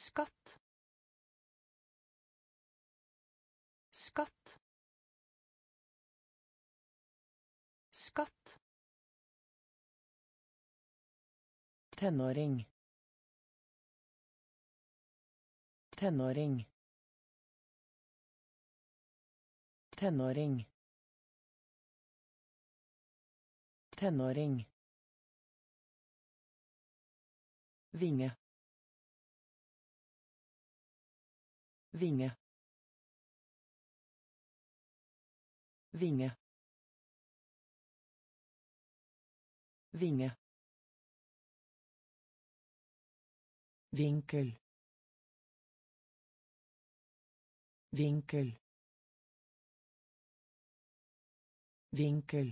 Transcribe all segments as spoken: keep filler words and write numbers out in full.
skatt, skatt, skatt, tenåring, tenåring, tenåring, tenåring, vinge, vinge, vinge, vinge, vinkel, vinkel, vinkel,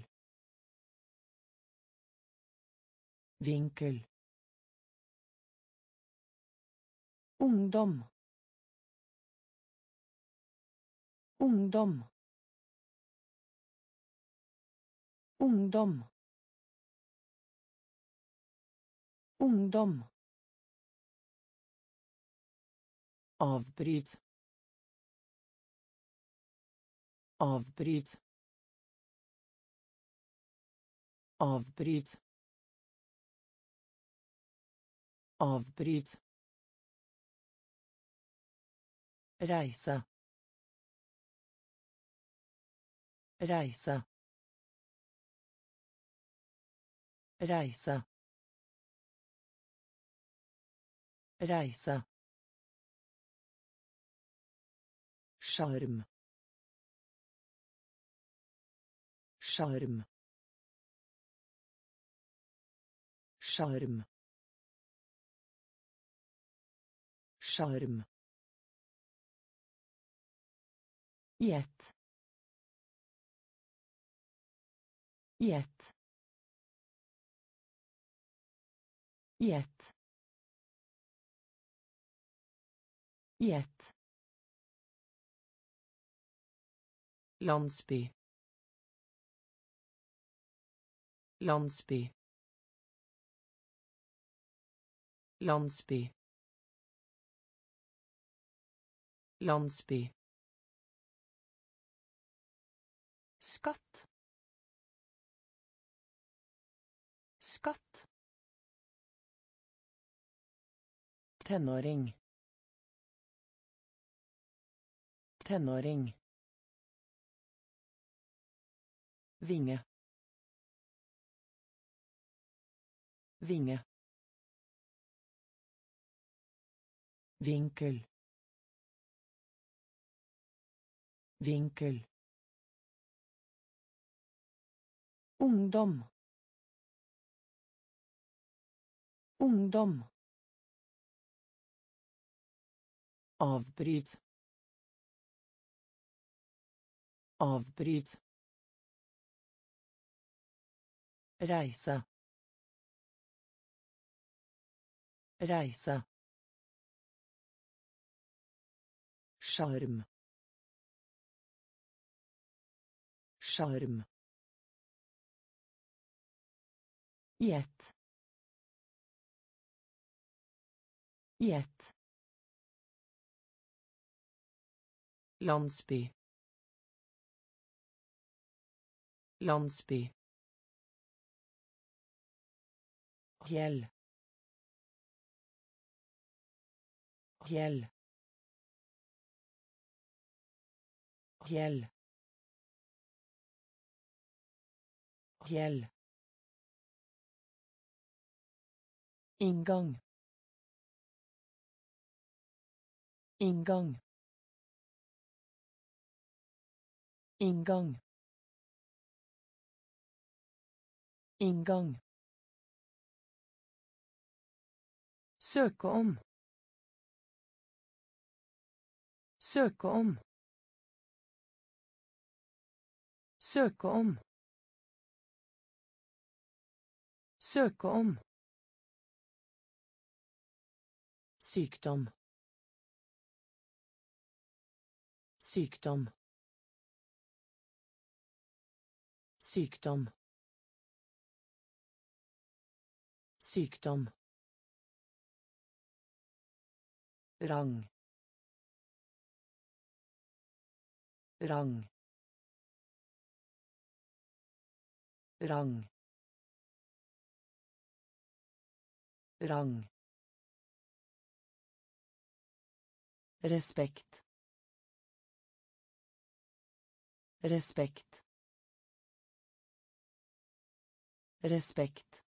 vinkel, ungdom, ungdom, ungdom, ungdom, avbryt, avbryt, avbryt, avbryt, reise, reise, reise, reise, sjarm, sjarm, sjarm, sjarm, gjett, gjett, gjett, gjett, landsby, landsby, landsby, landsby, skatt, skatt, tenåring, tenåring, vinge, vinge, vinkel, vinkel, ungdom, ungdom, avbryt, avbryt, reise, reise, sjarm, sjarm, gjett, gjett, landsby, landsby, fjell, fjell, fjell, fjell, inngang, inngang, inngang, inngang, søke om, søke om, søke om, søke om, sykdom, sykdom, sykdom, sykdom, rang rang rang rang respekt respekt respekt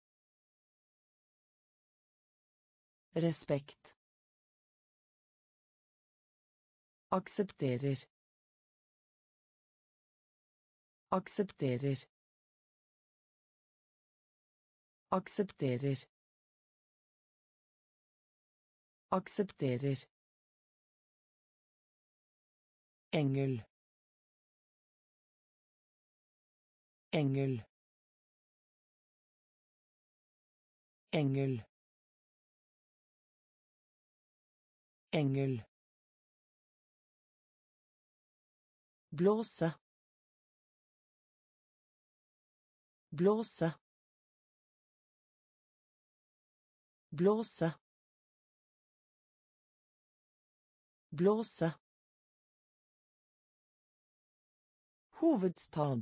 respekt aksepterer aksepterer aksepterer aksepterer engel engel engel engel blåse blåse blåse blåse hovedstad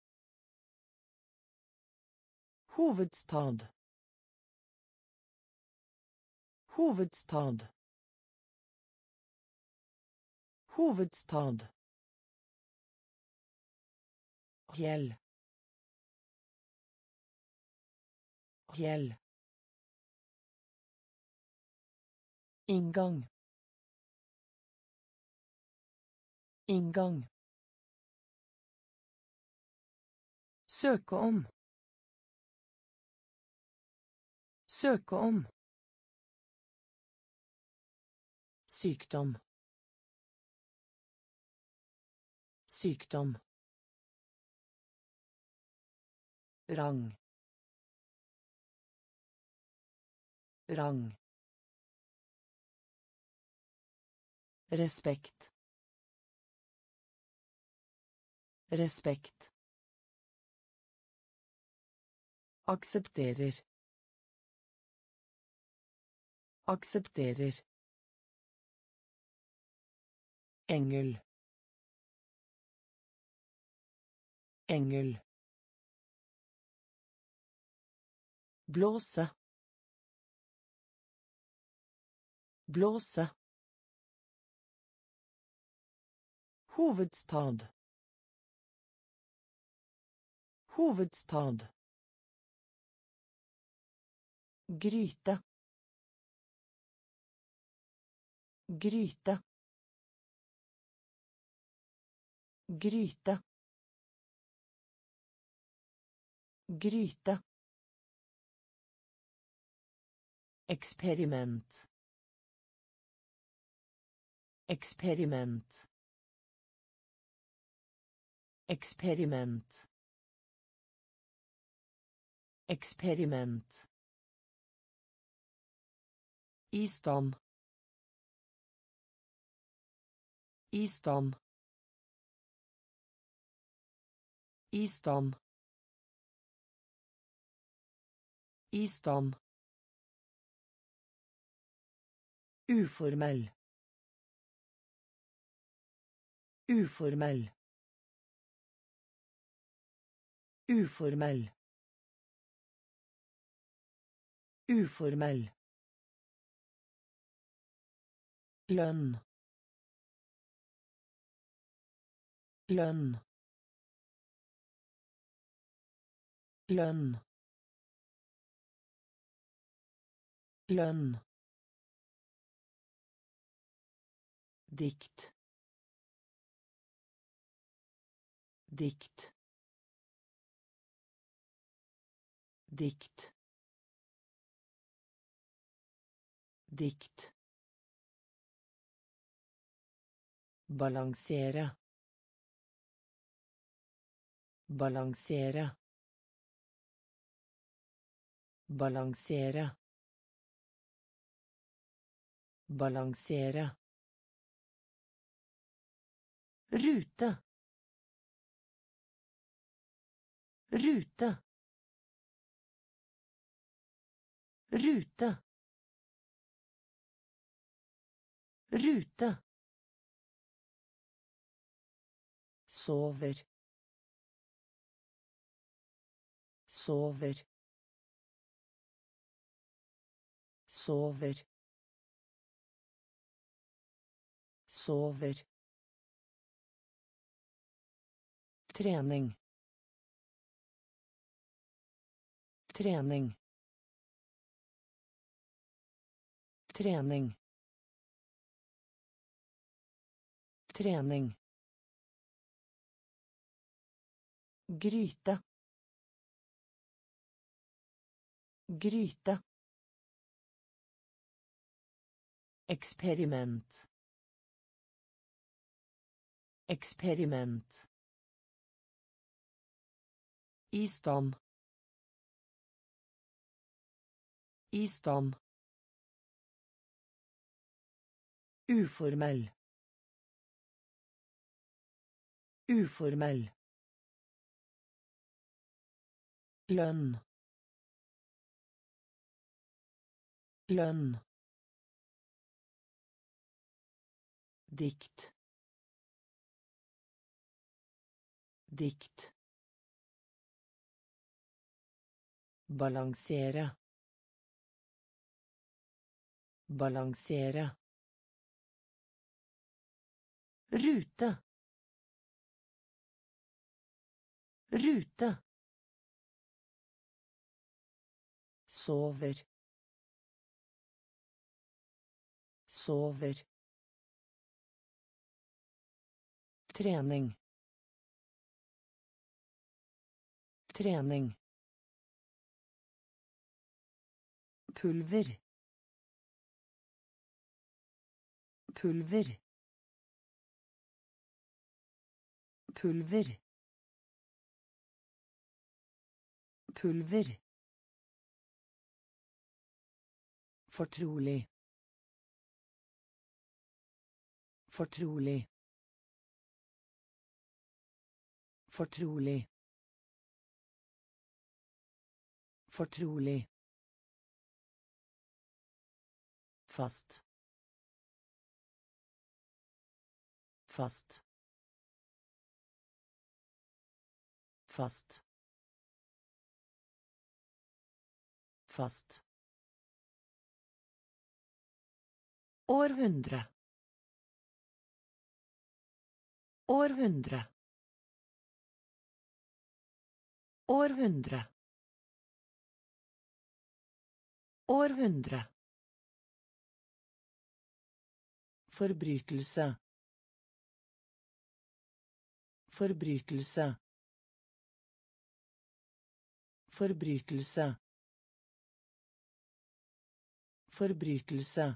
hovedstad hovedstad hovedstad Hjell. Hjell. Inngang. Inngang. Søke om. Søke om. Sykdom. Sykdom. Rang. Rang. Respekt. Respekt. Aksepterer. Aksepterer. Engel. Engel. Blåse. Blåse. Hovedstad. Hovedstad. Gryte. Gryte. Gryte. Gryte. Eksperiment. Eksperiment. Eksperiment. Eksperiment. I stand. I stand. I stand. I stand. Uformell. Uformell. Uformell. Uformell. Lønn. Lønn. Lønn. Lønn. Dikt. Dikt. Dikt. Dikt. Balansere. Balansere. Balansere. Balansere. Rute. Rute. Rute. Rute. Sover. Sover. Sover. Sover. Trening. Trening. Trening. Trening. Gryte. Gryte. Eksperiment. Eksperiment. I stand. I stand. Uformell. Uformell. Lønn. Lønn. Dikt. Dikt. Balansere. Balansere. Rute. Rute. Sover. Sover. Trening. Trening. Pulver. Pulver. Pulver. Pulver. Fortrolig. Fortrolig. Fortrolig. Fortrolig. Fast. Fast. Fast. Fast. Århundre. Århundre. Århundre. Århundre. Forbrytelse. Forbrytelse. Forbrytelse. Forbrytelse.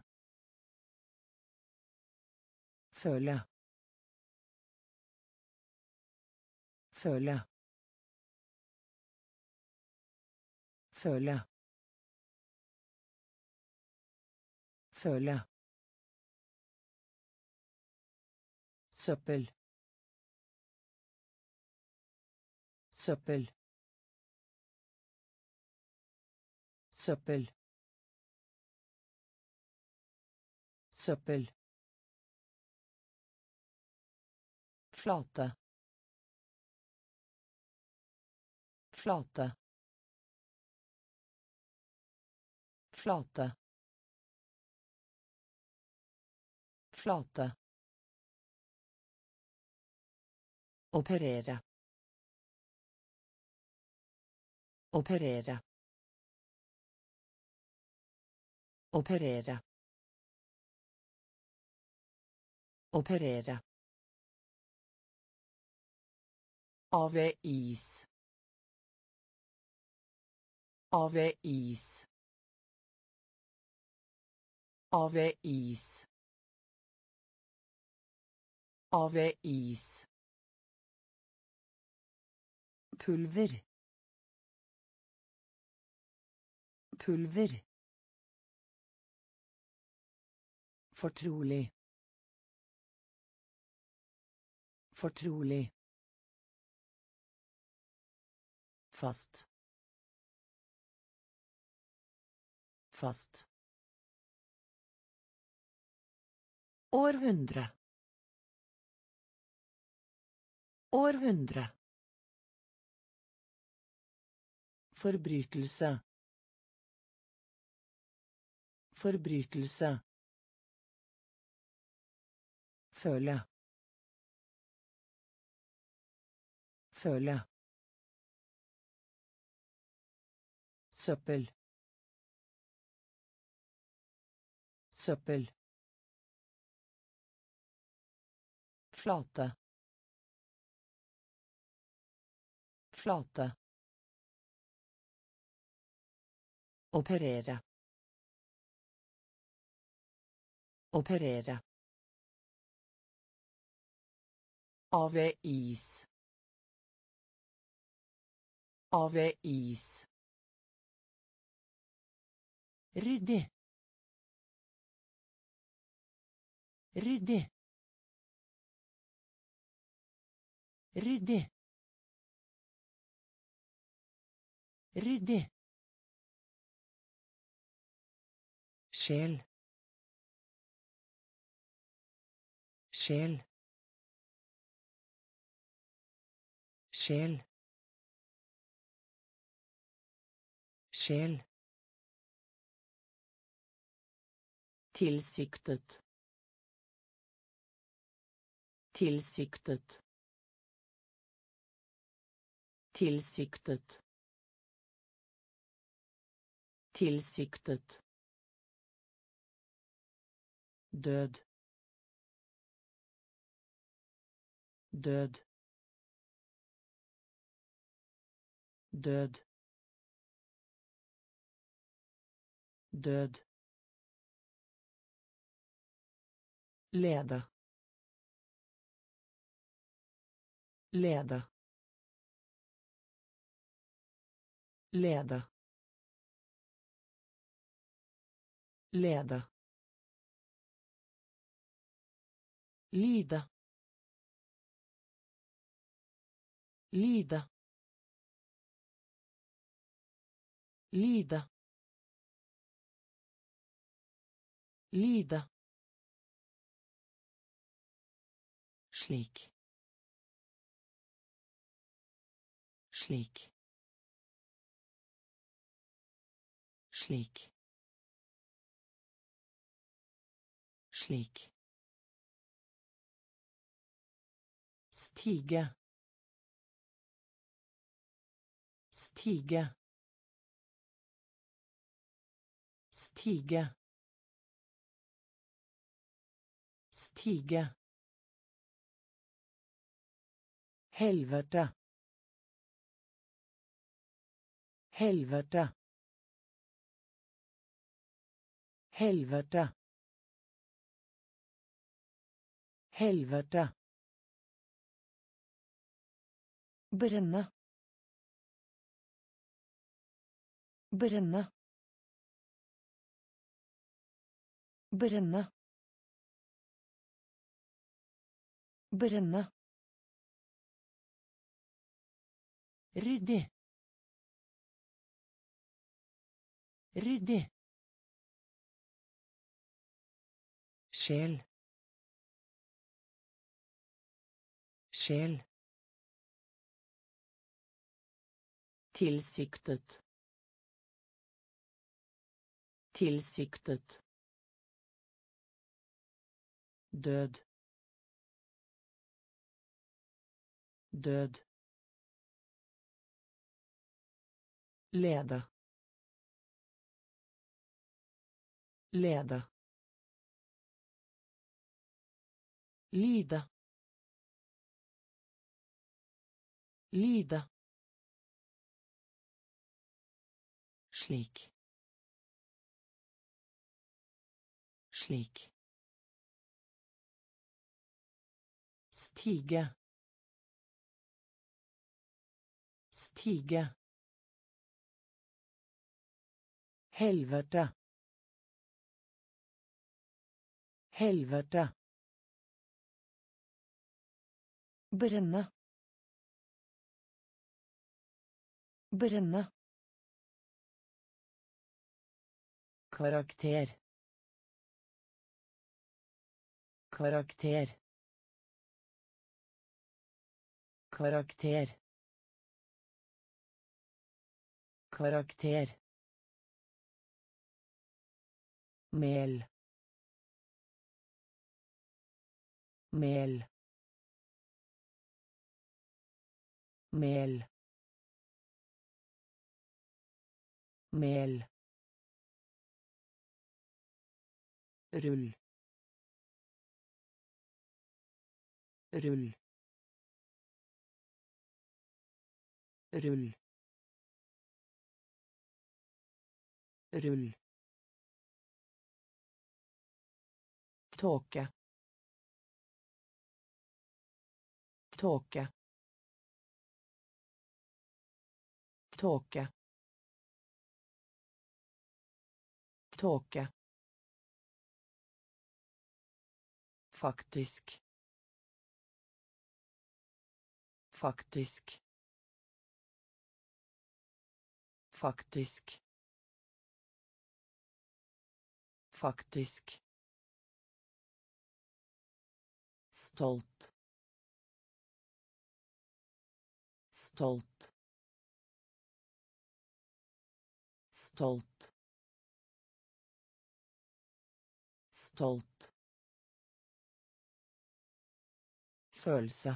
Føle. Føle. Føle. Føle. Søppel. Søppel. Søppel. Søppel. Flate. Flate. Flate. Flate. Operere. Operere. Operere. Operere. Avis. Avis. Avis. Avis. Pulver. Pulver. Fortrolig. Fortrolig. Fast. Fast. Århundre. Århundre. Forbrytelse. Forbrytelse. Føle. Føle. Søppel. Søppel. Flate. Flate. Operere. Operere. Avis. Avis. Ryddig. Ryddig. Ryddig. Ryddig. Sjel. Sjel. Sjel. Sjel. Tilsiktet. Tilsiktet. Tilsiktet. Tilsiktet. Død. Død. Død. Død. Lede. Lede. Lede. Lede. Lide. Lide. Lide. Lide. Slik. Slik. Slik. Slik. Stige. Stige. Stige. Stige. Helvete. Helvete. Helvete. Helvete. Brenne. Brenne. Brenne. Brenne. Ryddig. Ryddig. Sjel. Sjel. Tilsiktet. Tilsiktet. Død. Død. Lede. Lede. Lide. Lide. Slik. Slik. Stige. Stige. Helvete. Helvete. Brenne. Brenne. Karakter. karakter karakter karakter mel mel mel mel rull rull rull rull tåke tåke tåke tåke faktisk faktisk faktisk faktisk stolt stolt stolt stolt følelse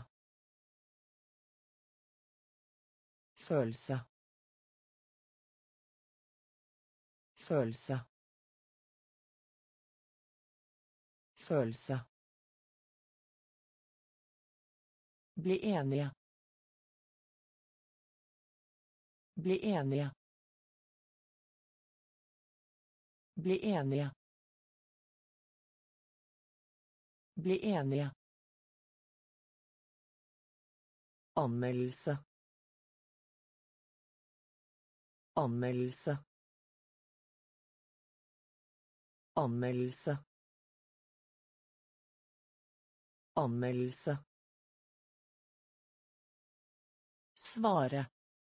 følelse følelse følelse bli enige bli enige bli enige bli enige anmeldelse anmeldelse anmeldelse anmeldelse svare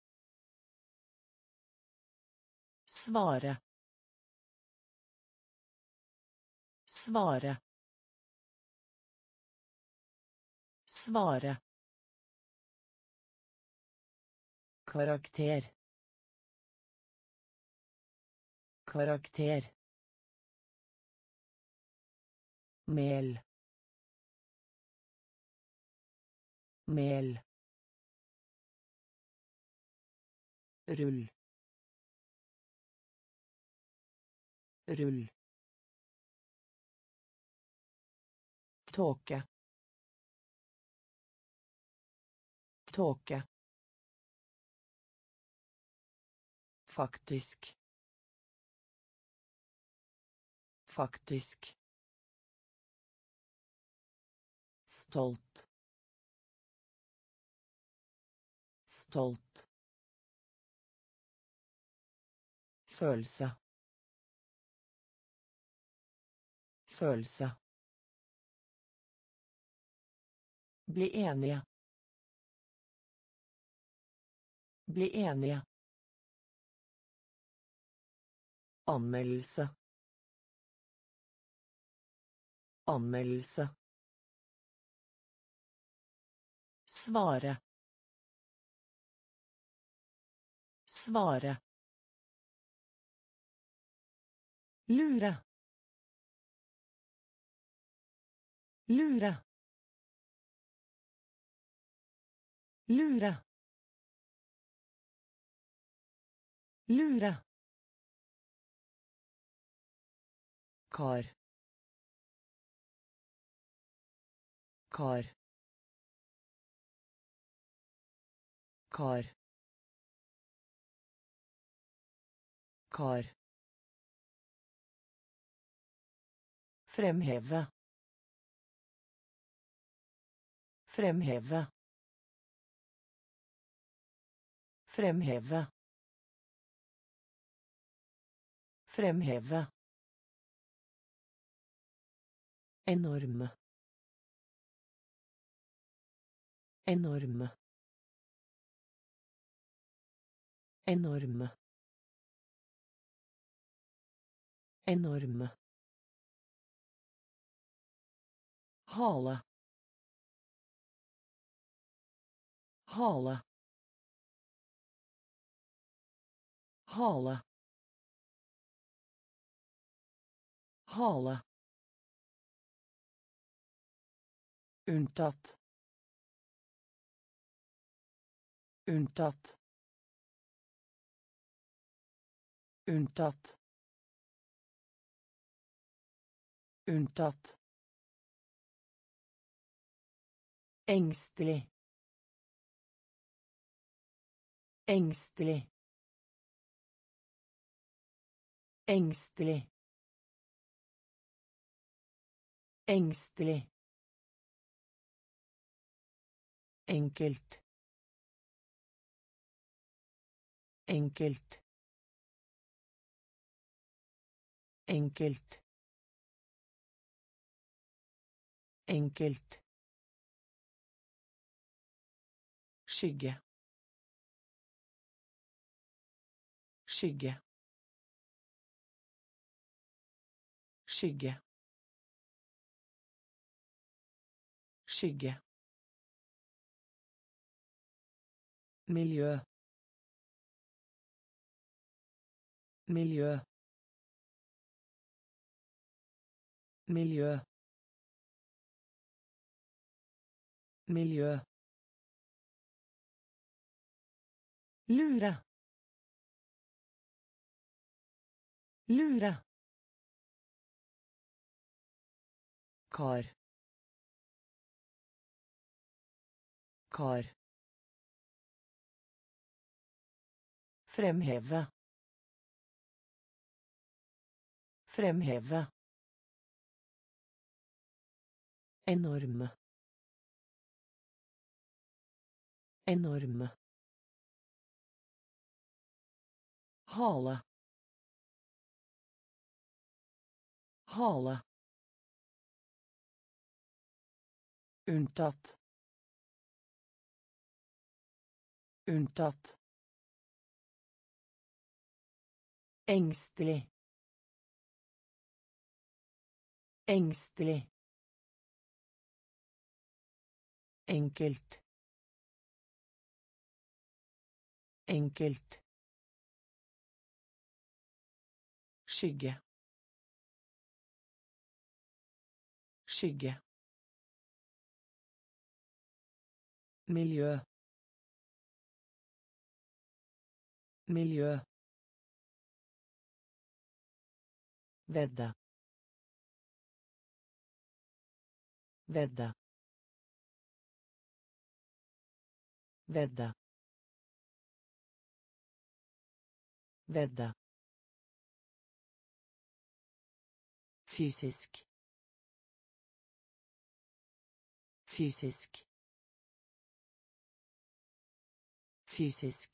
svare svare svare karakter karakter mel mel rull rull tåke tåke faktisk faktisk stolt stolt følelse følelse bli enige bli enige anmeldelse anmeldelse svare svare lure lure lure lure kar kar kar kar fremheve fremheve fremheve fremheve enorme enorme enorme enorme hale hale hale hale unntatt unntatt unntatt unntatt engstelig engstelig engstelig engstelig enkelt enkelt enkelt enkelt skygge skygge skygge skygge miljø miljø miljø miljø lure lure kar kar fremheve fremheve enorme enorme hale hale unntatt unntatt engstelig engstelig enkelt enkelt skygge skygge miljø miljø vedde vedde vedde vedde fysisk fysisk fysisk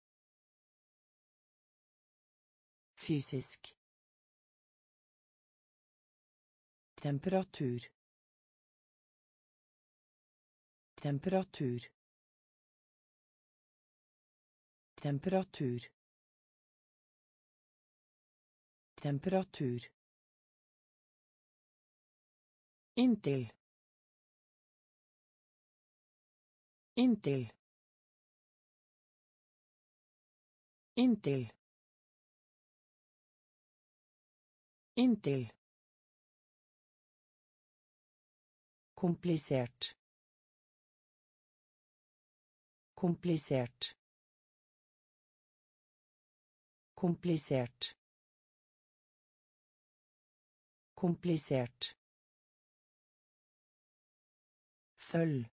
fysisk temperatur temperatur temperatur temperatur inntil inntil inntil inntil komplisert komplisert komplisert komplisert følg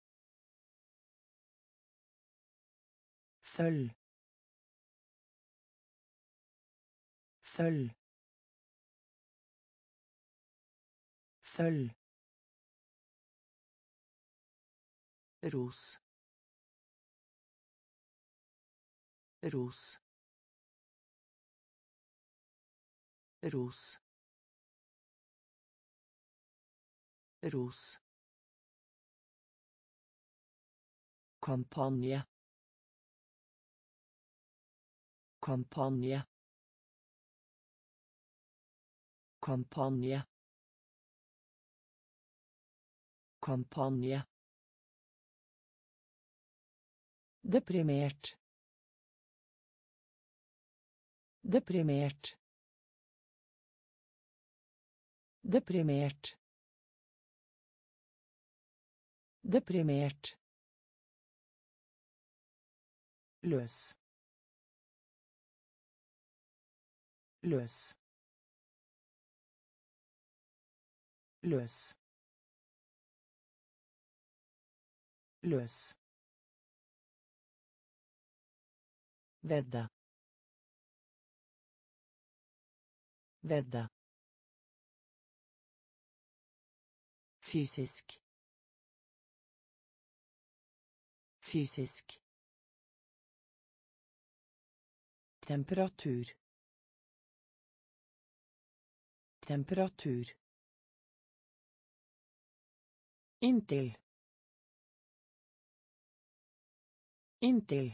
følg følg følg ros ros ros ros kampanje kampanje kampanje Kampanje. Deprimert. Deprimert. Deprimert. Deprimert. Løs. Løs. Løs. Løs. Vedde. Vedde. Fysisk. Fysisk. Temperatur. Temperatur. Inntil. Inntil.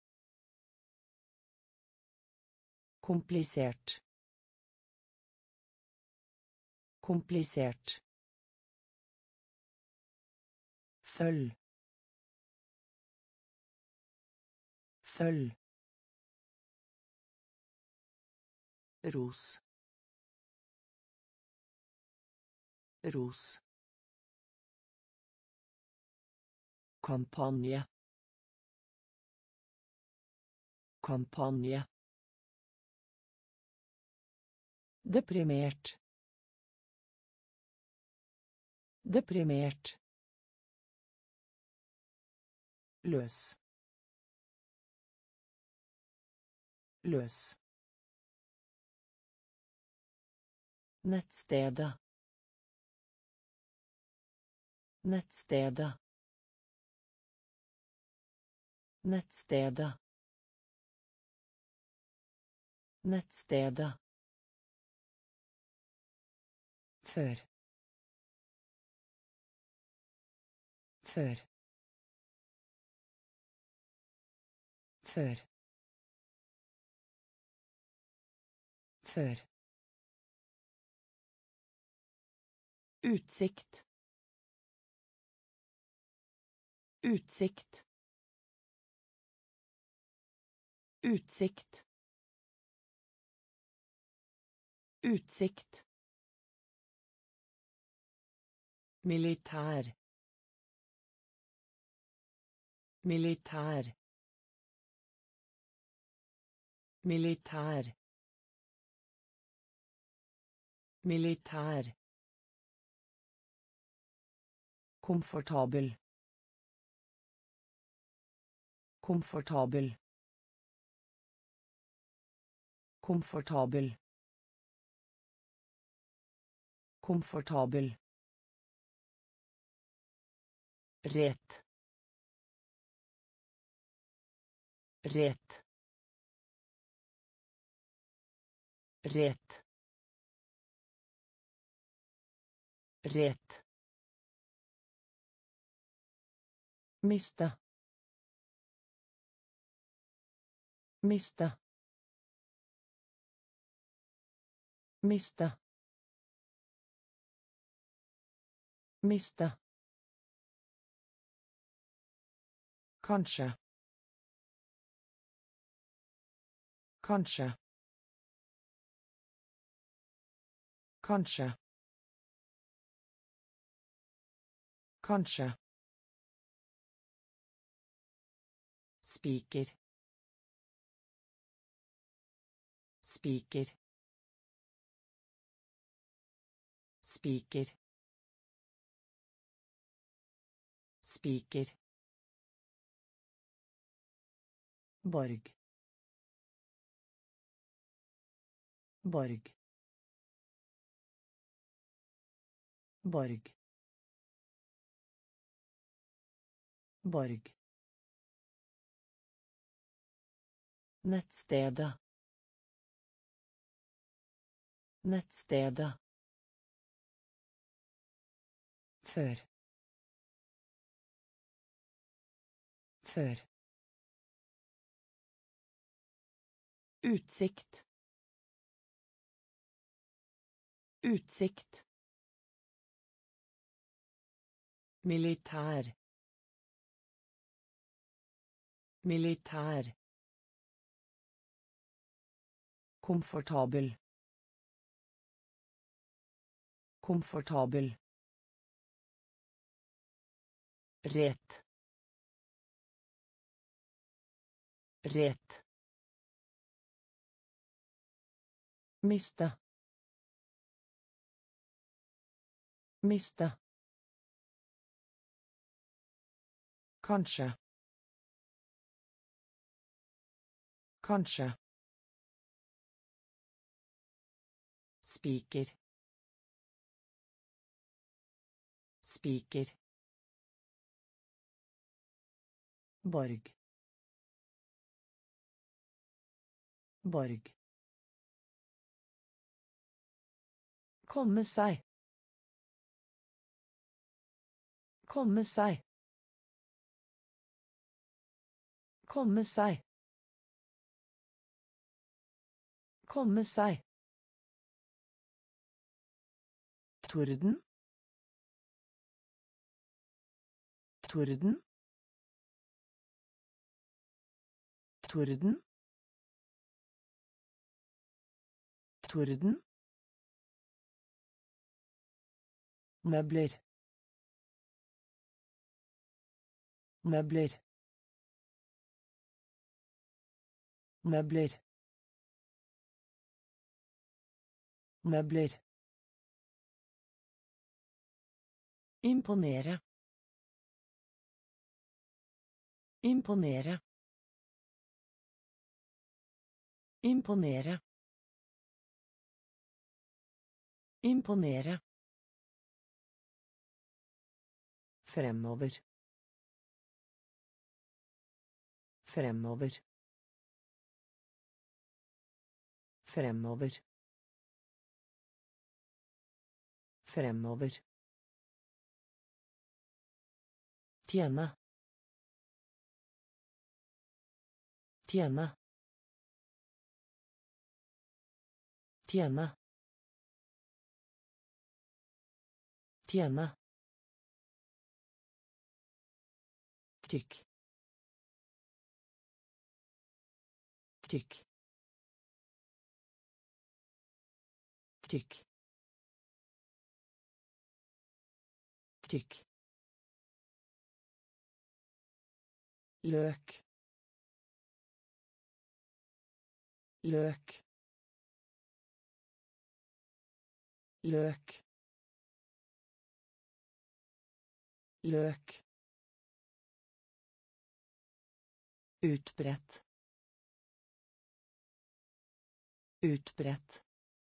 Komplisert. Komplisert. Følg. Følg. Ros. Ros. Kampanje. Kampanje. Deprimert. Deprimert. Løs. Løs. Nettstedet. Nettstedet. Nettstedet. Nettstedet. Før. Før. Før. Før. Utsikt. Utsikt. Utsikt. Utsikt. Militær. Militær. Militær. Militær. Komfortabel. Komfortabel. Komfortabel. Komfortabel. Rett. Rett. Rett. Rett. Miste. Miste. Miste. Miste. Kanskje. Kanskje. Kanskje. Kanskje. Spiker. Spiker. Spiker. Spiker. Borg. Borg. Borg. Borg. Nettstedet. Nettstedet. Før. Før. Utsikt. Utsikt. Militær. Militær. Komfortabel. Komfortabel. Rett. Rett. Miste. Miste. Kanskje. Kanskje. Spiker. Spiker. Borg. Borg. Komme seg. Komme seg. Komme seg. Komme seg. Torden. Torden. Torden. Torden. Møbler. Møbler. Møbler. Møbler. Imponere. Imponere. Imponere. Imponere. Fremover. Fremover. Fremover. Fremover. Tjene. Tjene. Tjene. Tjene. Trykk. Trykk. Trykk. Trykk. Løk. Løk. Løk. Løk. Utbredt. Utbredt.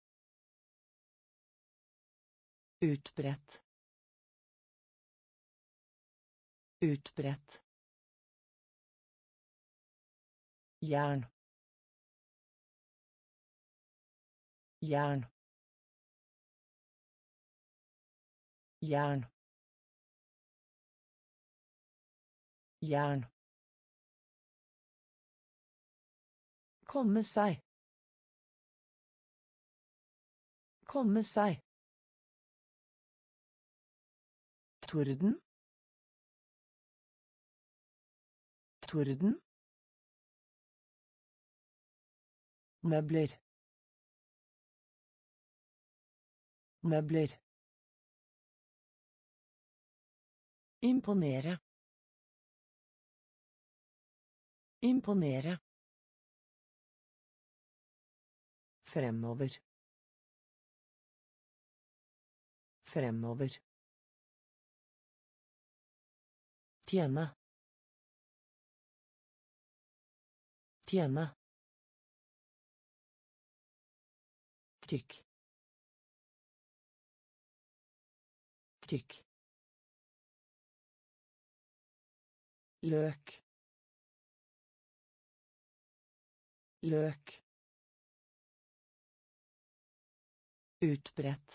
Utbredt. Utbredt. Jern. Jern. Jern. Jern. Komme seg. Komme seg. Torden. Torden. Møbler. Møbler. Imponere. Imponere. Fremover. Fremover. Tjene. Tjene. Trykk. Trykk. Løk. Løk. Utbredt.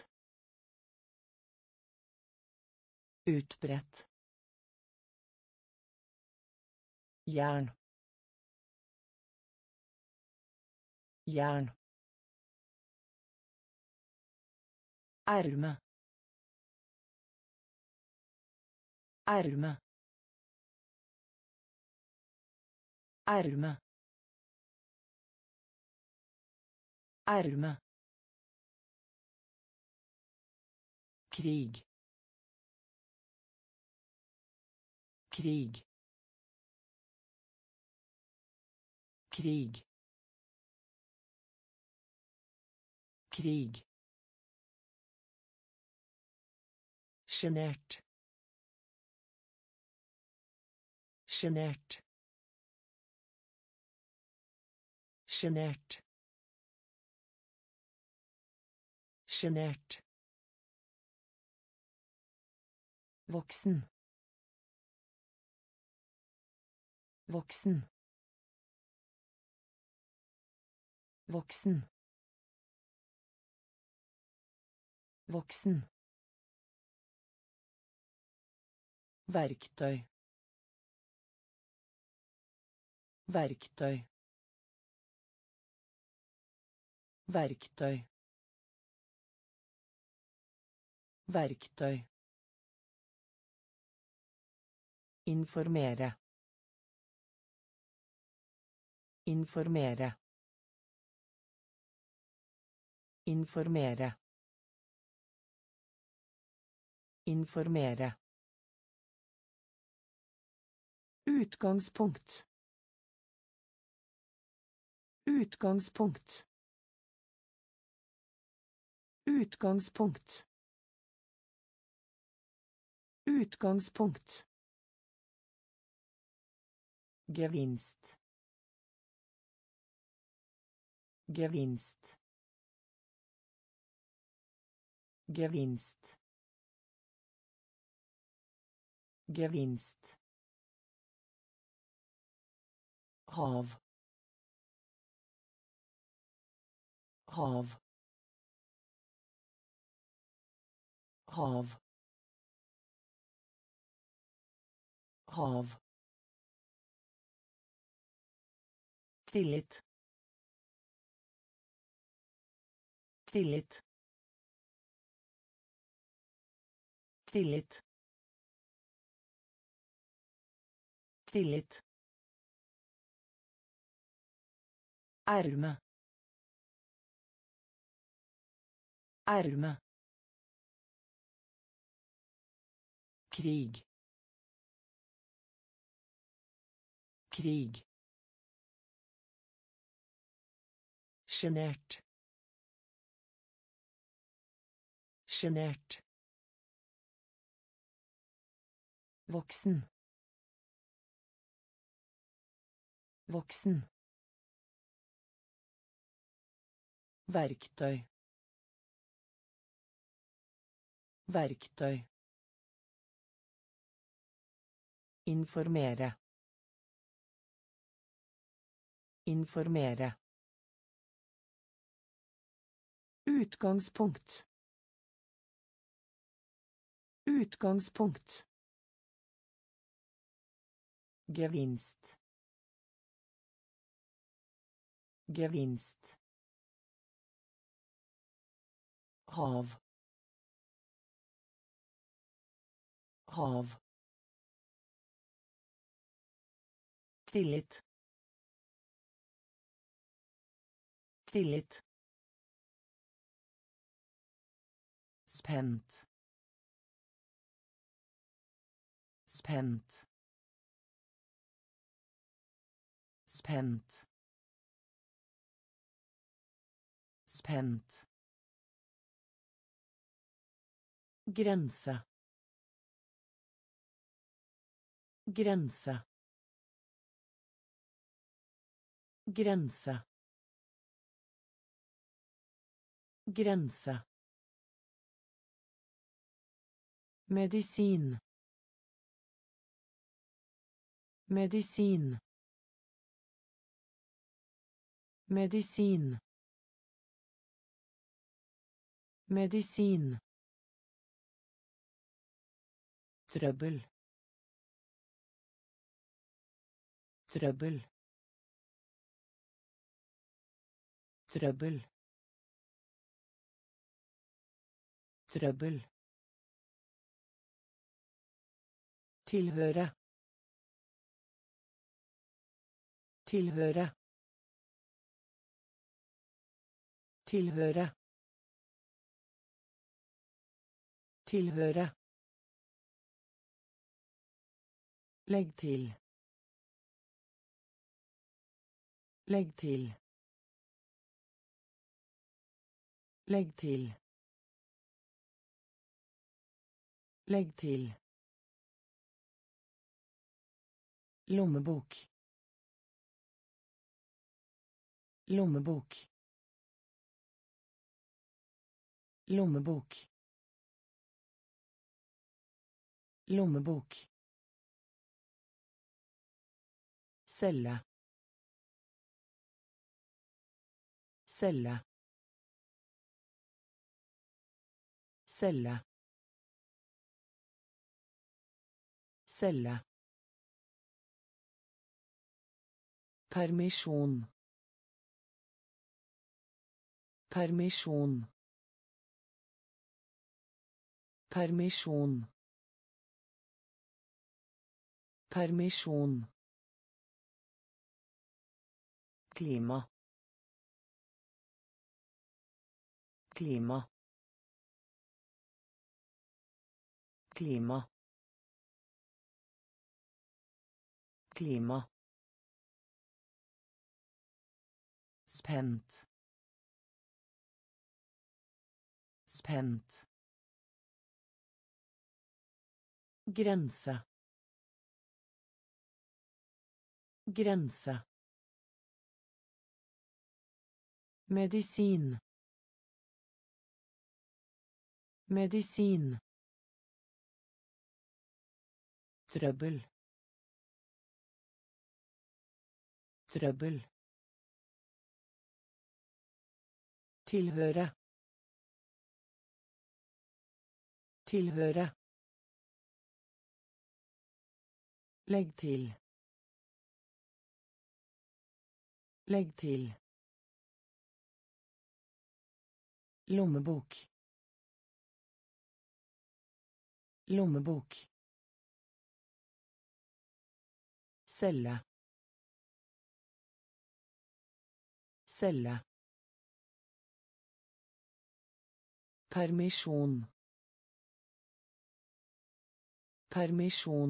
Utbredt. Jern. Jern. Erme. Erme. Erme. Erme. Krig. Krig. Krig. Krig. Sjenert. Sjenert. Sjenert. Sjenert. Voksen. Voksen. Voksen. Voksen. Verktøy. Verktøy. Verktøy. Verktøy. Informere. Informere. Informere. Informere. Utgangspunkt. Utgangspunkt. Utgangspunkt. Utgangspunkt. Gevinst. Gevinst. Gevinst. Gevinst. Hav. Hav. Hav. Hav. Tillit. Tillit. Tillit. Tillit. Erme. Erme. Krig. Krig. Sjenert. Sjenert. Voksen. Voksen. Verktøy. Verktøy. Informere. Informere. Utgangspunkt. Utgangspunkt. Gevinst. Gevinst. Hav. Hav. Tillit. Tillit. Spent. Spent. Spent. Spent. Grense. Grense. Grense. Grense. Medisin. Medisin. Medisin. Medisin. Trøbbel. Trøbbel. Trøbbel. Trøbbel. Tilhøre. Tilhøre. Tilhøre. Tilhøre. Legg til. Legg til. Legg til. Legg til. Lommebok. Lommebok. Lommebok. Lommebok. Celle. Celle. Celle. Celle. Permisjon. Permisjon. Permisjon. Permisjon. Klima. Klima. Klima. Klima. Spent. Spent. Grense. Grense. Medisin. Medisin. Trøbbel. Trøbbel. Tilhøre. Tilhøre. Legg til. Legg til. Lommebok. Lommebok. Celle. Celle. Permisjon. Permisjon.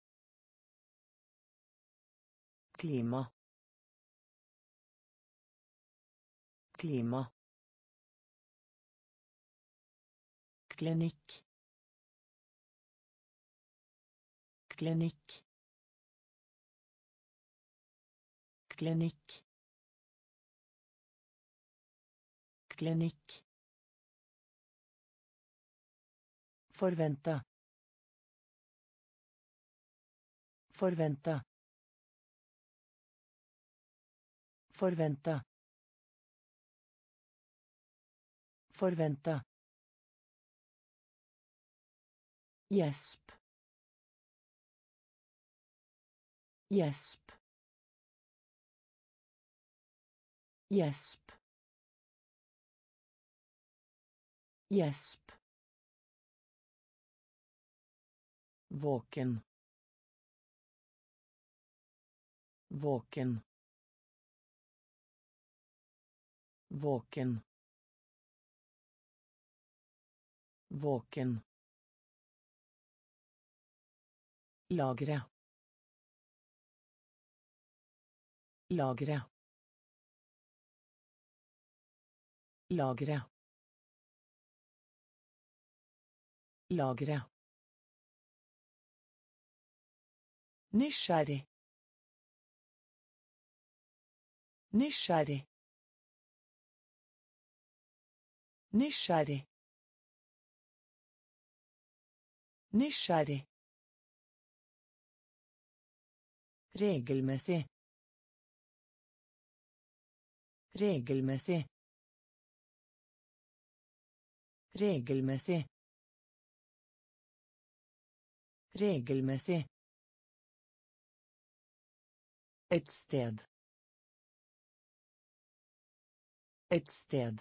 Klima. Klima. Klinikk. Klinikk. Klinikk. Klinikk. Forvente. Forvente. Forvente. Forvente. Gjesp. Gjesp. Gjesp. Gjesp. Våken. Våken. Våken. Våken. Lagre. Lagre. Lagre. Lagre. Nysgjerrig. Nysgjerrig. Nysgjerrig. Nysgjerrig. Regelmessig. Regelmessig. Regelmessig. Regelmessig. Et sted. Et sted.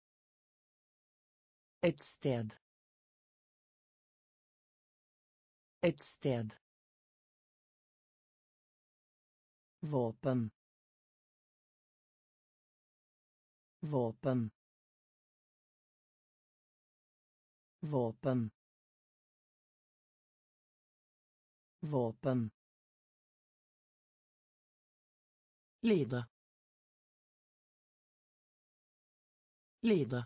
Et sted. Et sted. Våpen. Våpen. Våpen. Våpen. Lide. Lide.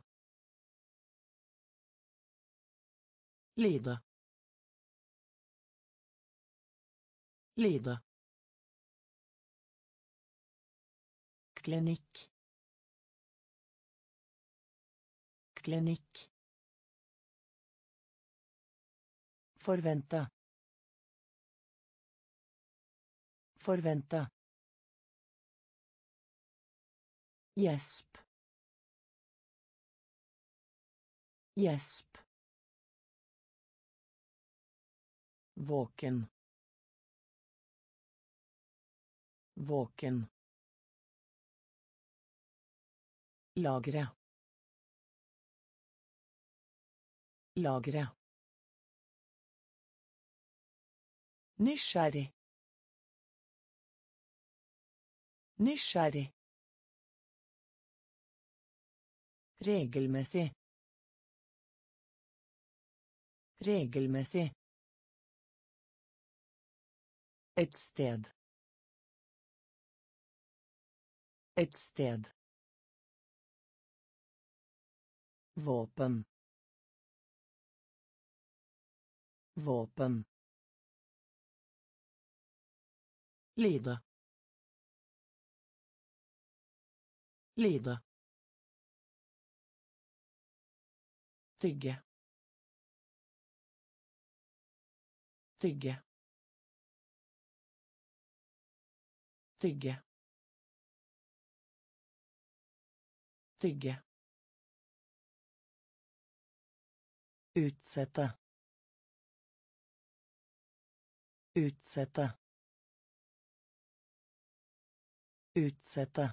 Lide. Lide. Klinikk. Klinikk. Forvente. Forvente. Gjesp. Gjesp. Våken. Våken. Lagre. Lagre. Nysgjerrig. Nysgjerrig. Regelmessig. Regelmessig. Et sted. Et sted. Våpen. Våpen. Lide. Lide. Tygge. Tygge. Tygge. Tygge. Utsette. Utsette. Utsette.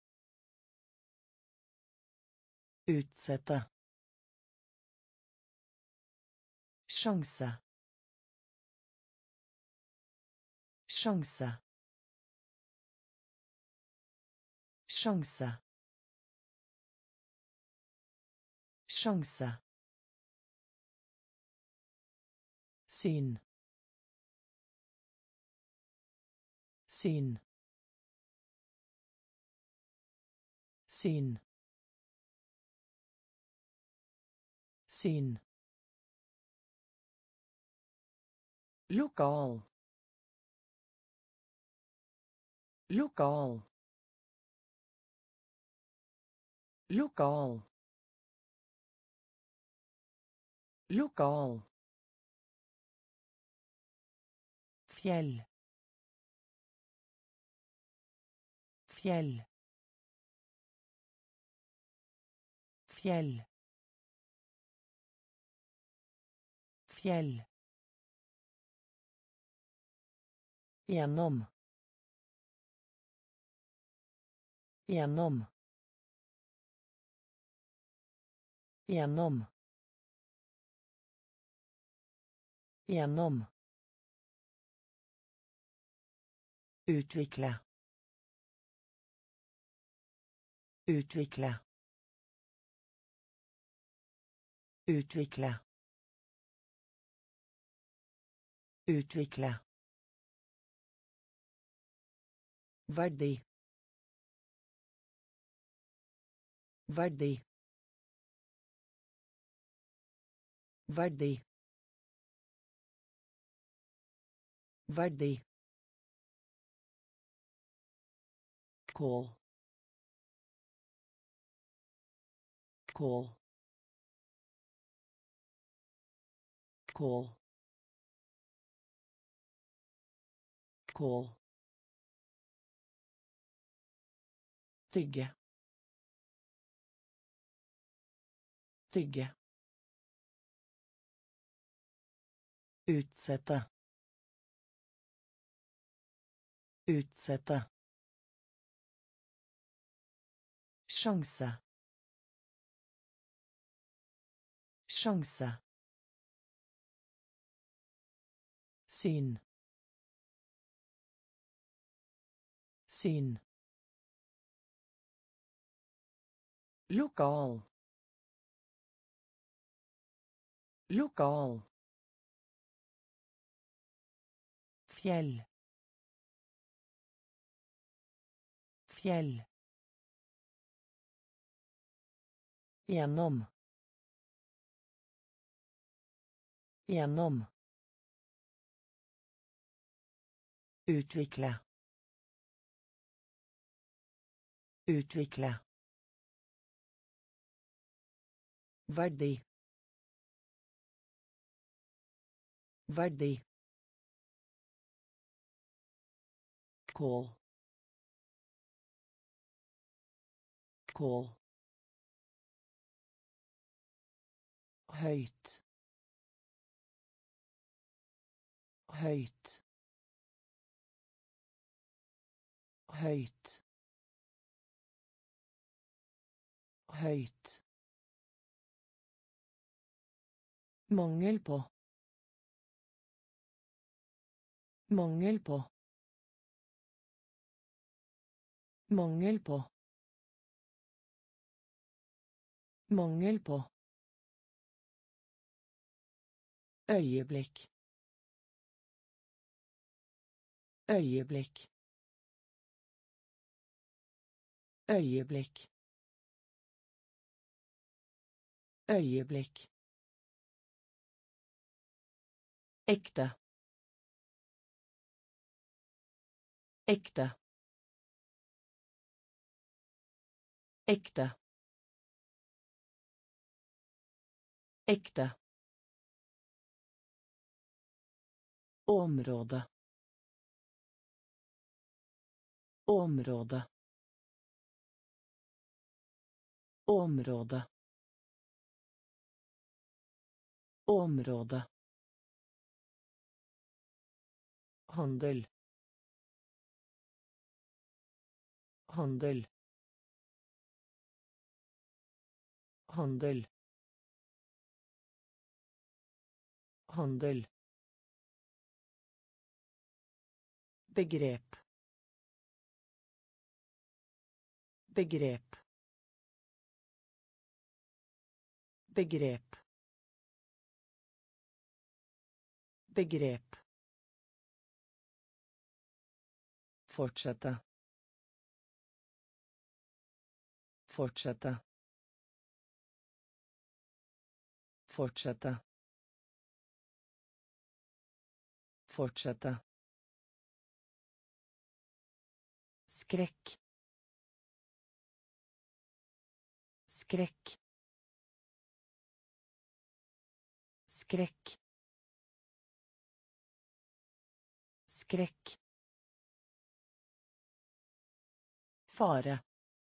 Utsette. Sjanse. Sjanse. Sjanse. Sjanse. Syn. Syn. Syn. Syn. Lokal. Lokal. Lokal. Lokal. Fjell. Fjell. Fjell. Fjell. Gjennom. Gjennom. Gjennom. Gjennom. Utvikle. Utvikle. Utvikle. Utvikle. Verdi. Verdi. Verdi. Verdi. Kål. Kål. Kål. Kål. Tygge. Tygge. Utsette. Utsette. Sjanse. Sjanse. Syn. Syn. Lokal. Lokal. Fjell. Fjell. Gjennom. Gjennom. Utvikle. Utvikle. Verdi. Verdi. Kål. Kål. Høyt. Høyt. Høyt. Høyt. Mangel på. Mangel på. Mangel på. Mangel på. Øyeblikk. Øyeblikk. Øyeblikk. Øyeblikk. Ekte. Ekte. Ekte. Ekte. Område. Område. Område. Område. Handel. Handel. Handel. Handel. Begrep. Begrep. Begrep. Begrep. Fortsette. Fortsette. Fortsette. Fortsette. Skrekk. Skrekk. Skrekk. Skrekk. Fare.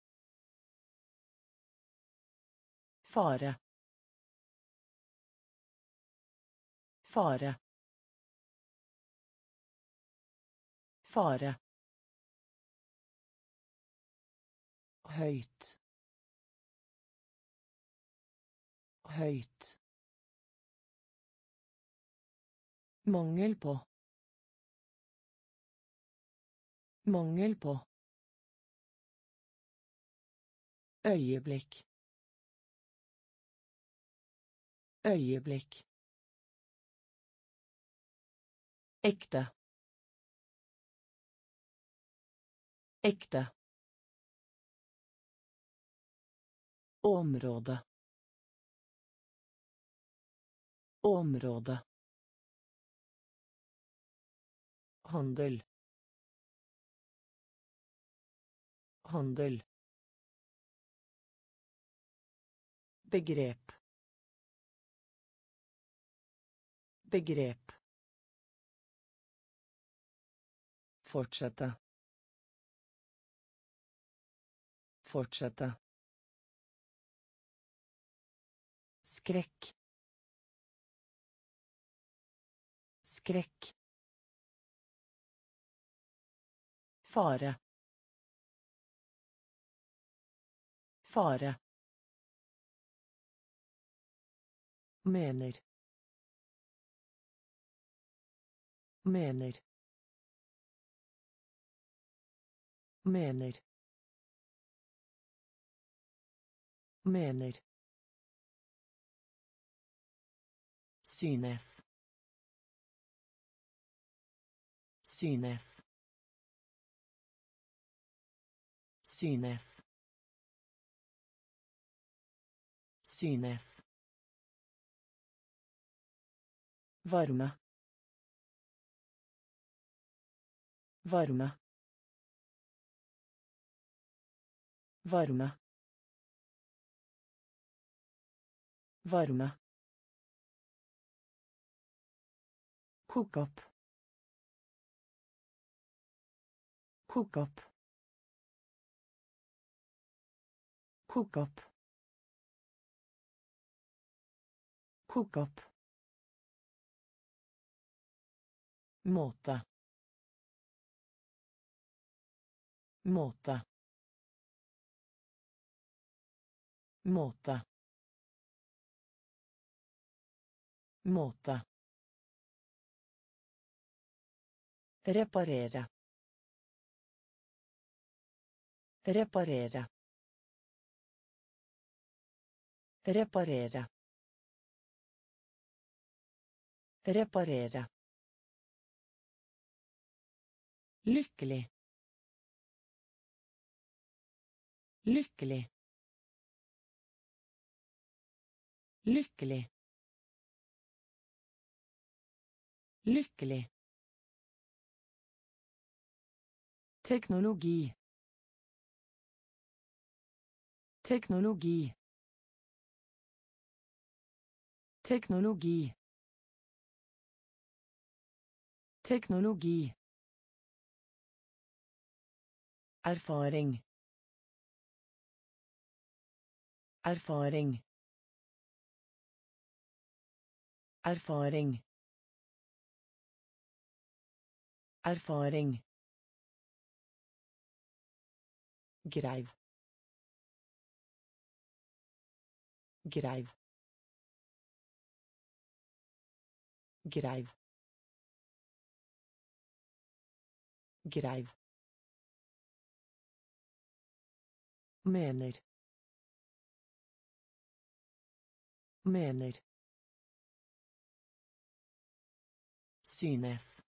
Fare. Fare. Fare. Høyt. Høyt. Mangel på. Mangel på. Øyeblikk. Øyeblikk. Ekte. Ekte. Område. Område. Handel. Handel. Begrep. Begrep. Fortsette. Fortsette. Skrekk. Skrekk. Fare. Fare. Mener. mener mener mener synes synes synes synes varme varme varme varme Kok opp. Kok opp. Kok opp. Kok opp. Måte. Måte. Måte. Måte. Reparere. Reparere. Reparere. Reparere. Lykkelig. Lykkelig. Lykkelig. Lykkelig. Teknologi. Teknologi. Teknologi. Teknologi. Erfaring. Erfaring. Erfaring. Erfaring. Greiv. Greiv. Greiv. Greiv. Mener. Mener. Synes.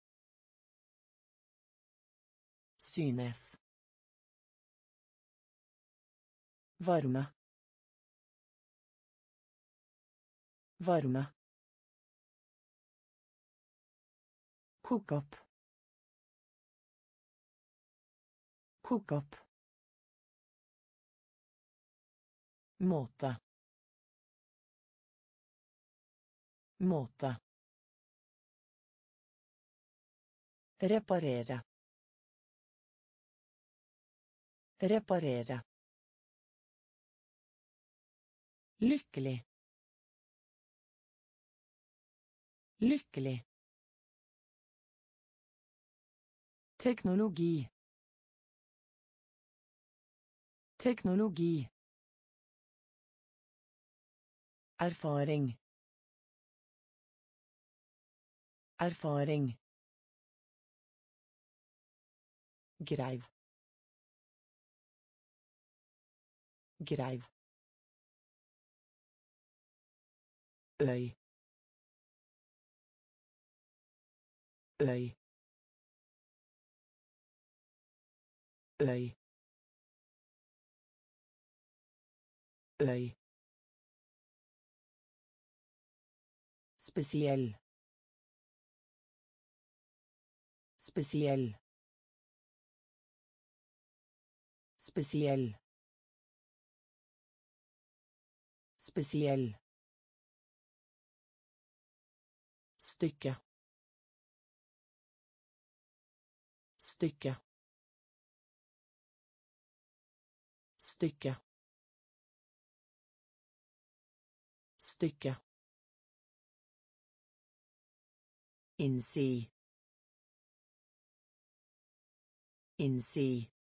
Synes. Varme. Varme. Kok opp. Kok opp. Måte. Måte. Reparere. Reparere. Lykkelig. Lykkelig. Teknologi. Teknologi. Erfaring. Erfaring. Greiv. Greiv. Øy. Øy. Øy. Øy. Spesiell. Spesiell. Spesiell. Spesiell. Stykke. Stykke. Stykke. Stykke. Innsi. Innsi.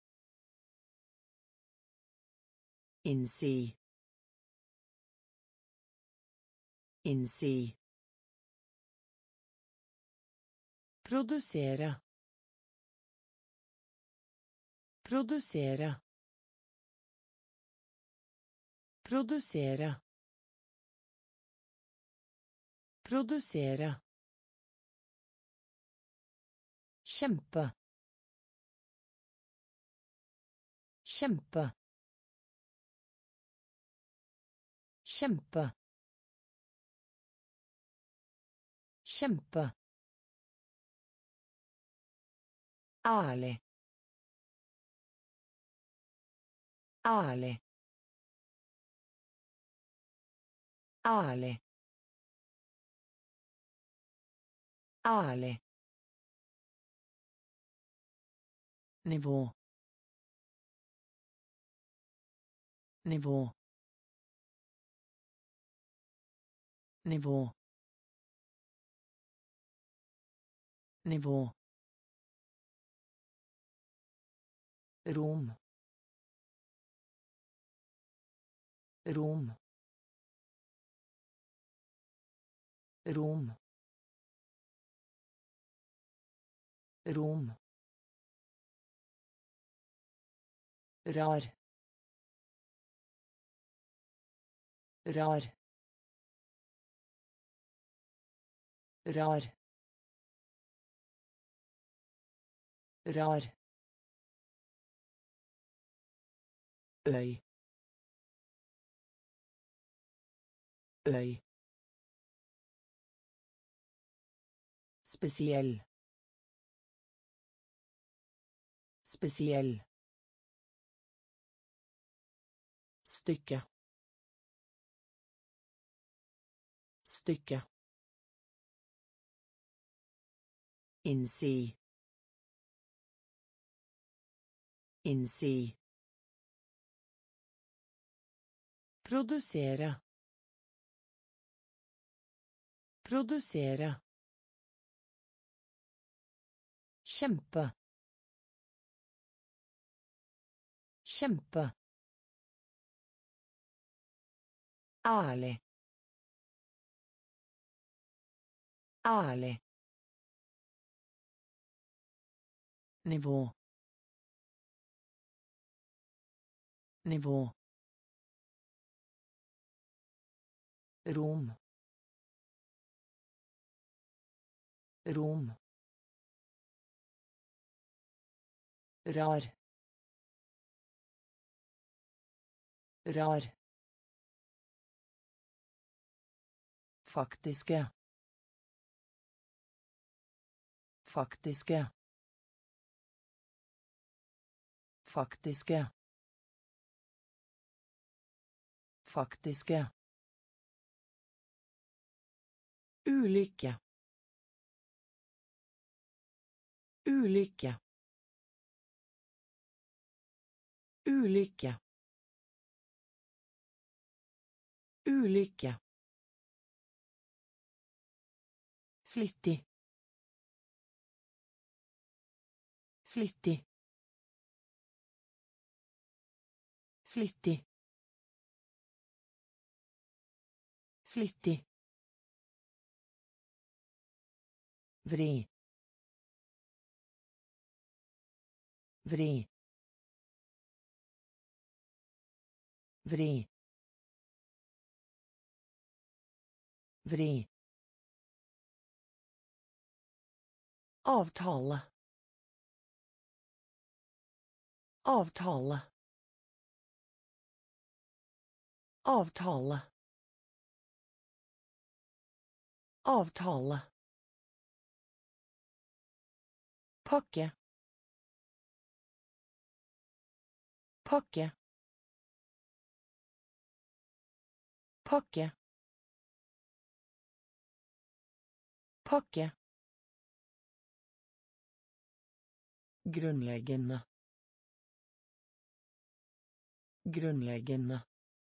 Innsi. Innsi. Produsere. Produsere. Produsere. Produsere. Kjempe. Kjempe. Kjempe. Kjempe. Ærlig. Ærlig. Ærlig. Ærlig. Nivå. Nivå. Nivå. Nivå. Rom. Rom. Rom. Rom. Rar. Rar. Rar. Rar. Øy. Øy. Spesiell. Spesiell. Stykke. Stykke. Innsi. Innsi. Produsere. Produsere. Kjempe. Kjempe. Ærlig. Ærlig. Nivå. Nivå. Rom. Rom. Rar. Rar. Faktiske. Faktiske. Faktiske. Faktiske. Ulykke. Ulykke. Ulykke. Ulykke. Flittig. Flittig. Flittig. Flittig. Vri. Vri. Vri. Vri. Avtale. Avtale. Avtale. Avtale. Pakke. Pakke. Pakke. Pakke. Grunnleggende. Grunnleggende.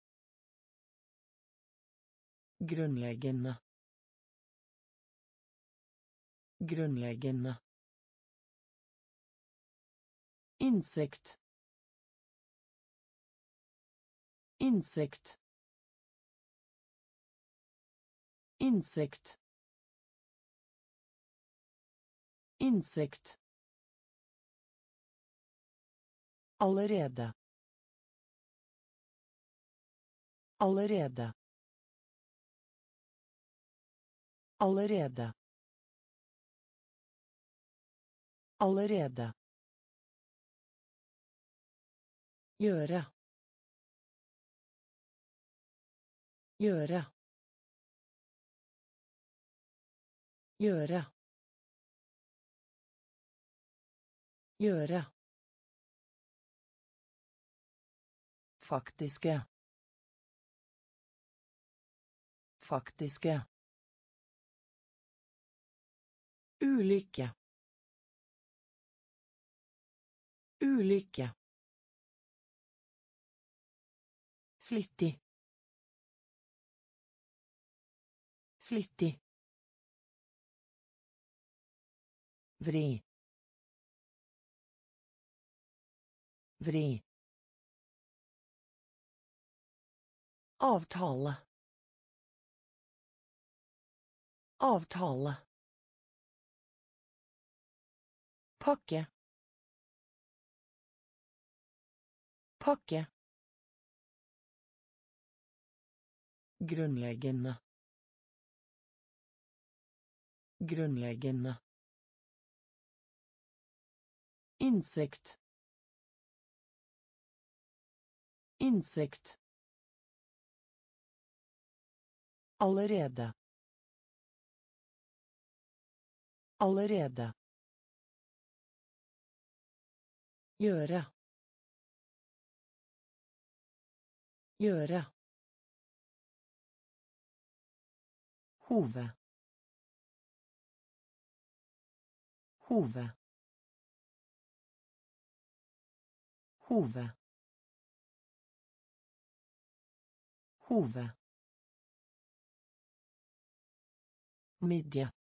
Grunnleggende. Grunnleggende. Insekt. Insekt. Insekt. Innsikt. Allerede. Allerede. Allerede. Allerede. Gjøre. Gjøre. Gjøre. Gjøre. Faktiske. Faktiske. Ulykke. Ulykke. Flittig. Flittig. Vri. Vri. Avtale. Avtale. Pakke. Pakke. Grunnleggende. Grunnleggende. Insekt. Insekt. Allerede. Allerede. Gjøre. Gjøre. Hove. Hove. Hove. Hove. Midje.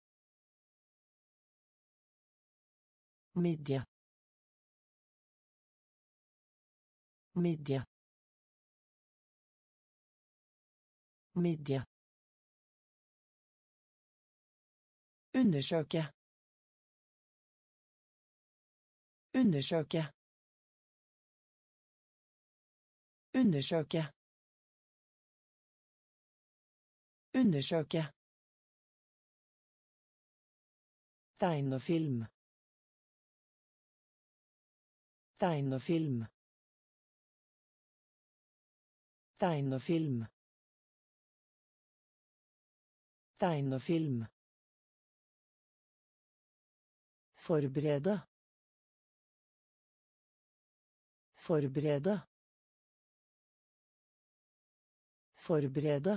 Midje. Midje. Midje. Undersøke. Undersøke. Undersøke. Undersøke. Tegnefilm. Tegnefilm. Tegnefilm. Tegnefilm. Forberede. Forberede. Forberede.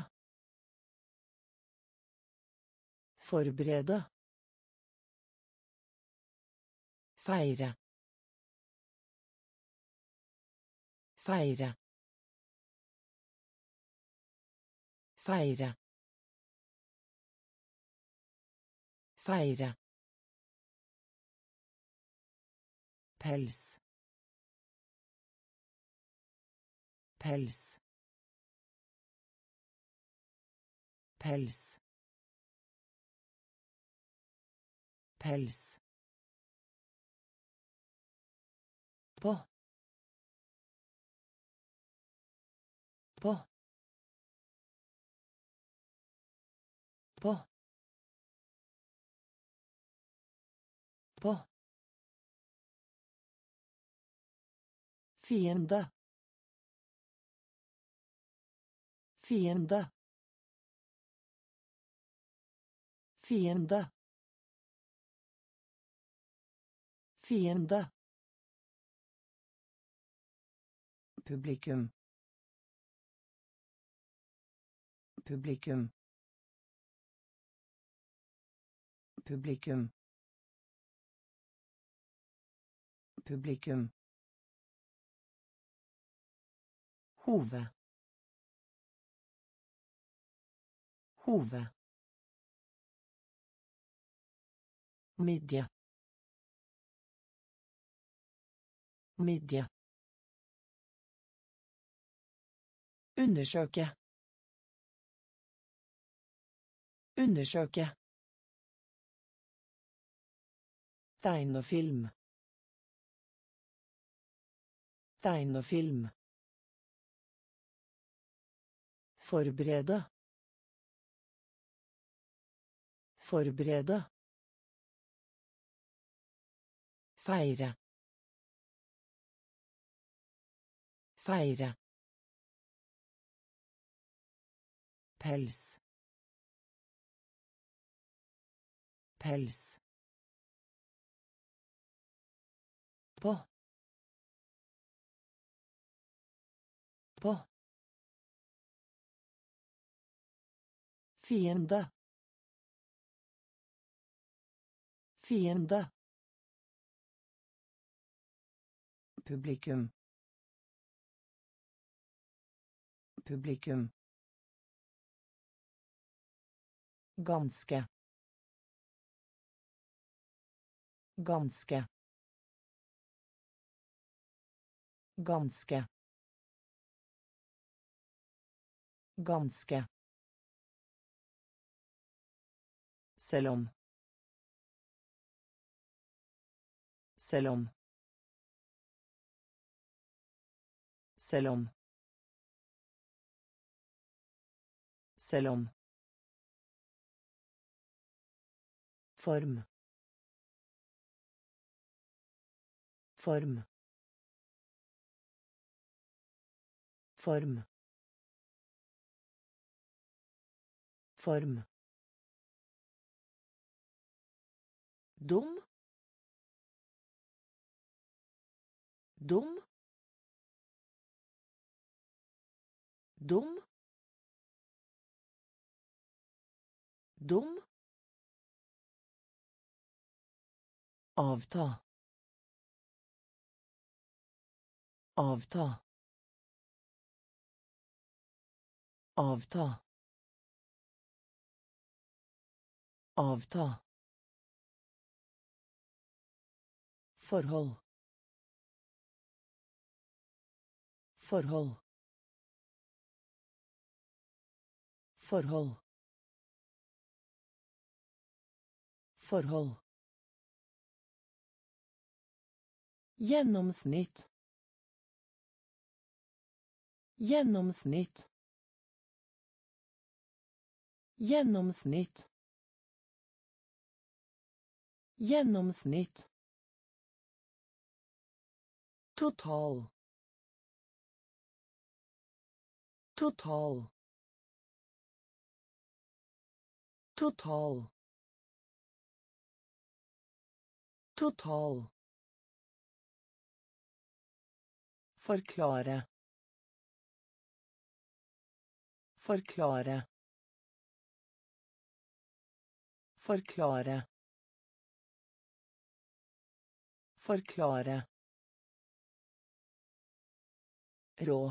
Forberede. Feire. Feire. Feire. Feire. Pels. Pels. Pels. Pels. På. På. På. På. Fiende. Fiende. Fiende. Fiende. Publikum. Publikum. Publikum. Publikum. Hove. Hove. Midje. Midje. Undersøke. Undersøke. Tegnefilm. Tegnefilm. Forberede. Forberede. Feire. Feire. Pels. Pels. På. På. Fiende. Fiende. Publikum. Publikum. Ganske. Ganske. Ganske. Ganske. Selv om. Selv om. Selv om. Selv om. Form. Form. Form. Form. Dum. Dum. Dum. Dum. Avta. Avta. Avta. Avta. Forhold. Forhold. Forhold. Forhold. Gjennomsnitt. Gjennomsnitt. Gjennomsnitt. Gjennomsnitt. Total. Total. Total. Total. Forklare. Forklare. Forklare. Forklare. Rå.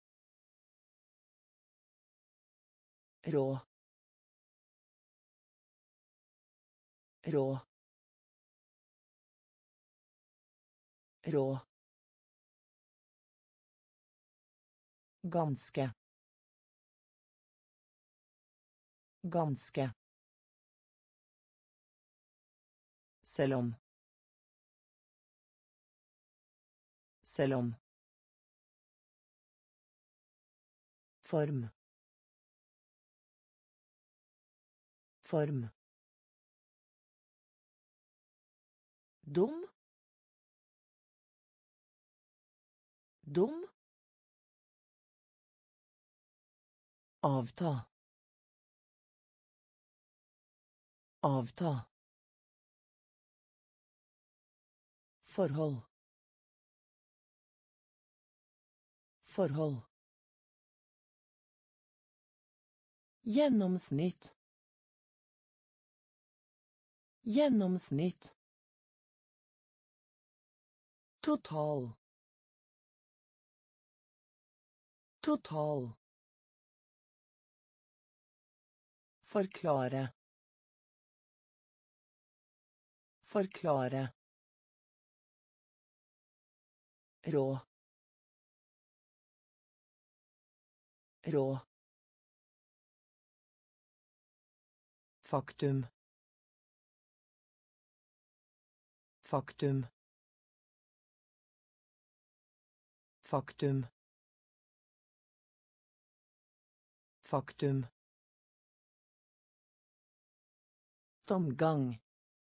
Rå. Rå. Rå. Ganske. Ganske. Selv om. Selv om. Form. Form. Dum. Dum. Avta. Avta. Forhold. Forhold. Gjennomsnitt. Gjennomsnitt. Total. Total. Forklare. Forklare. Rå. Rå. Faktum. Faktum. Faktum. Faktum. Tomgang.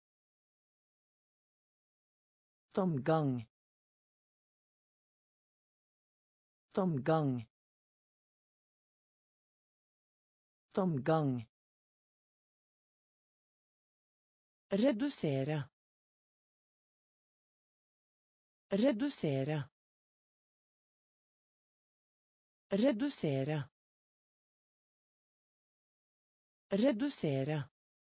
Tomgang. Tomgang. Tomgang. Redusere. Redusere. Redusere. Redusere.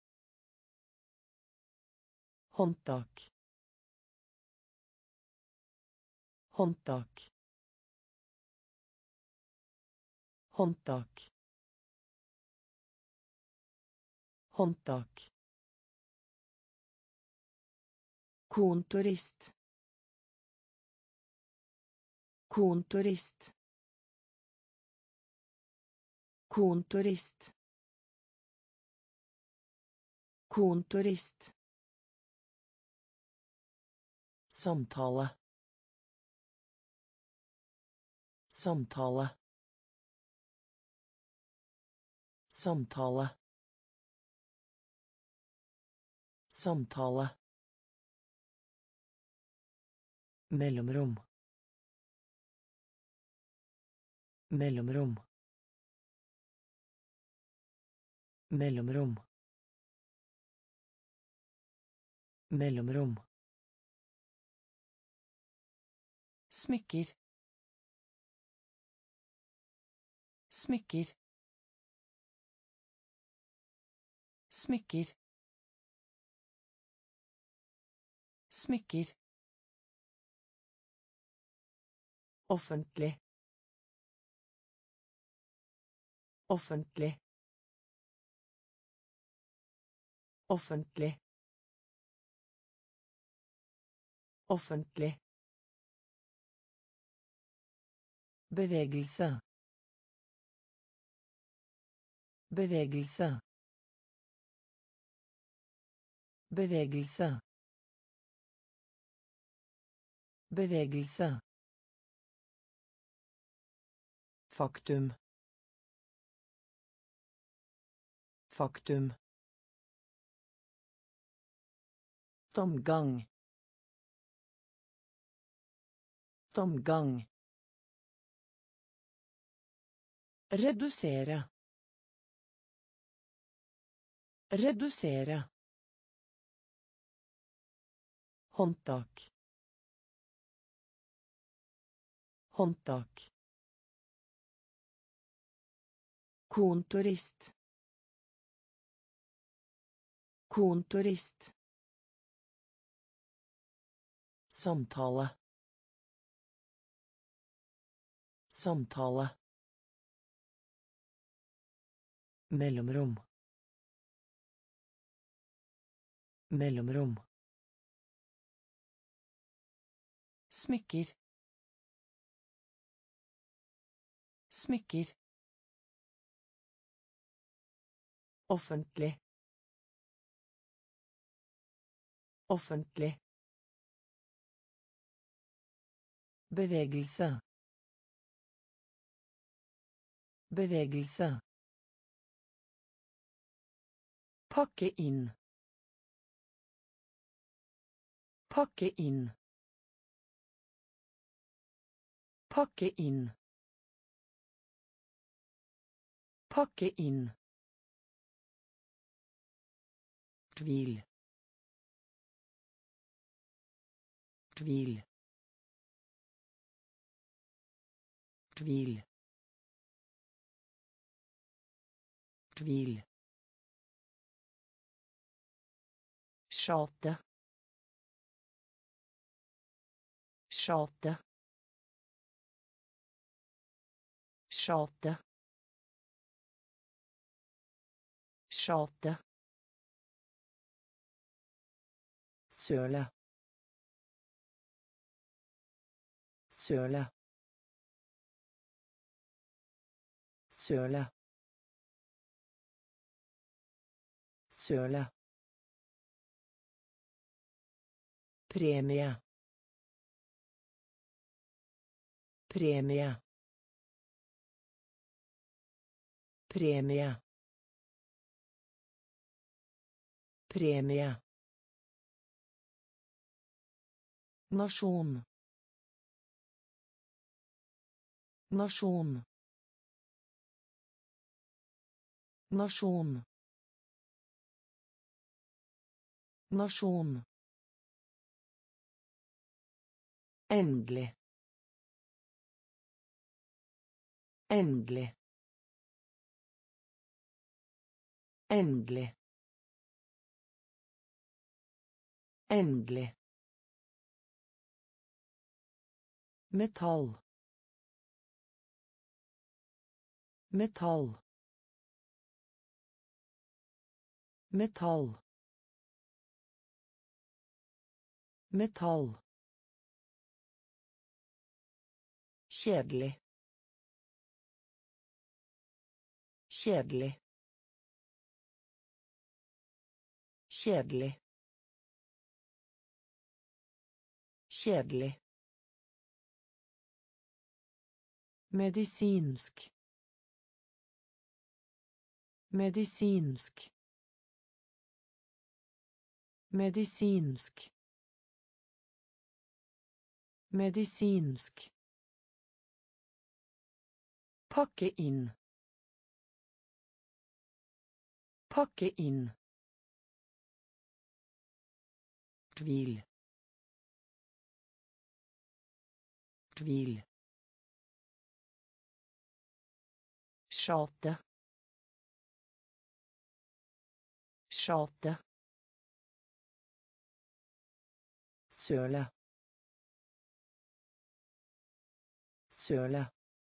Håndtak. Håndtak. Håndtak. Håndtak. Kontorist. Kontorist. Kontorist. Kontorist. Samtale. Samtale. Samtale. Samtale. Mellomrom. Mellomrom. Mellomrom. Mellomrom. Smykker. Smykker. Smykker. Smykker. Offentlig. Offentlig. Offentlig. Offentlig. Bevegelse. Bevegelse. Bevegelse. Bevegelse. Faktum. Faktum. Tomgang. Tomgang. Redusere. Redusere. Håndtak. Håndtak. Kontorist. Kontorist. Samtale. Samtale. Mellomrom. Mellomrom. Smykker. Smykker. Offentlig. Offentlig. Bevegelse. Bevegelse. Pakke inn. Pakke inn. Pakke inn. Pakke inn. Tvil. Tvil. Tvil. Tvil. Sjate. Sjate. Sjate. Sjate. Søle. Søle. Søle. Søle. Premie. Premie. Premie. Premie. Nasjon. Nasjon. Nasjon. Nasjon. Endelig. Endelig. Endelig. Endelig. Metall. Metall. Metall. Metall. Kjedelig. Kjedelig. Kjedelig. Kjedelig. Medisinsk. Medisinsk. Medisinsk. Medisinsk. Pakke inn. Pakke inn. Tvil. Tvil. Sjate. Sjate. Søle. Søle.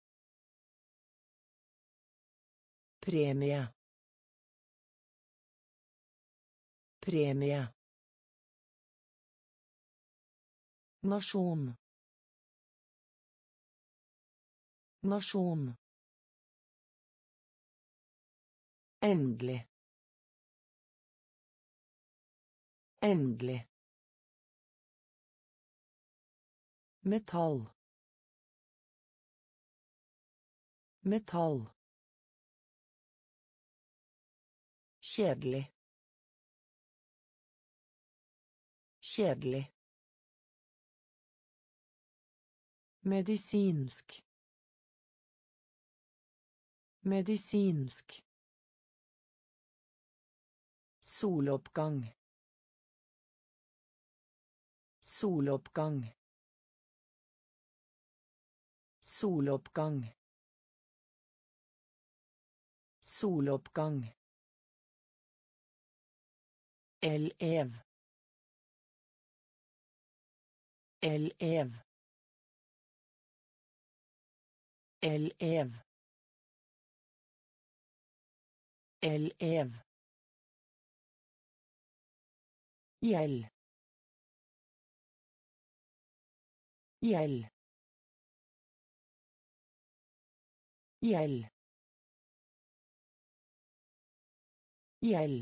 Premie. Premie. Nasjon. Nasjon. Endelig. Endelig. Metall. Metall. Kjedelig. Kjedelig. Medisinsk. Medisinsk. Soloppgang. Soloppgang. Soloppgang. Soloppgang. Elev. Elev. Elev. Elev. Gjeld. Gjeld. Gjeld. Gjeld.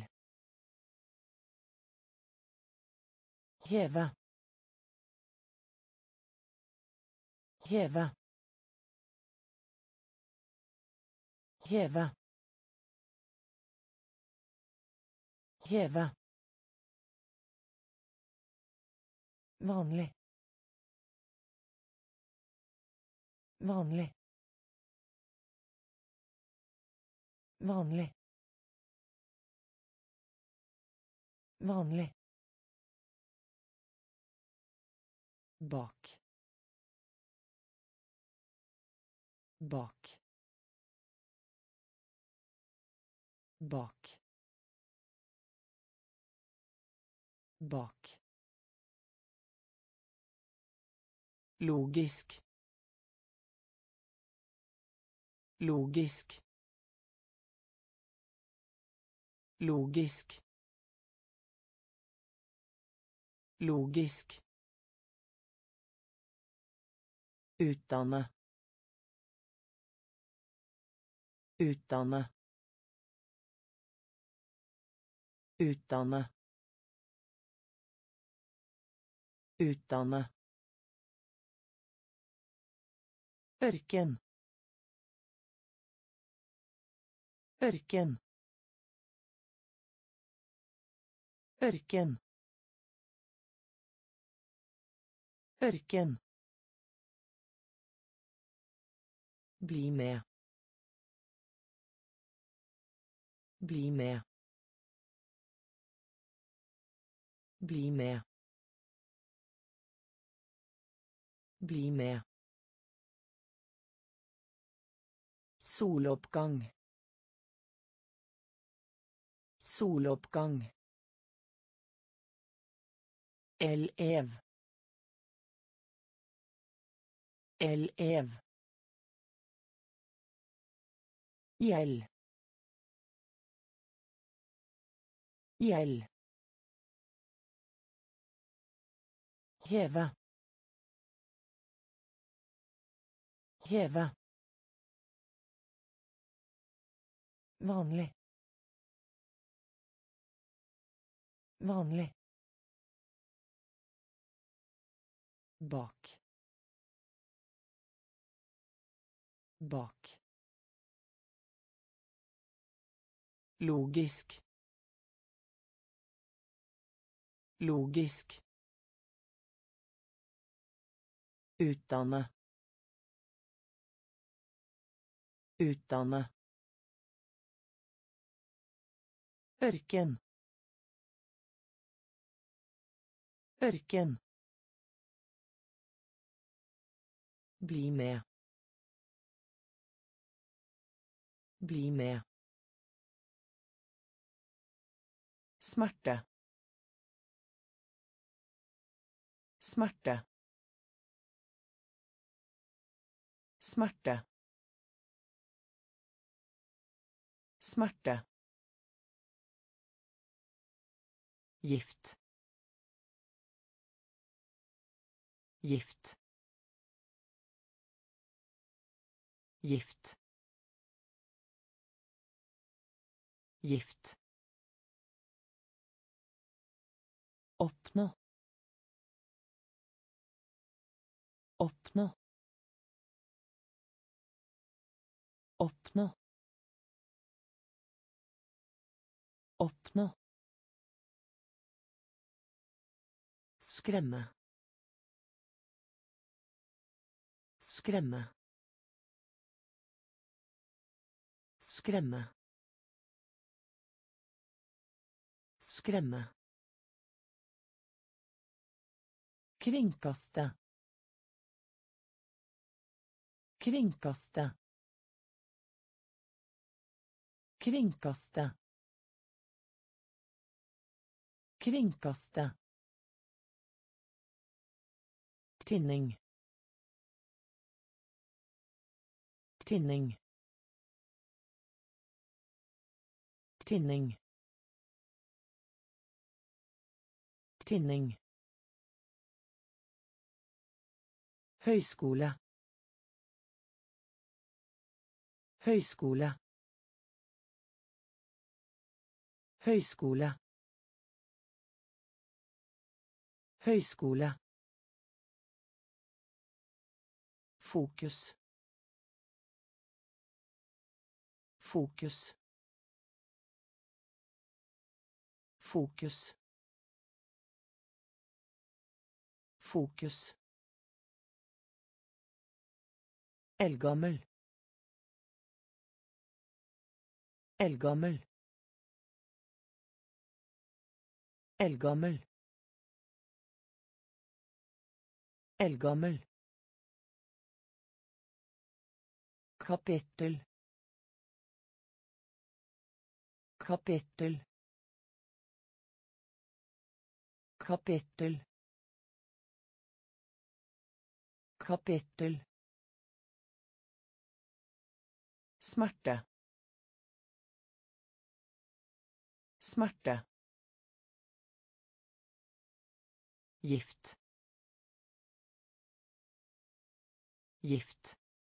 Heve. Heve. Heve. Heve. Vanlig. Vanlig. Vanlig. Vanlig. Bak. Bak. Bak. Bak. Logisk. Logisk. Logisk. Logisk. Utdanne. Utdanne. Utdanne. Utdanne. Ørken. Ørken. Ørken. Ørken. Bli med. Bli med. Bli med. Bli med. Soloppgang. Soloppgang. Elev. Elev. Gjeld. Gjeld. Heve. Heve. Vanlig. Vanlig. Bak. Bak. Logisk. Logisk. Utdanne. Utdanne. Ørken. Ørken. Bli med. Bli med. Smerte. Smerte. Smerte. Smerte. Gift. Gift. Gift. Gift. Oppnå. Oppnå. Oppnå. Oppnå. Skremme. Skremme. Skremme. Skremme. Kringkaste. Kringkaste. Kringkaste. Kringkaste. Tinning. Tinning. Tinning. Tinning. Høyskole. Høyskole. Høyskole. Høyskole. Fokus. Fokus. Fokus. Fokus. Eldgammel. Eldgammel. Eldgammel. Eldgammel. Kapittel. Kapittel. Kapittel. Kapittel. Smerte. Smerte. Gift. Gift.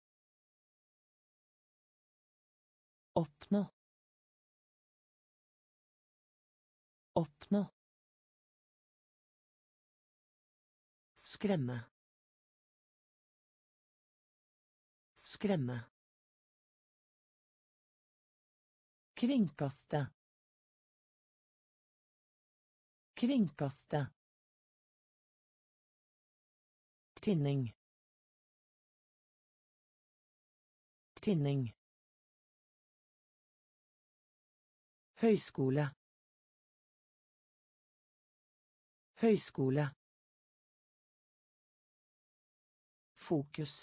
Oppnå. Oppnå. Skremme. Skremme. Kringkaste. Kringkaste. Tinning. Tinning. Høyskole. Høyskole. Fokus.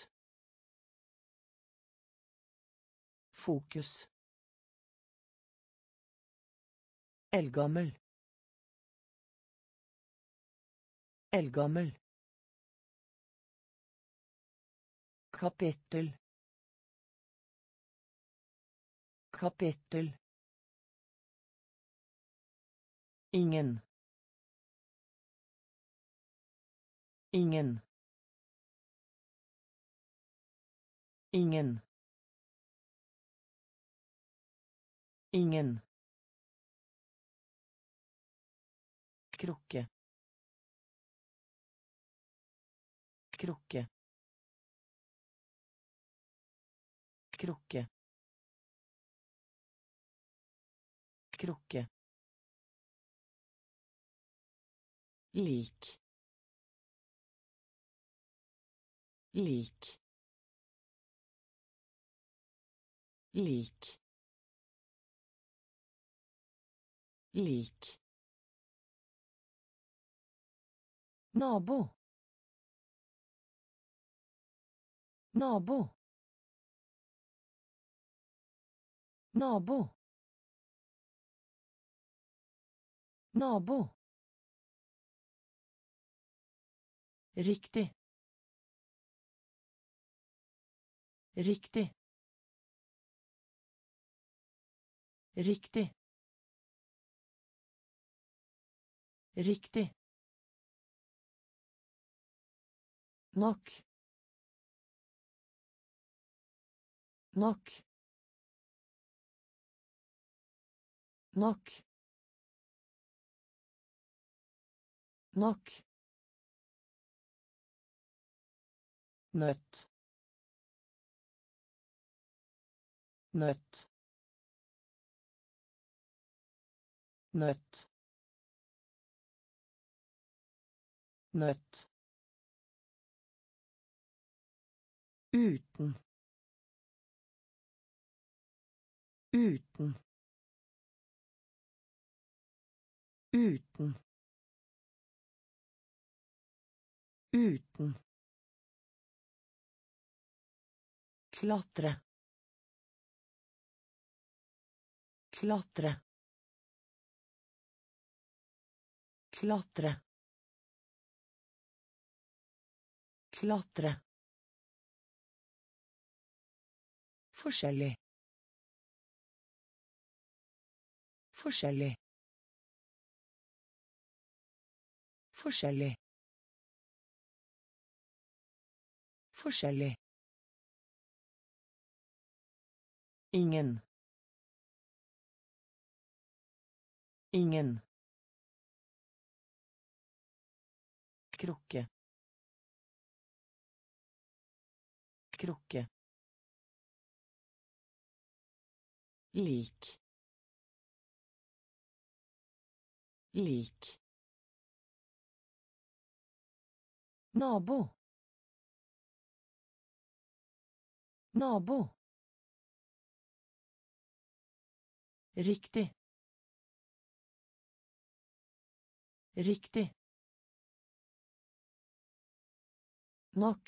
Fokus. Eldgammel. Eldgammel. Kapittel. Kapittel. Ingen. Ingen. Ingen. Ingen. Krukke. Krukke. Krukke. Krukke. Lik. Lik. Lik. Lik. Nabo. Nabo. Nabo. Nabo. Riktig. Riktig. Riktig. Riktig. Nok. Nok. Nok. Nok. Nøtt. Nøtt. Nøtt. Nøtt. Uten. Uten. Uten. Uten. Klatre. Klatre. Klatre. Klatre. Forskjellig. Forskjellig. Forskjellig. Forskjellig. Ingen. Ingen. Krukke. Krukke. Lik. Lik. Nabo. Nabo. Riktig. Riktig. Nok.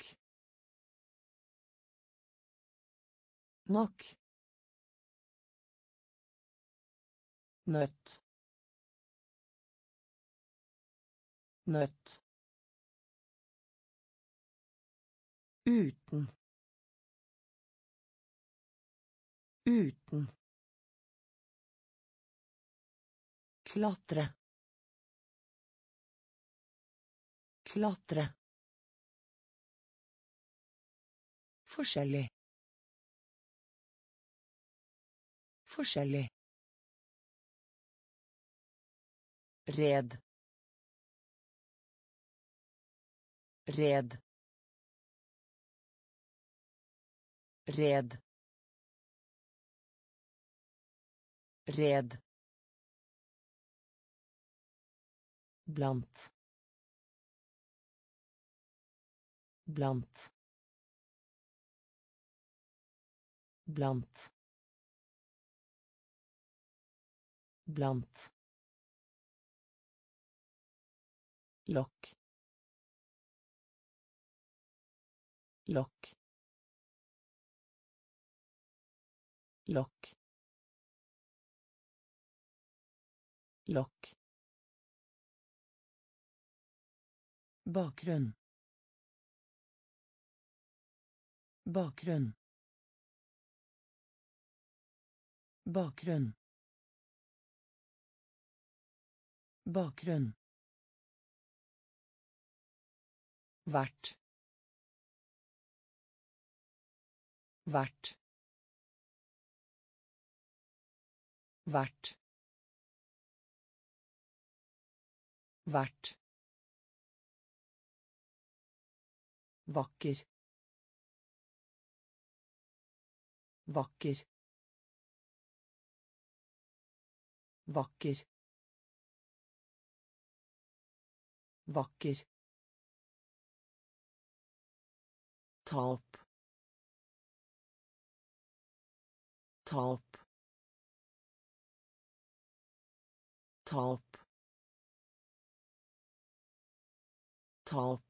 Nok. Nøtt. Nøtt. Uten. Uten. Klatre. Klatre. Forskjellig. Forskjellig. Red. Red. Red. Red. Blant. Blant. Blant. Blant. Lokk. Lokk. Lokk. Lokk. Bakgrunn. Bakgrunn. Bakgrunn. Bakgrunn. Vært. Vært. Vært. Vært. Vakker. Vakker. Vakker. Vakker. Tap. Tap. Tap. Tap.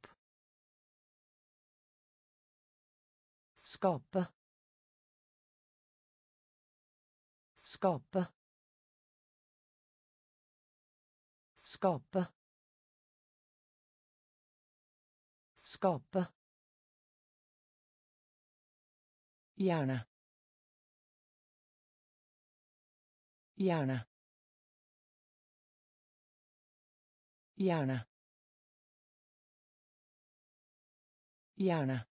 Skape. Skape. Skape. Skape. Gjerne. Gjerne. Gjerne. Gjerne.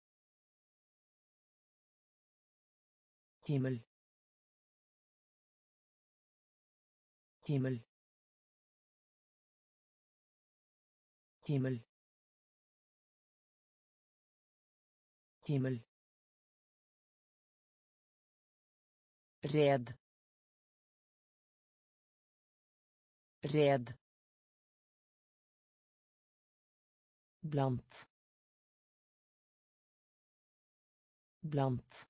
Himmel. Himmel. Himmel. Himmel. Red. Red. Blant. Blant.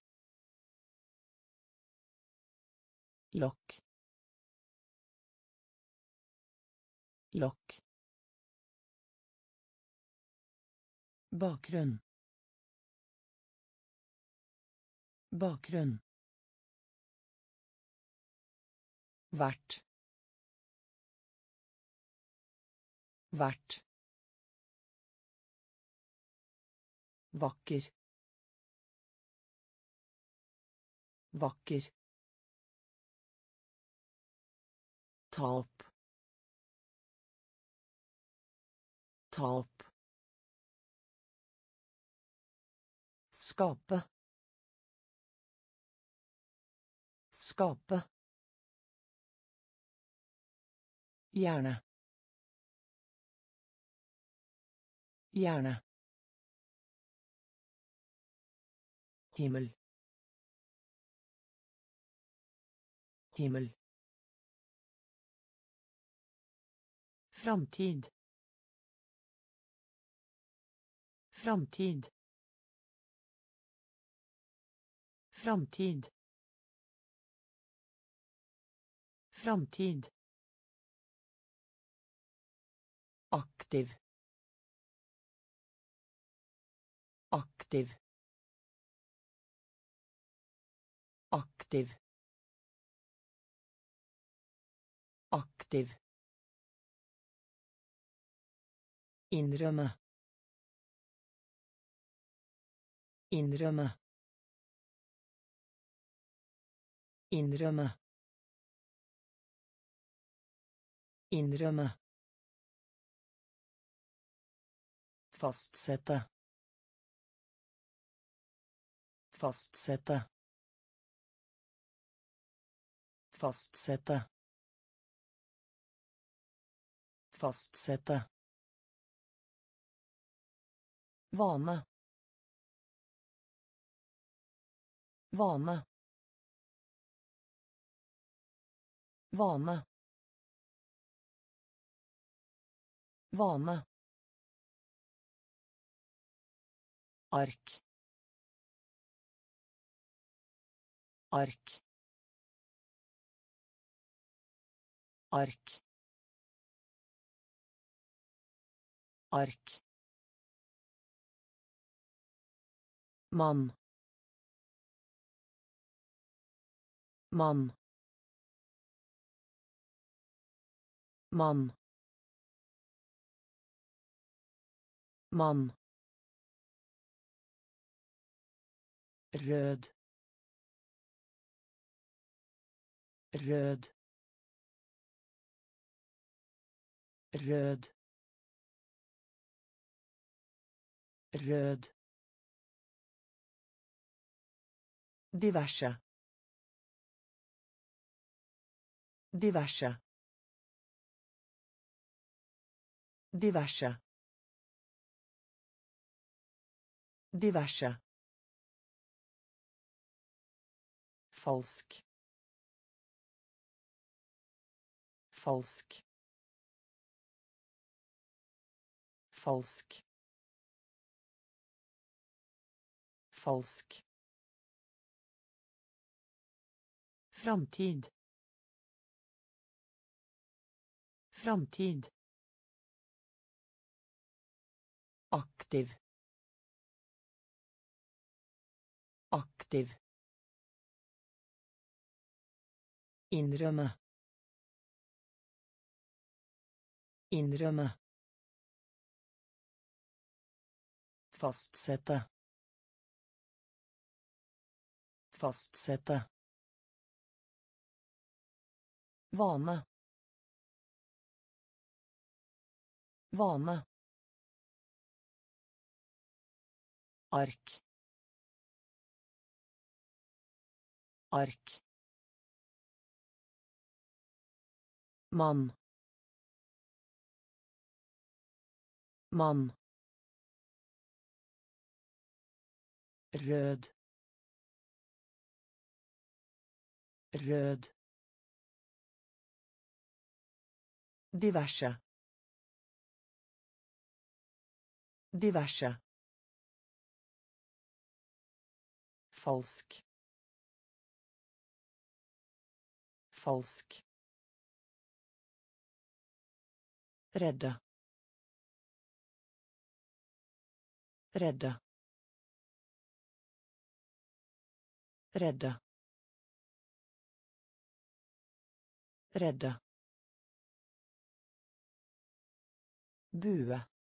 Lokk. Lokk. Bakgrunn. Bakgrunn. Vært. Vært. Vakker. Vakker. Tap. Tap. Skape. Skape. Gjerne. Gjerne. Himmel. Himmel. Framtid. Framtid. Framtid. Framtid. Aktiv. Aktiv. Aktiv. Aktiv. Innrømme. Innrømme. Innrømme. Innrømme. Fastsette. Fastsette. Fastsette. Fastsette. Vane. Vane. Vane. Vane. Ark. Ark. Ark. Ark. Mann. Mann. Mann. Mann. Rød. Rød. Rød. Rød. Diverse. Diverse. Diverse. Diverse. Falsk. Falsk. Falsk. Falsk. Framtid. Framtid. Aktiv. Aktiv. Innrømme. Innrømme. Fastsette. Fastsette. Vane. Vane. Ark. Ark. Mann. Mann. Rød. Rød. Diverse. Diverse. Falsk. Falsk. Redde. Redde. Redde. Redde. Bue.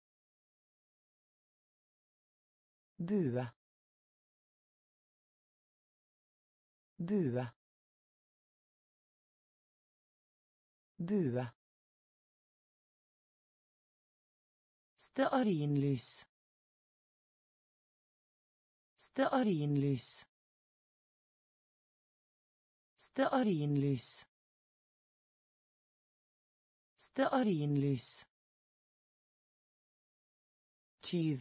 Bue. Bue. Bue. Stearinlys. Stearinlys. Stearinlys. Stearinlys. Tyv.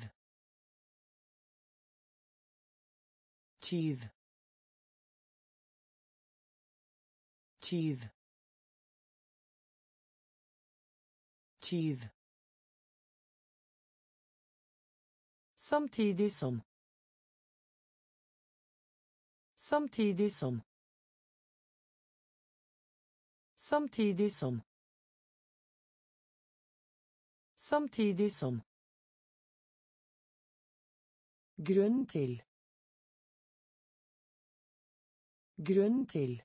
Tyv. Tyv. Tyv. Samtidig som. Samtidig som. Samtidig som. Samtidig som. Grunn til. Grunn til.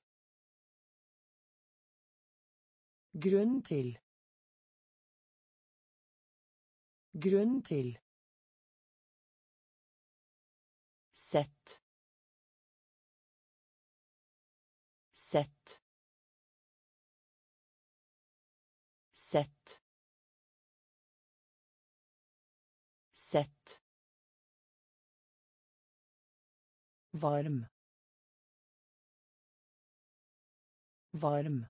Grunn til. Grunn til. Sett. Sett. Sett. Sett. Varm. Varm.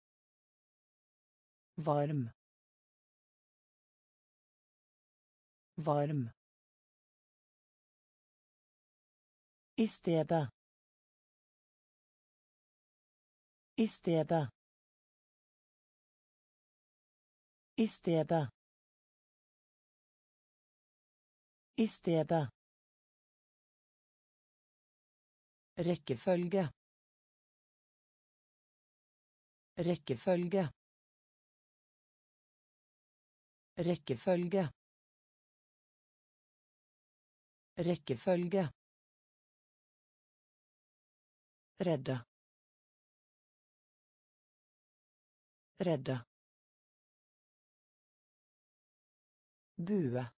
Varm. Varm. I stedet. I stedet. I stedet. I stedet. Rekkefølge. Rekkefølge. Rekkefølge. Rekkefølge. Redde. Redde. Bue.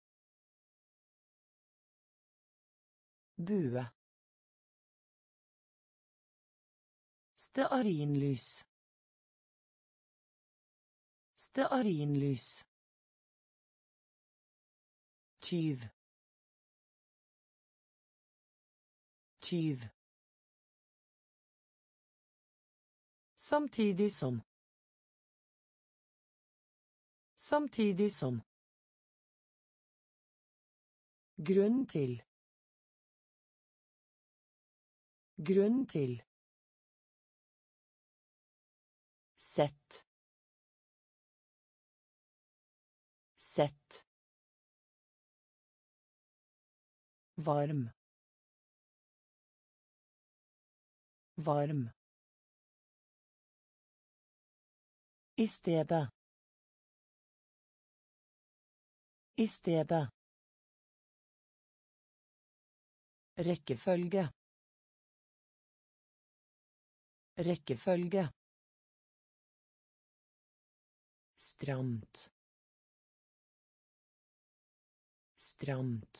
Bue. Stearinlys. Stearinlys. Tyv. Tyv. Samtidig som. Samtidig som. Grunn til. Grunn til. Sett. Sett. Varm. Varm. I stedet. I stedet. Rekkefølge. Rekkefølge. Stramt. Stramt.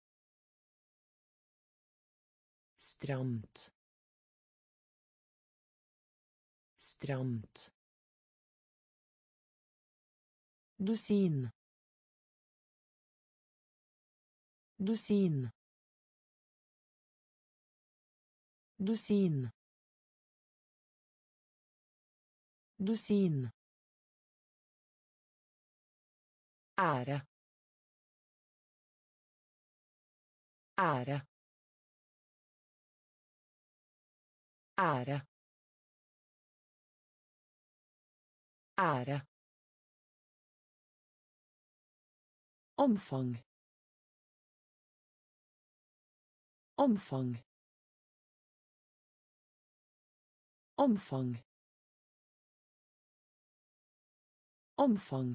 Stramt. Stramt. Dusin. Dusin. Dusin. Dusin. Ære. Ære. Ære. Ære. Omfang. Omfang. Omfang. Omfang.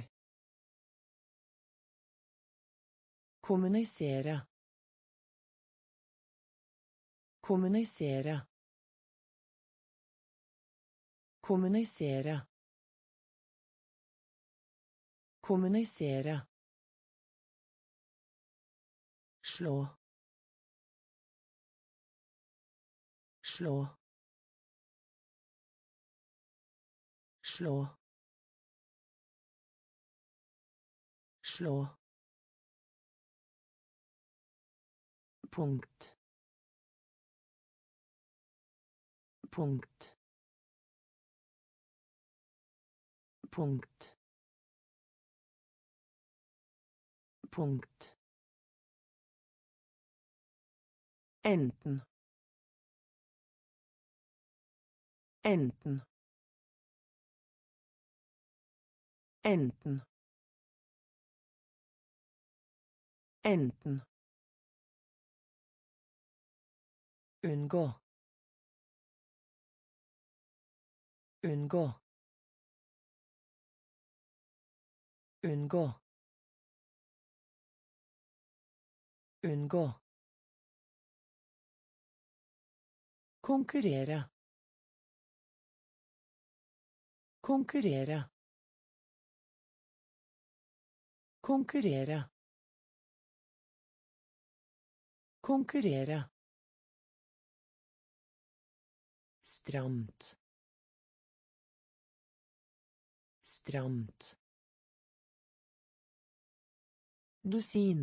Kommunisere. Kommunisere. Kommunisere. Kommunisere. Slå. Slå. Slå. Slå. Punkt. Punkt. Punkt. Punkt. Enten. Enten. Enten. Enten. Unngå. Unngå. Unngå. Unngå. Konkurrere. Konkurrere. Konkurrere. Konkurrere. Stramt. Stramt. Dusin.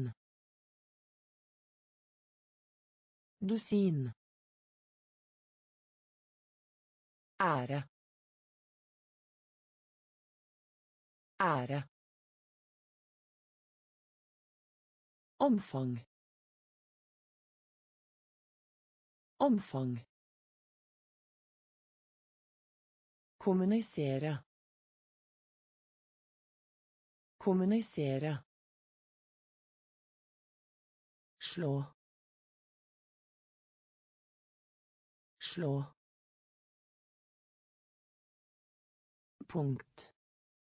Dusin. Ære. Ære. Omfang. Omfang. Kommunisere. Kommunisere. Slå. Slå. Punkt.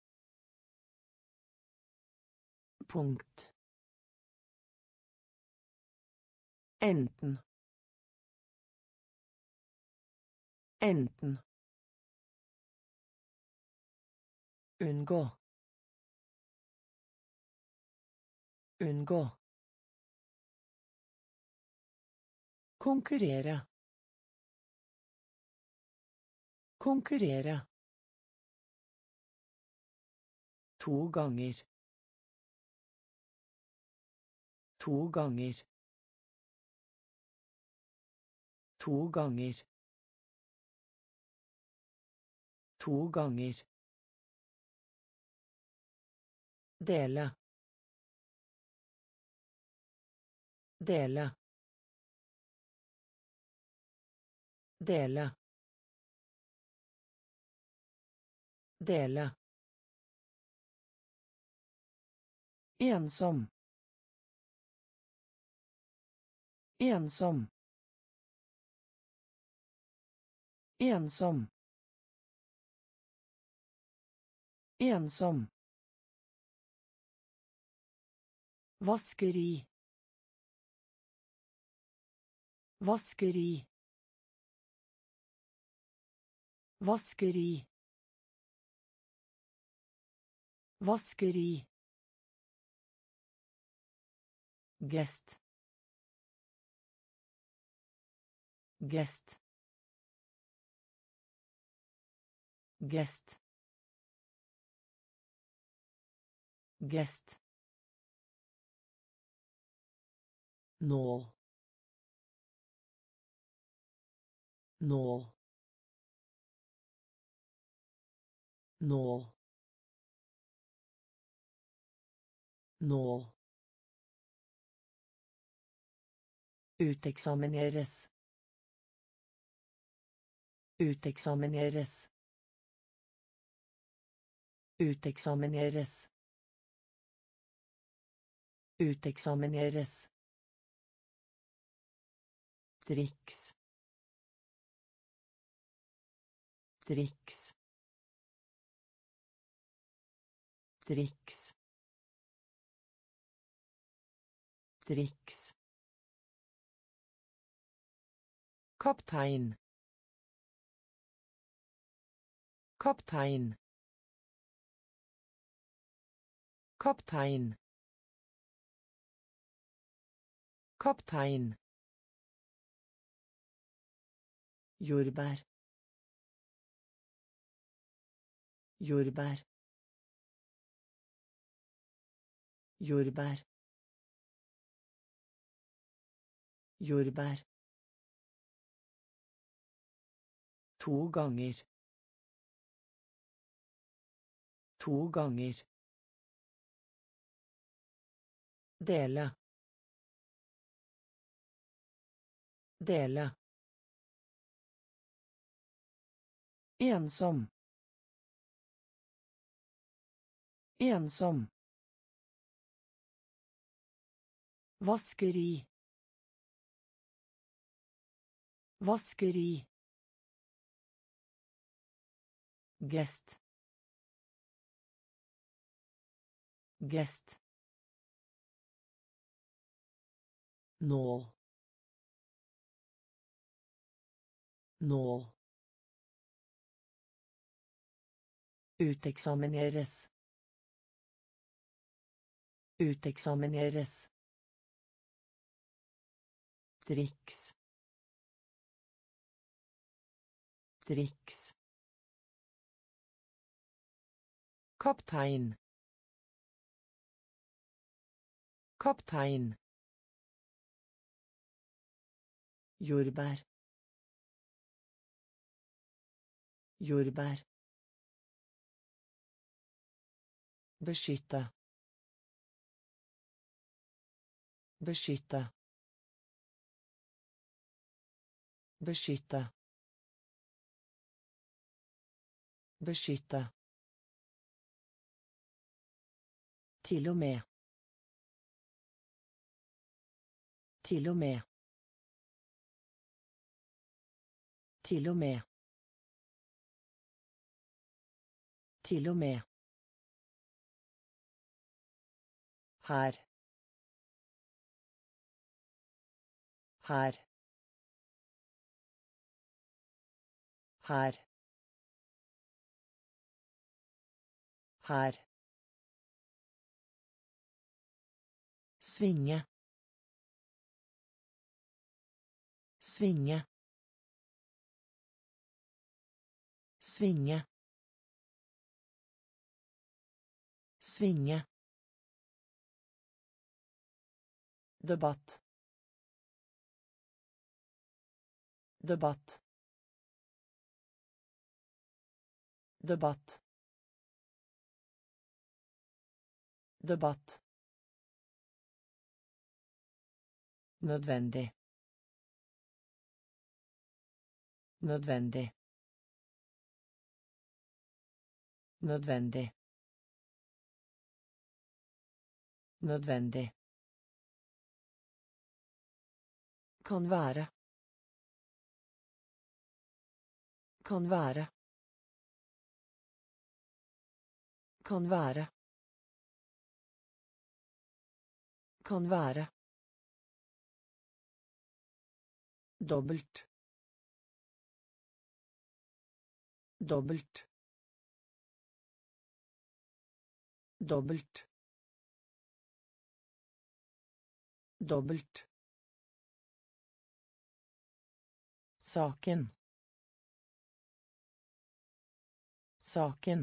Punkt. Enten. Enten. Unngå. Unngå. Konkurrere. Konkurrere. To ganger. To ganger. To ganger. To ganger. Dele. Dele. Dele. Dele. Ensom. Ensom. Ensom. Ensom. Vaskeri. Vaskeri. Vaskeri. Vaskeri. Gest. Gest. Gest. Gest. Nål. Nål. Nål. Nål. Uteksamineres. Uteksamineres. Uteksamineres. Uteksamineres. Triks. Triks. Triks. Triks. Kaptein. Kaptein. Kaptein. Kaptein. Jordbær. Jordbær. Jordbær. Jordbær. To ganger. To ganger. Dele. Dele. Ensom. Ensom. Vaskeri. Vaskeri. Gest. Gest. Nål. Nål. Uteksamineres. Uteksamineres. Triks. Triks. Kaptein. Kaptein. Jordbær. Jordbær. Beskytte. Beskytte. Beskytte. Beskytte. Til og med. Til og med. Til og med. Til og med. Her. Her. Her. Her. Svinge. Svinge. Svinge. Svinge. Debatt. Debatt. Debatt. Debatt. Nødvendig. Nødvendig. Nødvendig. Nødvendig. Kan være. Kan være. Kan være. Kan være. Dobbelt. Dobbelt. Dobbelt. Dobbelt. Saken. Saken.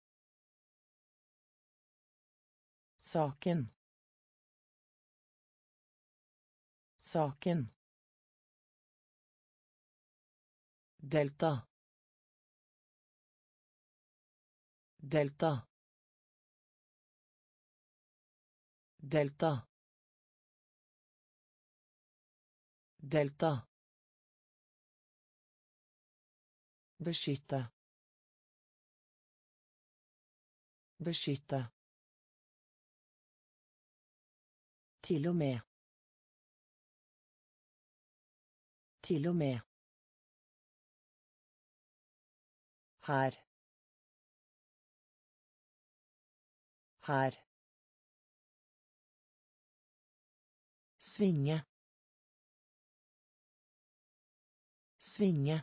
Saken. Saken. Delta. Delta. Delta. Delta. Beskytte. Beskytte. Til og med. Til og med. Her. Her. Svinge. Svinge.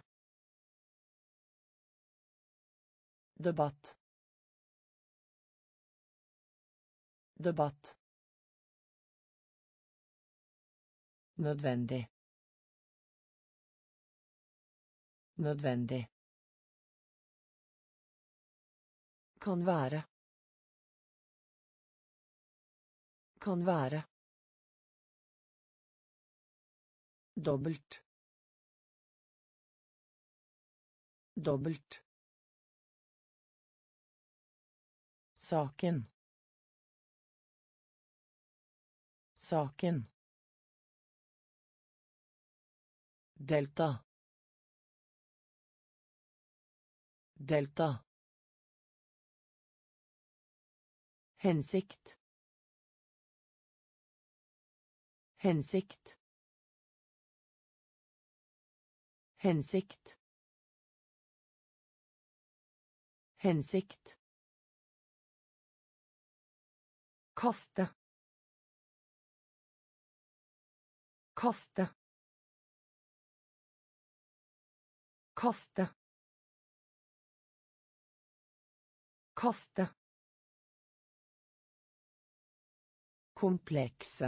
Debatt. Debatt. Nødvendig. Nødvendig. Kan være. Kan være. Dobbelt. Dobbelt. Saken. Saken. Delta. Delta. Hensikt. Hensikt. Hensikt. Hensikt. Kaste. Kaste. Kaste. Kaste. Komplekse.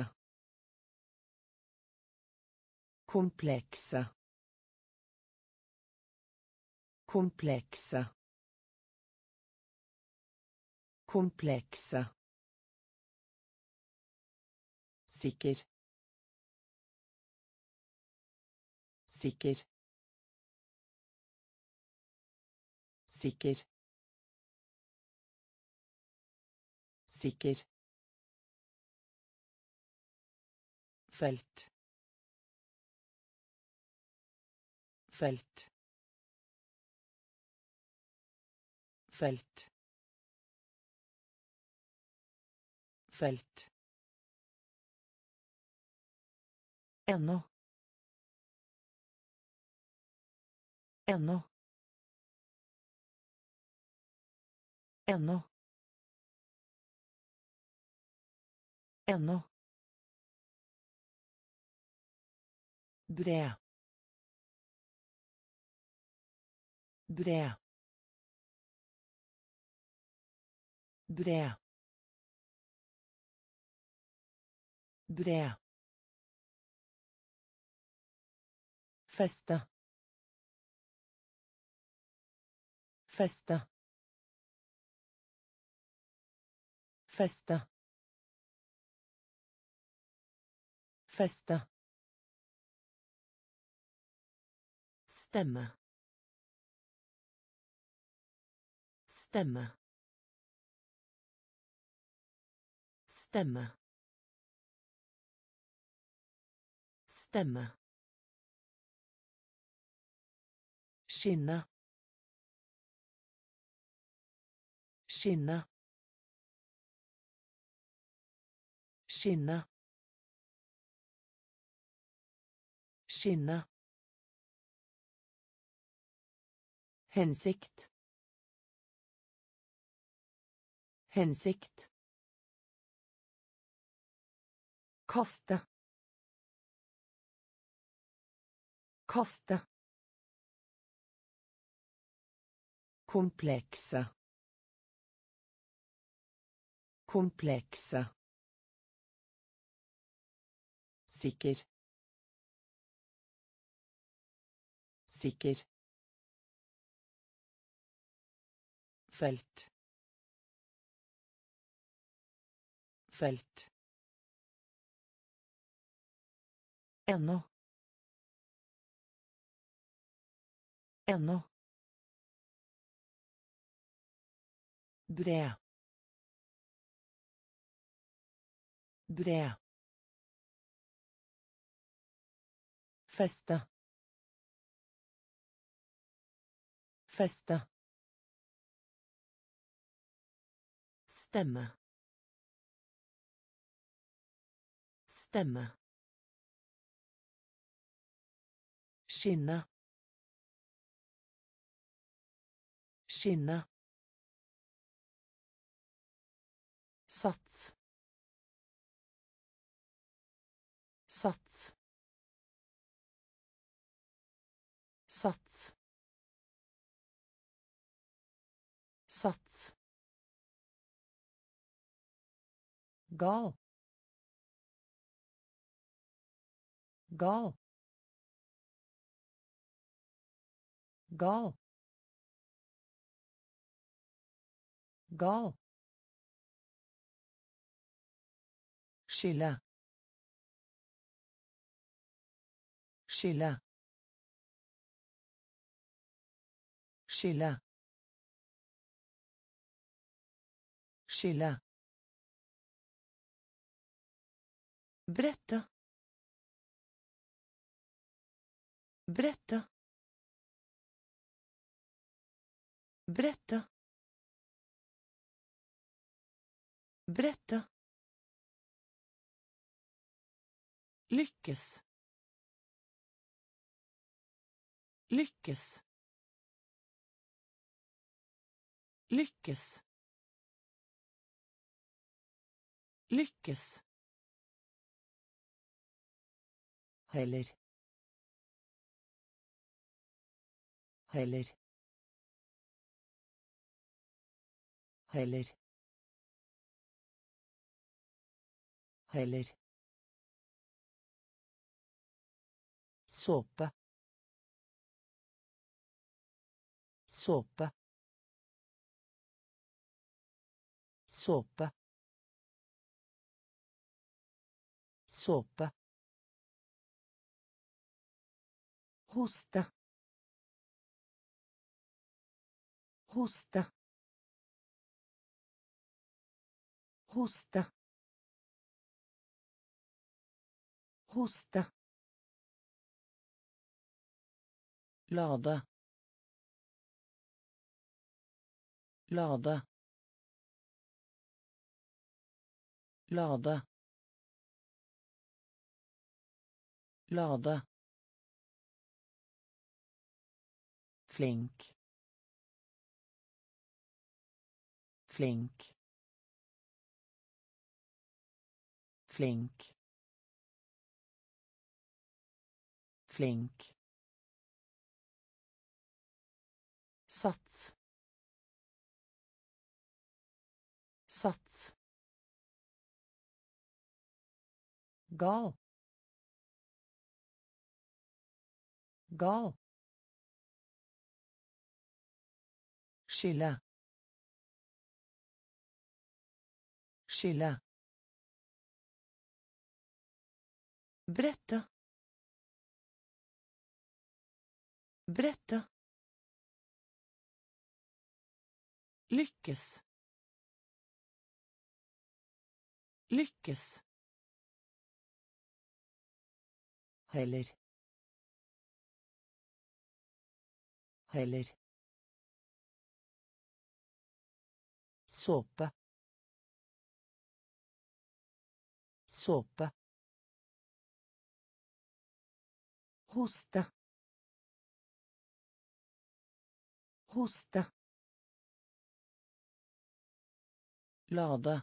Komplekse. Komplekse. Komplekse. Sikker. Sikker. Sikker. Sikker. fält fält fält fält ännu ännu ännu ännu bred bred bred bred fästa fästa fästa fästa stämma stämma stämma stämma skinna skinna skinna skinna hensikt hensikt kosta kosta komplexa komplexa sikker sikker fält fält ännu ännu bred bred fästa fästa stämma stämma skinna skinna sats sats sats sats gal gal gal gal skylla skylla skylla skylla berätta berätta berätta berätta lyckas lyckas lyckas lyckas heller heller heller heller såpa såpa såpa såpa hosta hosta hosta Hosta. Lade. Lade. Lade. Lade. Flink. Flink. Flink. Flink. Sats. Sats. Gal. Gal. Skille. Skille. Brette. Brette. Lyckes. Lyckes. Heller. Heller. Såpe. Såpe. Hosta. Hosta. Lade.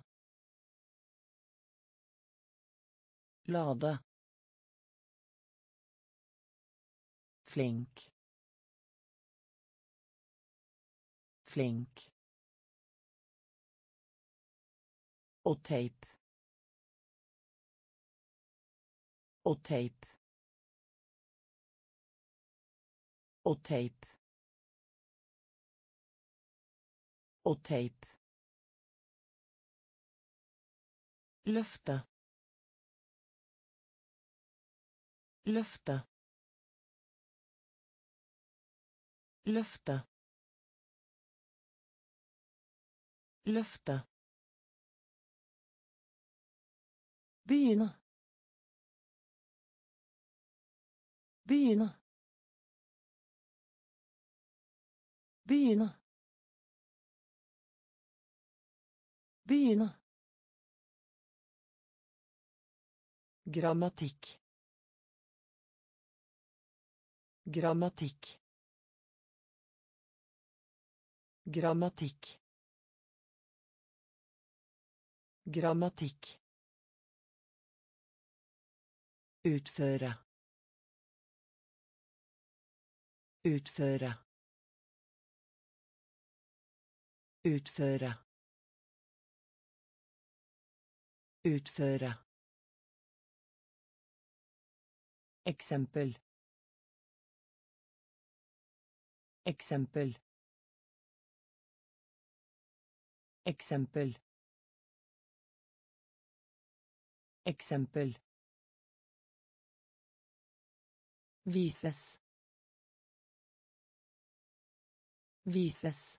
Lade. Flink. Flink. Och tejp. Och tejp. Och tejp. Och tejp. Löfte. Löfte. Löfte. Löfte. Begynne. Begynne. Begynne. Begynne. Grammatikk. Grammatikk. Grammatikk. Grammatikk. Utføre. Utføre. Utføre. Utføre. Eksempel. Eksempel. Eksempel. Eksempel. Vises. Vises.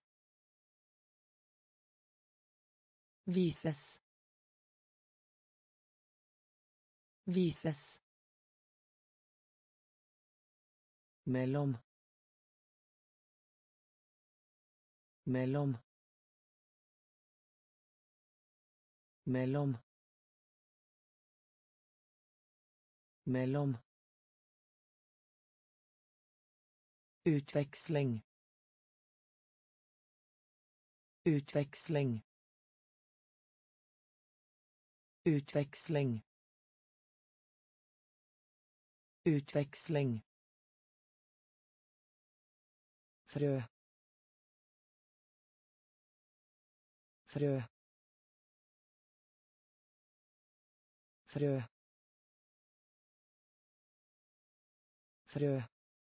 Vises. Vises. Mellom. Mellom. Mellom. Mellom. Utväxling. Utväxling. Utväxling. Utväxling. Frö. Frö. Frö. Frö.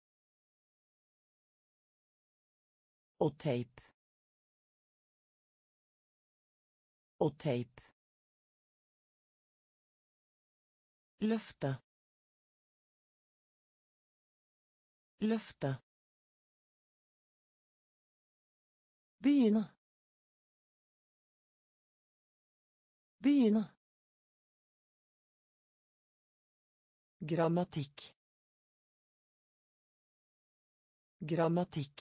Och tejp. Och tejp. Löfte. Löfte. Begynne. Begynne. Grammatikk. Grammatikk.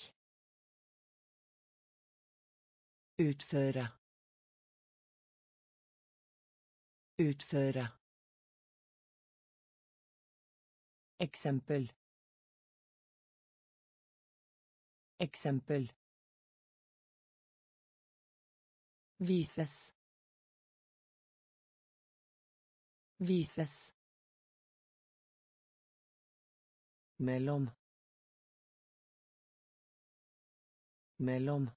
Utføre. Utføre. Eksempel. Eksempel. Vises. Vises. Mellom. Mellom.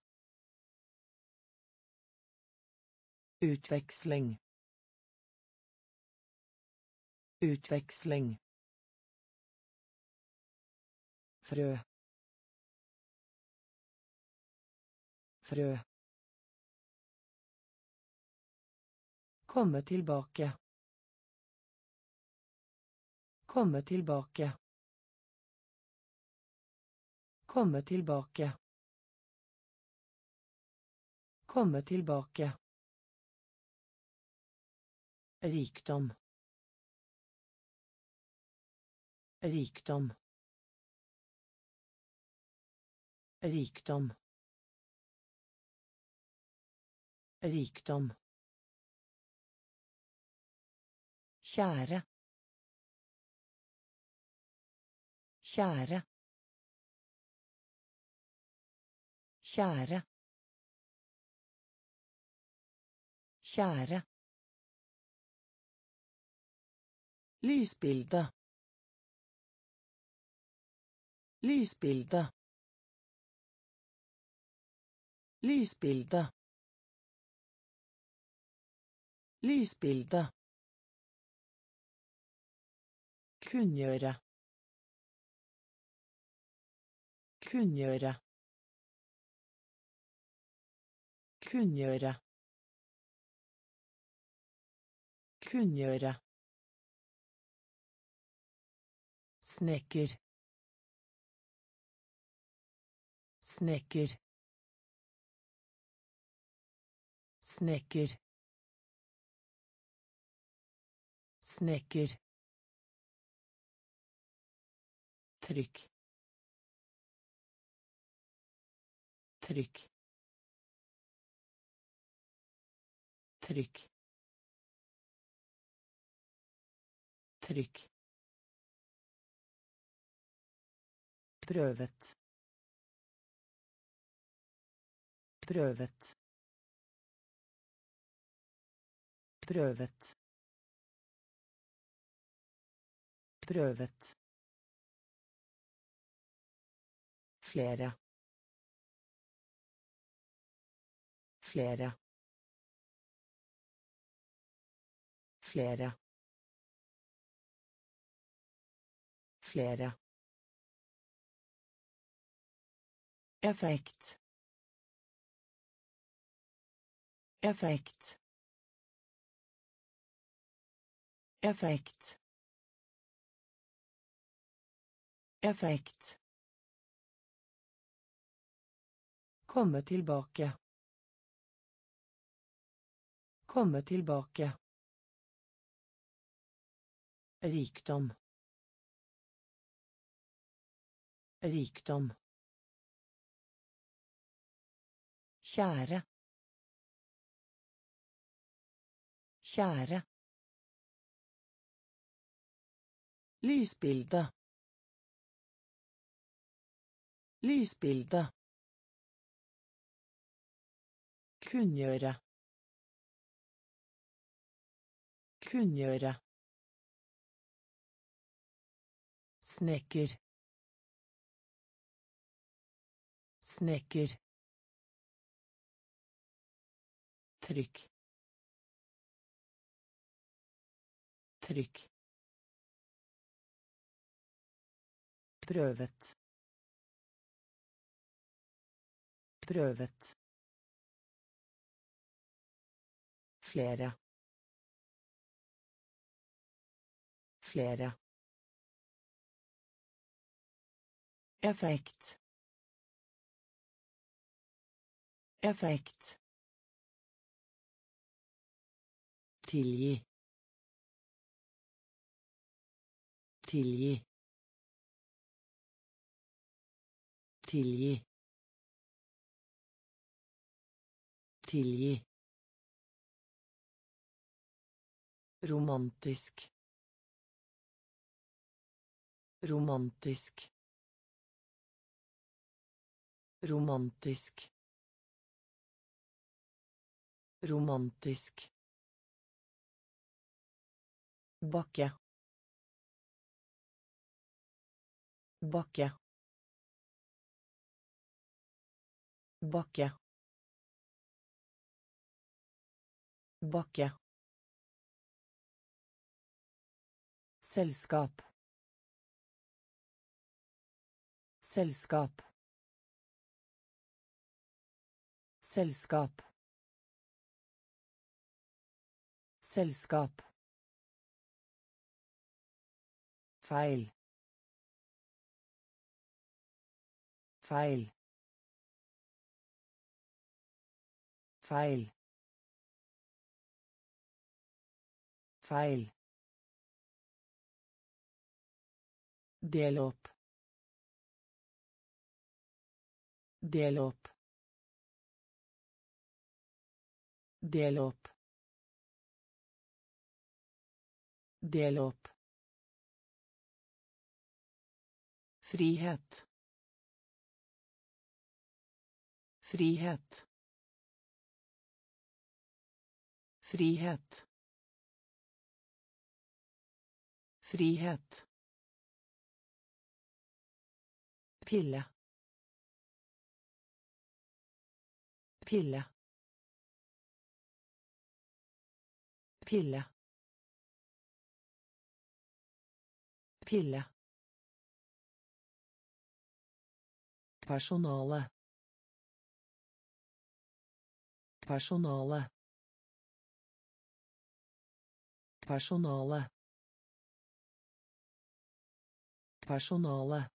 Utveksling. Utveksling. Frø. Frø. Komme tilbake. Komme tilbake. Komme tilbake. Komme tilbake. Rikdom. Rikdom. Rikdom. Rikdom. Kjære. Kjære. Kjære. Kjære. Lysbilde. Lysbilde. Lysbilde. Lysbilde. Kunngjøre. Kunngjøre. Kunngjøre. Kunngjøre. Snekker. Snekker. Snekker. Snekker. Trykk. Trykk. Trykk. Trykk. Prøvet. Prøvet. Prøvet. Prøvet. Flere. Flere. Flere. Flere. Effekt. Effekt. Effekt. Effekt. Komme tilbake. Komme tilbake. Rikdom. Rikdom. Kjære. Kjære. Lysbilde. Lysbilde. Kunngjøre. Kunngjøre. Snekker. Snekker. Trykk. Trykk. Prøvet. Prøvet. Flere. Flere. Effekt. Effekt. Tilgi. Tilgi. Tilgi. Tilgi. Romantisk. Romantisk. Romantisk. Romantisk. Bakke. Bakke. Bakke. Bakke. Selskap. Selskap. Selskap. Selskap. Feil. Feil. Feil. Feil. Del opp. Del opp. Del opp. Del opp. Frihet. Frihet. Frihet. Frihet. Pille. Pille. Pille. Pille. Personale. Personale. Personale. Personale.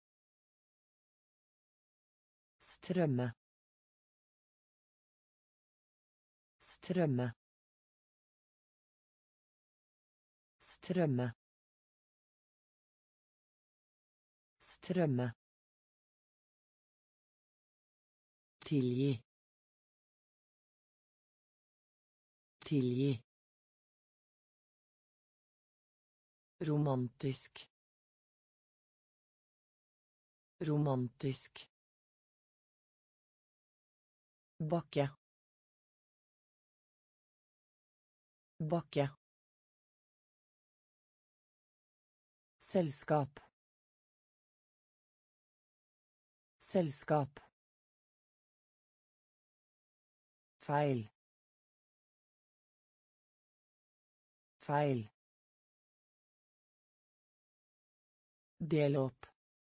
Strømme. Strømme. Strømme. Strømme. Tilgi. Tilgi. Romantisk. Romantisk. Bakke. Bakke. Selskap. Selskap. Feil. Feil. Del opp.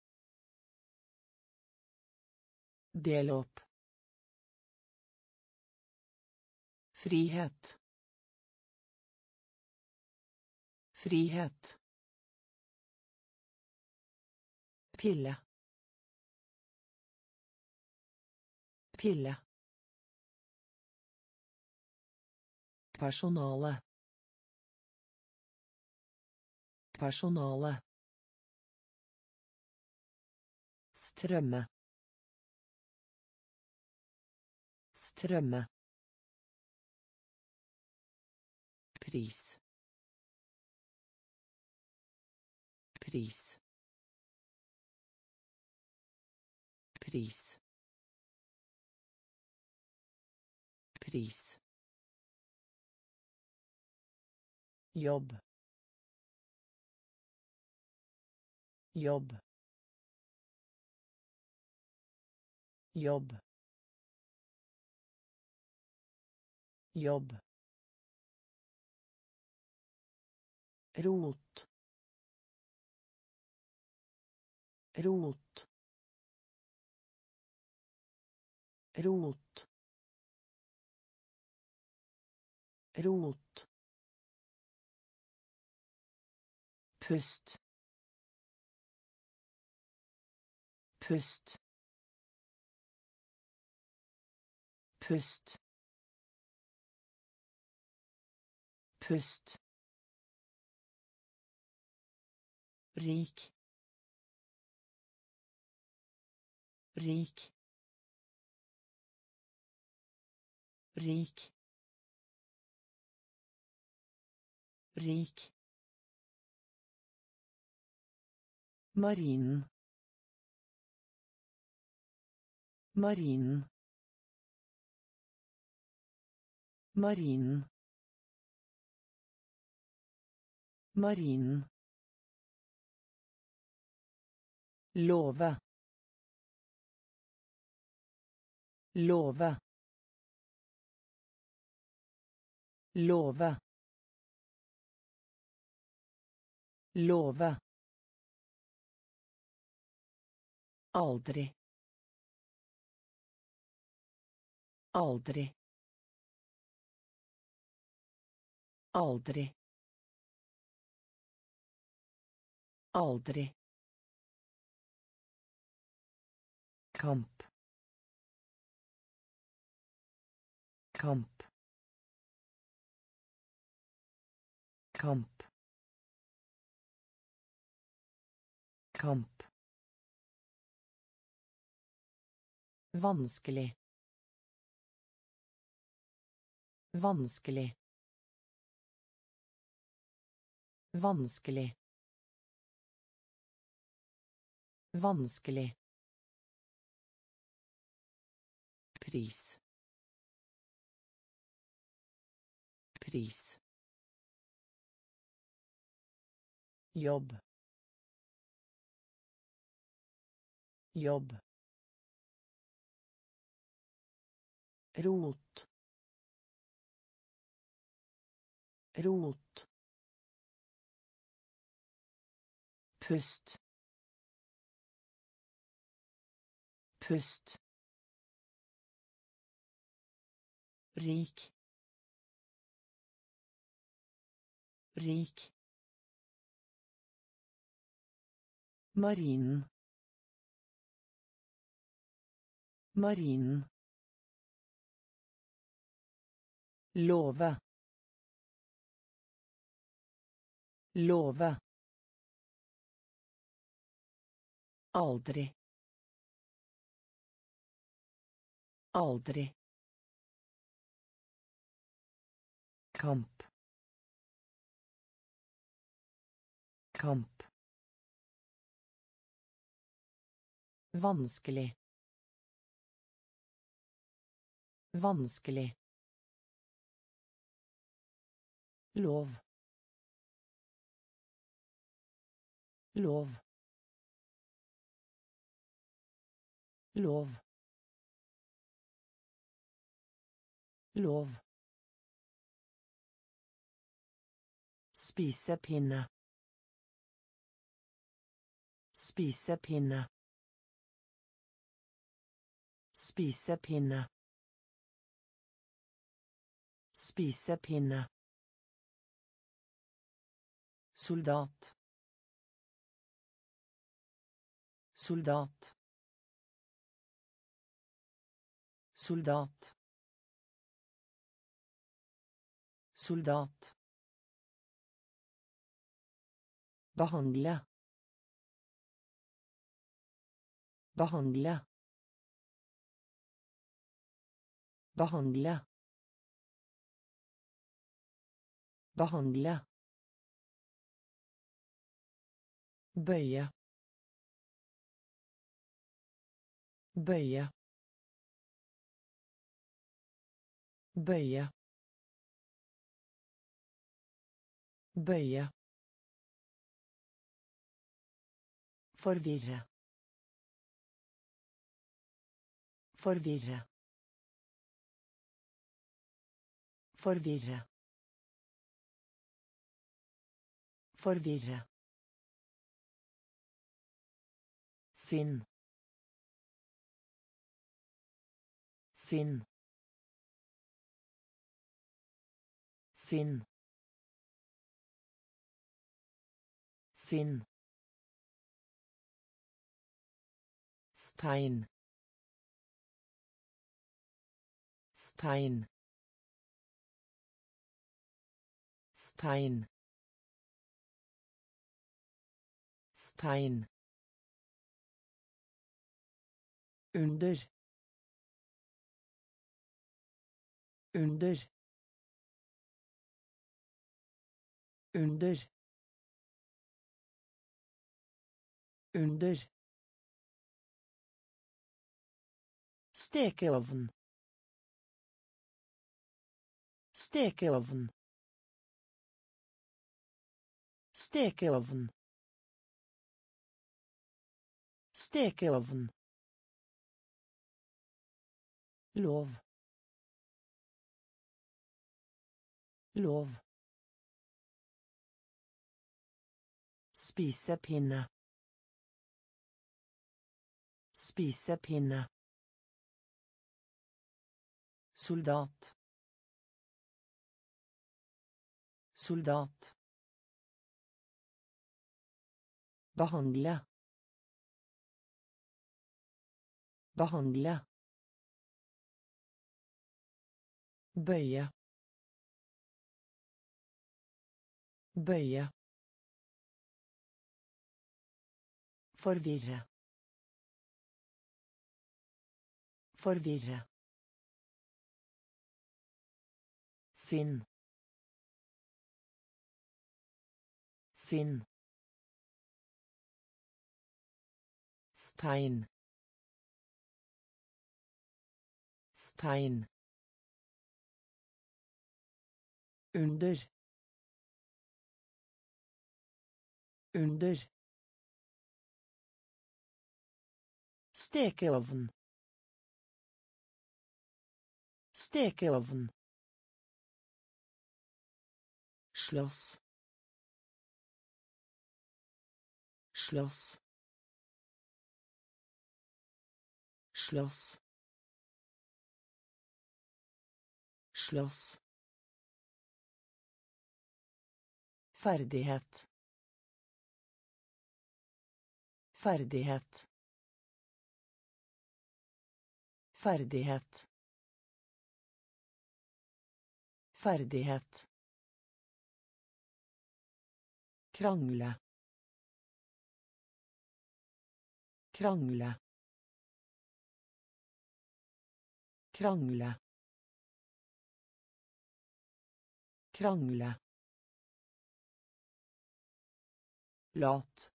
Del opp. Frihet. Frihet. Pille. Pille. Personale. Personale. Strømme. Strømme. Pris. Pris. Pris. Pris. Jobb. Jobb. Jobb. Jobb. Rot. Rot. Rot. Rot. Pust. Pust. Pust. Pust. rik rik rik rik Marinen. Marinen. Marinen. Marinen. Love. Love. Love. Love. Aldri. Aldri. Aldri. Aldri. Kamp. Kamp. Kamp. Kamp. Vanskelig. Vanskelig. Vanskelig. Vanskelig. Pris. Pris. Jobb. Jobb. Rot. Rot. Pust. Pust. Rik. Rik. Marinen. Marinen. Love. Love. Aldri. Aldri. Kamp. Kamp. Vanskelig. Vanskelig. Lov. Lov. Lov. Lov. Spisepinne. Spisepinne. Spisepinne. Spisepinne. Soldat. Soldat. Soldat. Soldat. Behandle. Behandle. Behandle. Behandle. Bøye. Bøye. Bøye. Bøye. Forvirre. Forvirre. Forvirre. Forvirre. Sinn. Sinn. Sinn. Sinn. Stein. Stein. Stein. Stein. Under. Under. Under. Under. Stekeovn. Stekeovn. Stekeovn. Stekeovn. Lov. Lov. Spisepinne. Spisepinne. Soldat. Soldat. Behandle. Behandle. Bøye. Bøye. Forvirre. Forvirre. Sinn. Sinn. Stein. Stein. Under. Under. Stekeovn. Stekeovn. Slåss. Slåss. Slåss. Slåss. Ferdighet. Ferdighet. Ferdighet. Ferdighet. Krangle. Krangle. Krangle. Krangle. Lat.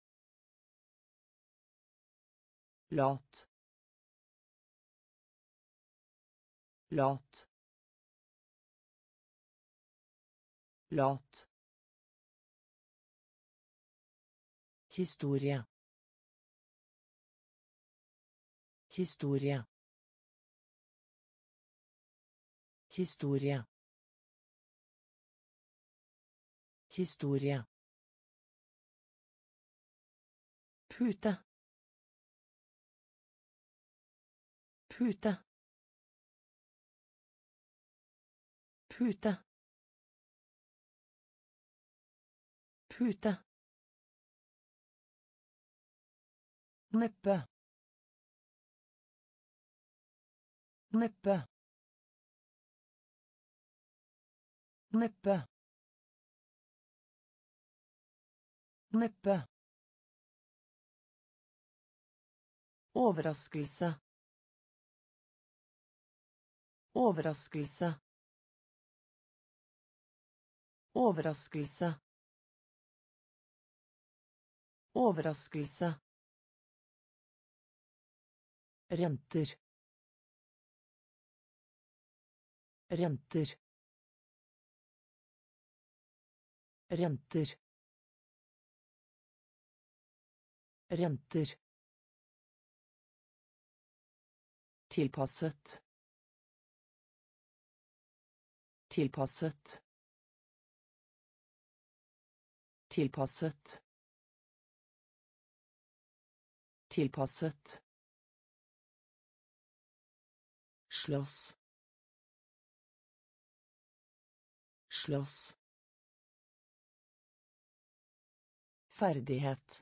Lat. Lat. Lat. Historie. Historie. Historie. Historie. Pute. Pute. Pute. Pute. Neppe. Neppe. Neppe. Neppe. Overraskelse. Overraskelse. Overraskelse. Overraskelse. Renter. Renter. Renter. Renter. Tilpasset. Tilpasset. Tilpasset. Tilpasset. Slåss. Slåss. Ferdighet.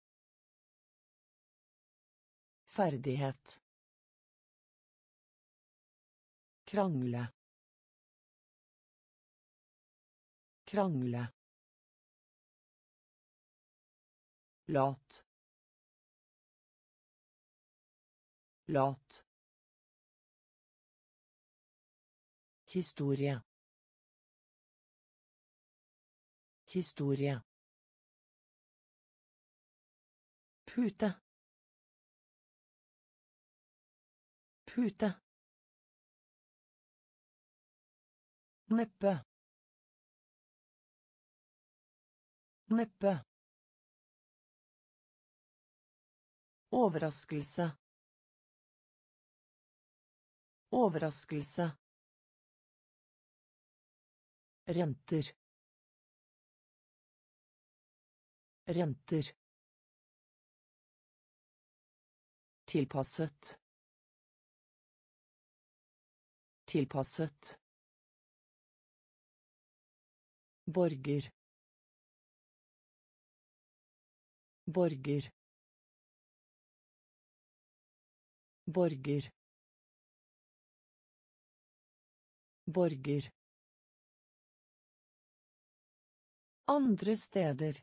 Ferdighet. Krangle. Krangle. lat, lat, historie, historie, pute, pute, neppe, neppe, overraskelse, overraskelse, renter, renter, tilpasset, tilpasset, borger, borger, borger, borger, andre steder,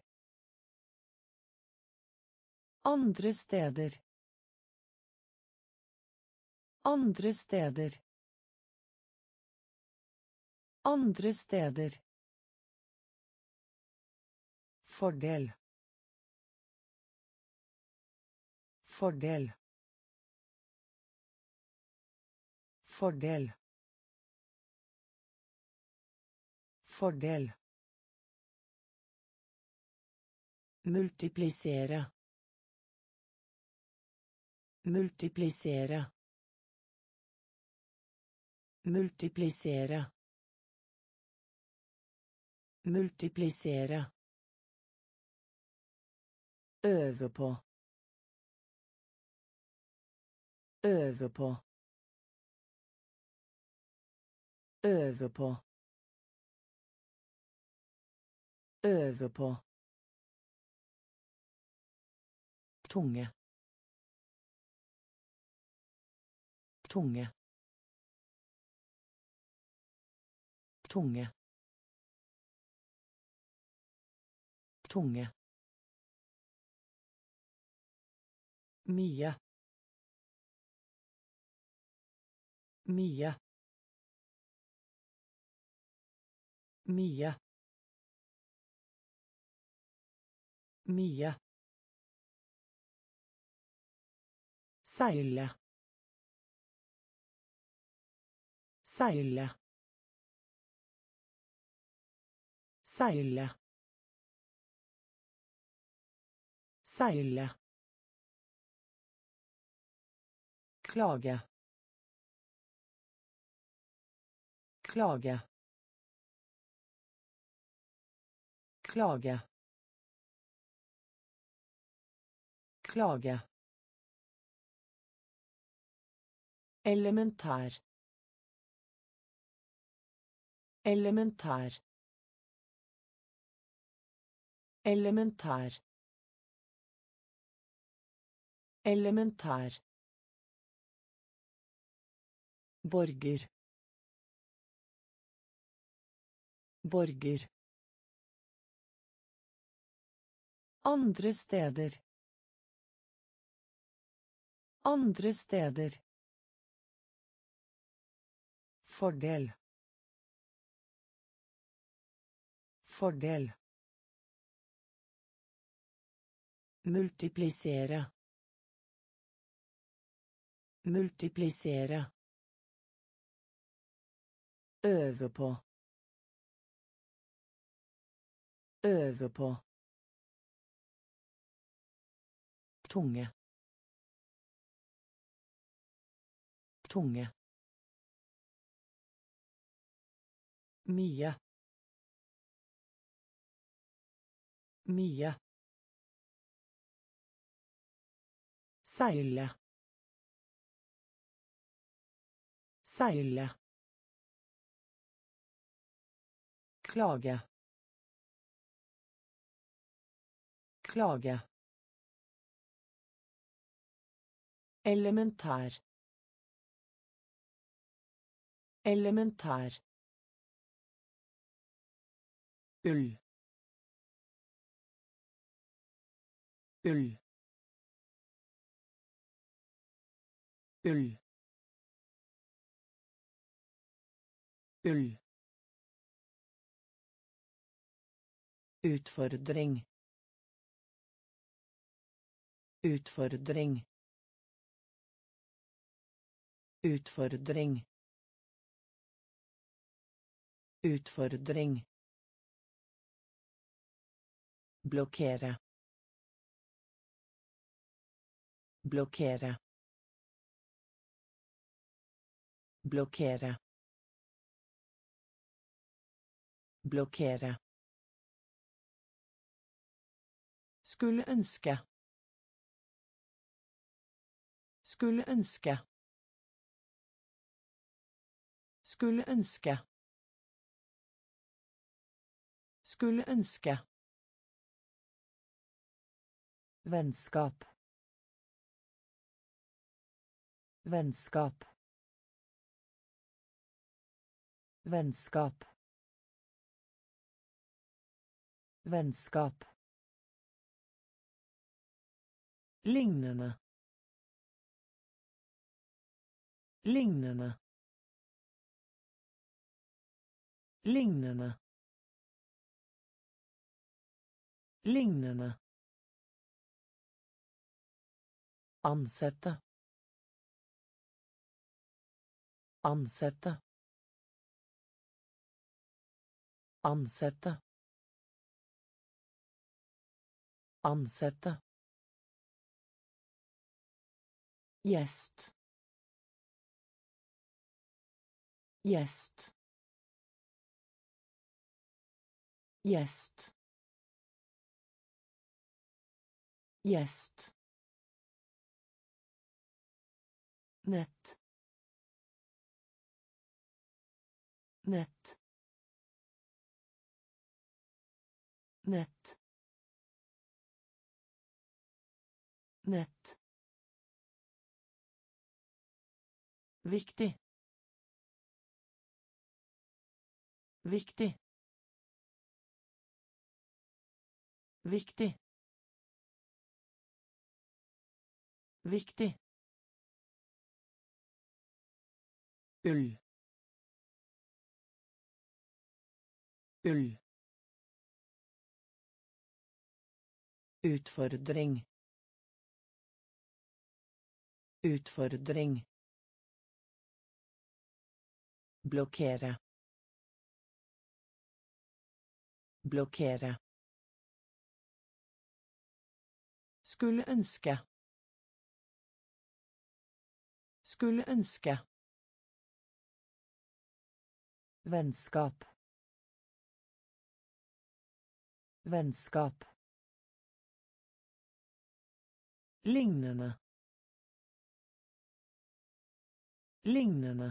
andre steder, andre steder, andre steder, fordel, fordel, fordel, fordel, multiplisere, multiplisere, multiplisere, multiplisere, øve på, øve på, øve på, øve på, tunge, tunge, tunge, tunge, mye, mye, mye, mye, seile, seile, seile, seile, klage, klage, klage, klage, elementær, elementær, elementær, elementær, borger, borger, andre steder, andre steder, fordel, fordel, multiplisere, multiplisere, øve på, øve på, tunge, tunge, mye, mye, seile, seile, klage, klage, elementær, elementær, ull, ull, ull, ull, utfordring, utfordring, utfordring, utfordring, blokkere, blokkere, blokkere, blokkere, skulle ønske, skulle ønske, skulle ønske, skulle ønske, vennskap, vennskap, vennskap, vennskap, lignende, lignende, lignende, lignende, ansette, ansette, ansette, ansette, gjest, gjest, gjest, gjest, nett, nett, nett, nett, viktig, viktig, viktig, viktig, ull, ull, utfordring, utfordring, blokkere, blokkere, skulle ønske, skulle ønske, vennskap, vennskap, lignende, lignende,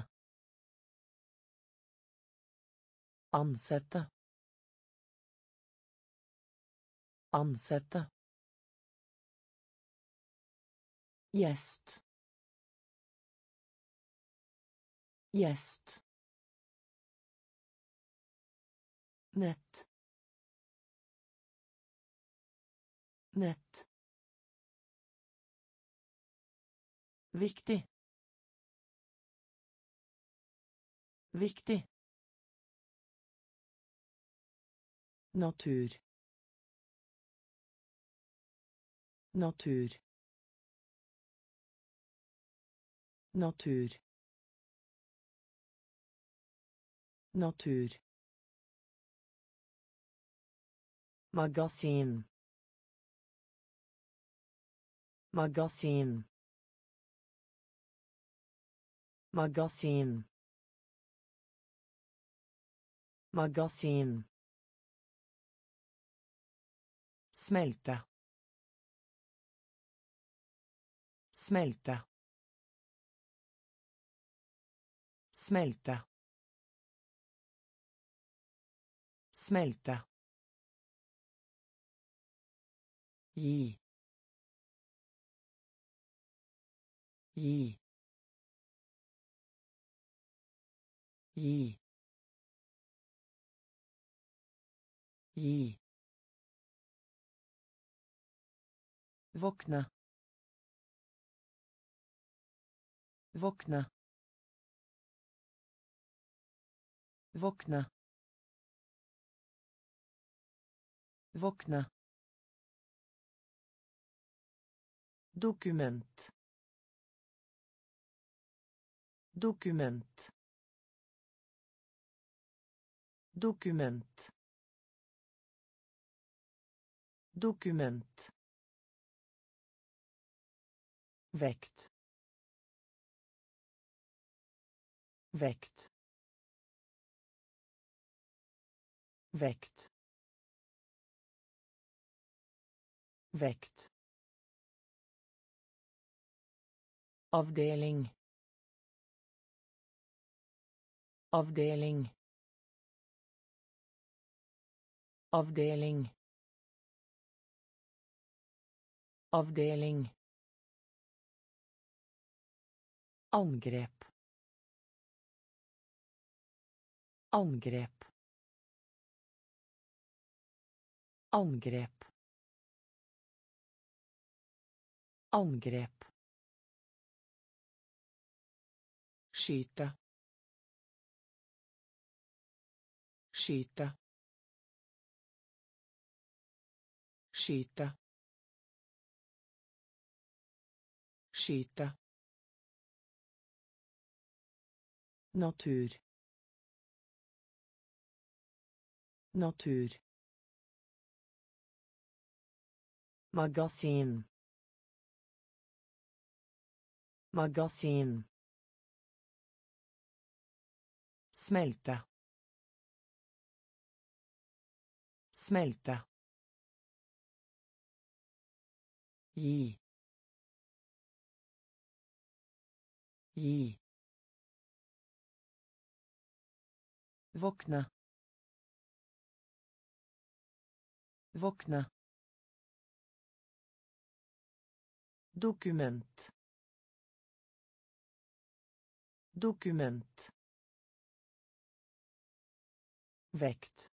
ansette, ansette, gjest, gjest, nett, nett, viktig, viktig, natur, natur, natur, natur, magasin, magasin, magasin, magasin, smelte, smelte, smelte, smelte, gi, gi, gi, gi, Våkne. Våkne. Våkne. Våkne. Dokument. Dokument. Dokument. Dokument. Vekt. Vekt. Vekt. Vekt. Avdeling. Avdeling. Avdeling. Avdeling. Angrep. Angrep. Angrep. Angrep. Skyte. Skyte. Skyte. Skyte. Natur. Natur. Magasin. Magasin. Smelte. Smelte. Gi. Gi. Våkne. Våkne. Dokument. Dokument. Vekt.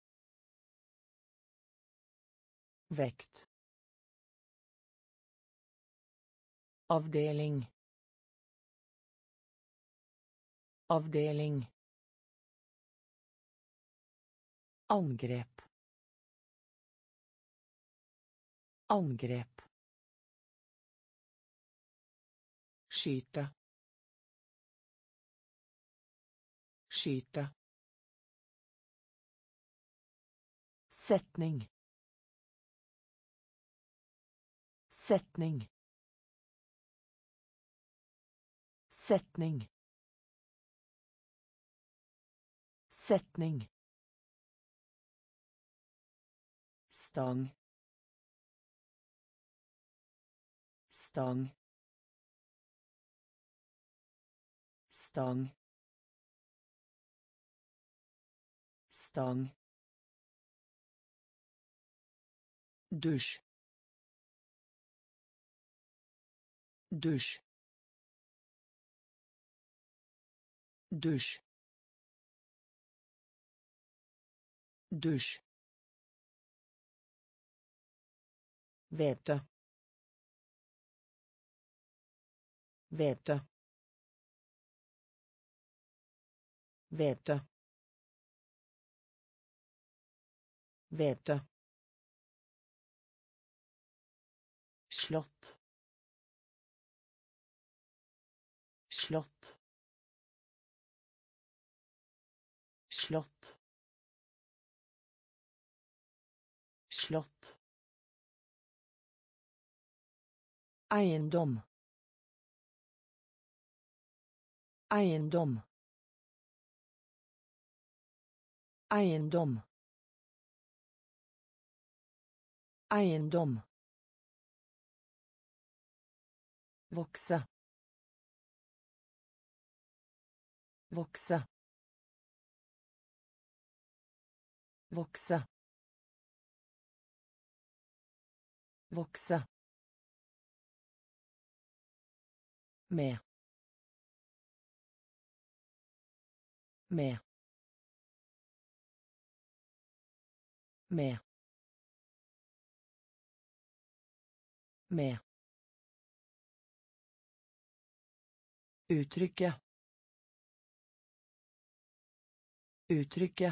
Vekt. Avdeling. Avdeling. Angrep. Angrep. Skyte. Skyte. Setning. Setning. Setning. Setning. Stang. Stang. Stang. Stang. Dusj. Dusj. Dusj. Dusj. Hvete. Hvete. Hvete. Hvete. Slott. Slott. Slott. Slott. Eiendom. Eiendom. Eiendom. Eiendom. Vokse. Vokse. Vokse. Vokse. Med. Med. Med. Med. Uttrykke. Uttrykke.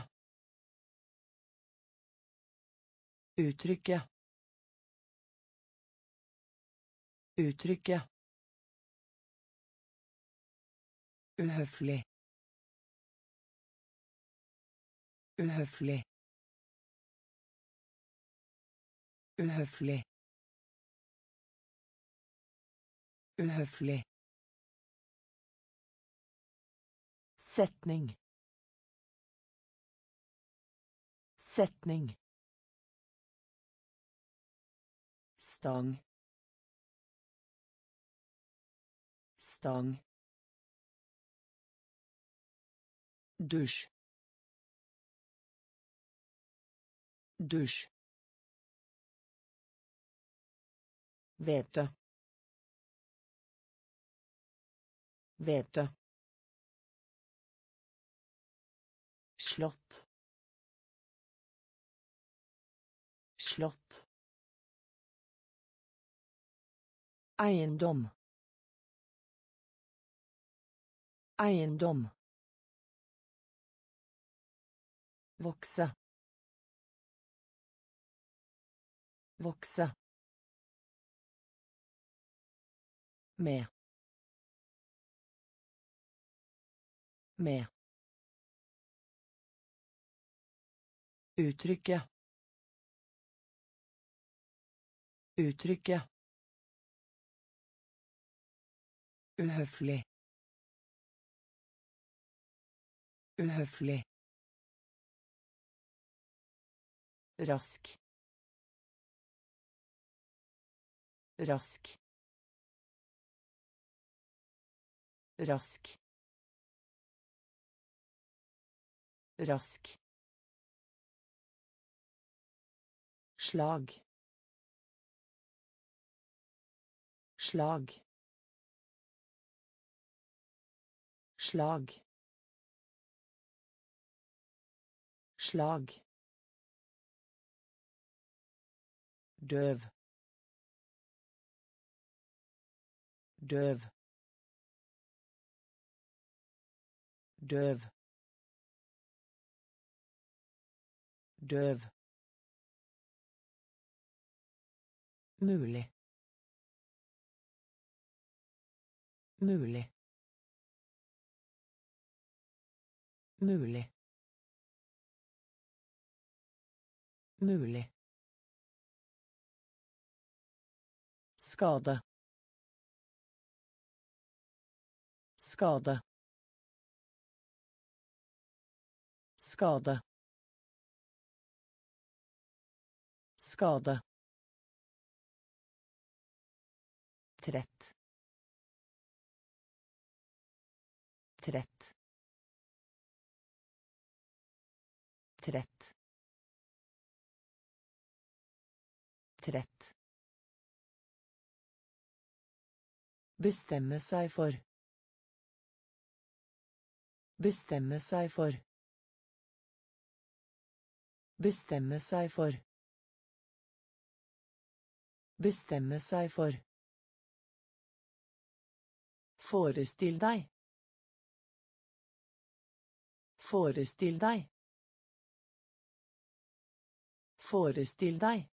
Uttrykke. Uttrykke. Uhøflig. Uhøflig. Uhøflig. Uhøflig. Setning. Setning. Stang. Stang. Dusj. Dusj. Hvete. Hvete. Slott. Slott. Eiendom. Eiendom. Vokse. Vokse. Med. Med. Uttrykke. Uttrykke. Uhøflig. Uhøflig. Rask. Rask. Rask. Rask. Slag. Slag. Slag. Slag. Døv. Døv. Døv. Døv. Mulig. Mulig. Mulig. Mulig. Skade. Skade. Skade. Skade. Trett. Trett. Trett. Trett. Bestemme seg for. Bestemme seg for. Bestemme seg for. Bestemme seg for. Forestill deg. Forestill deg. Forestill deg.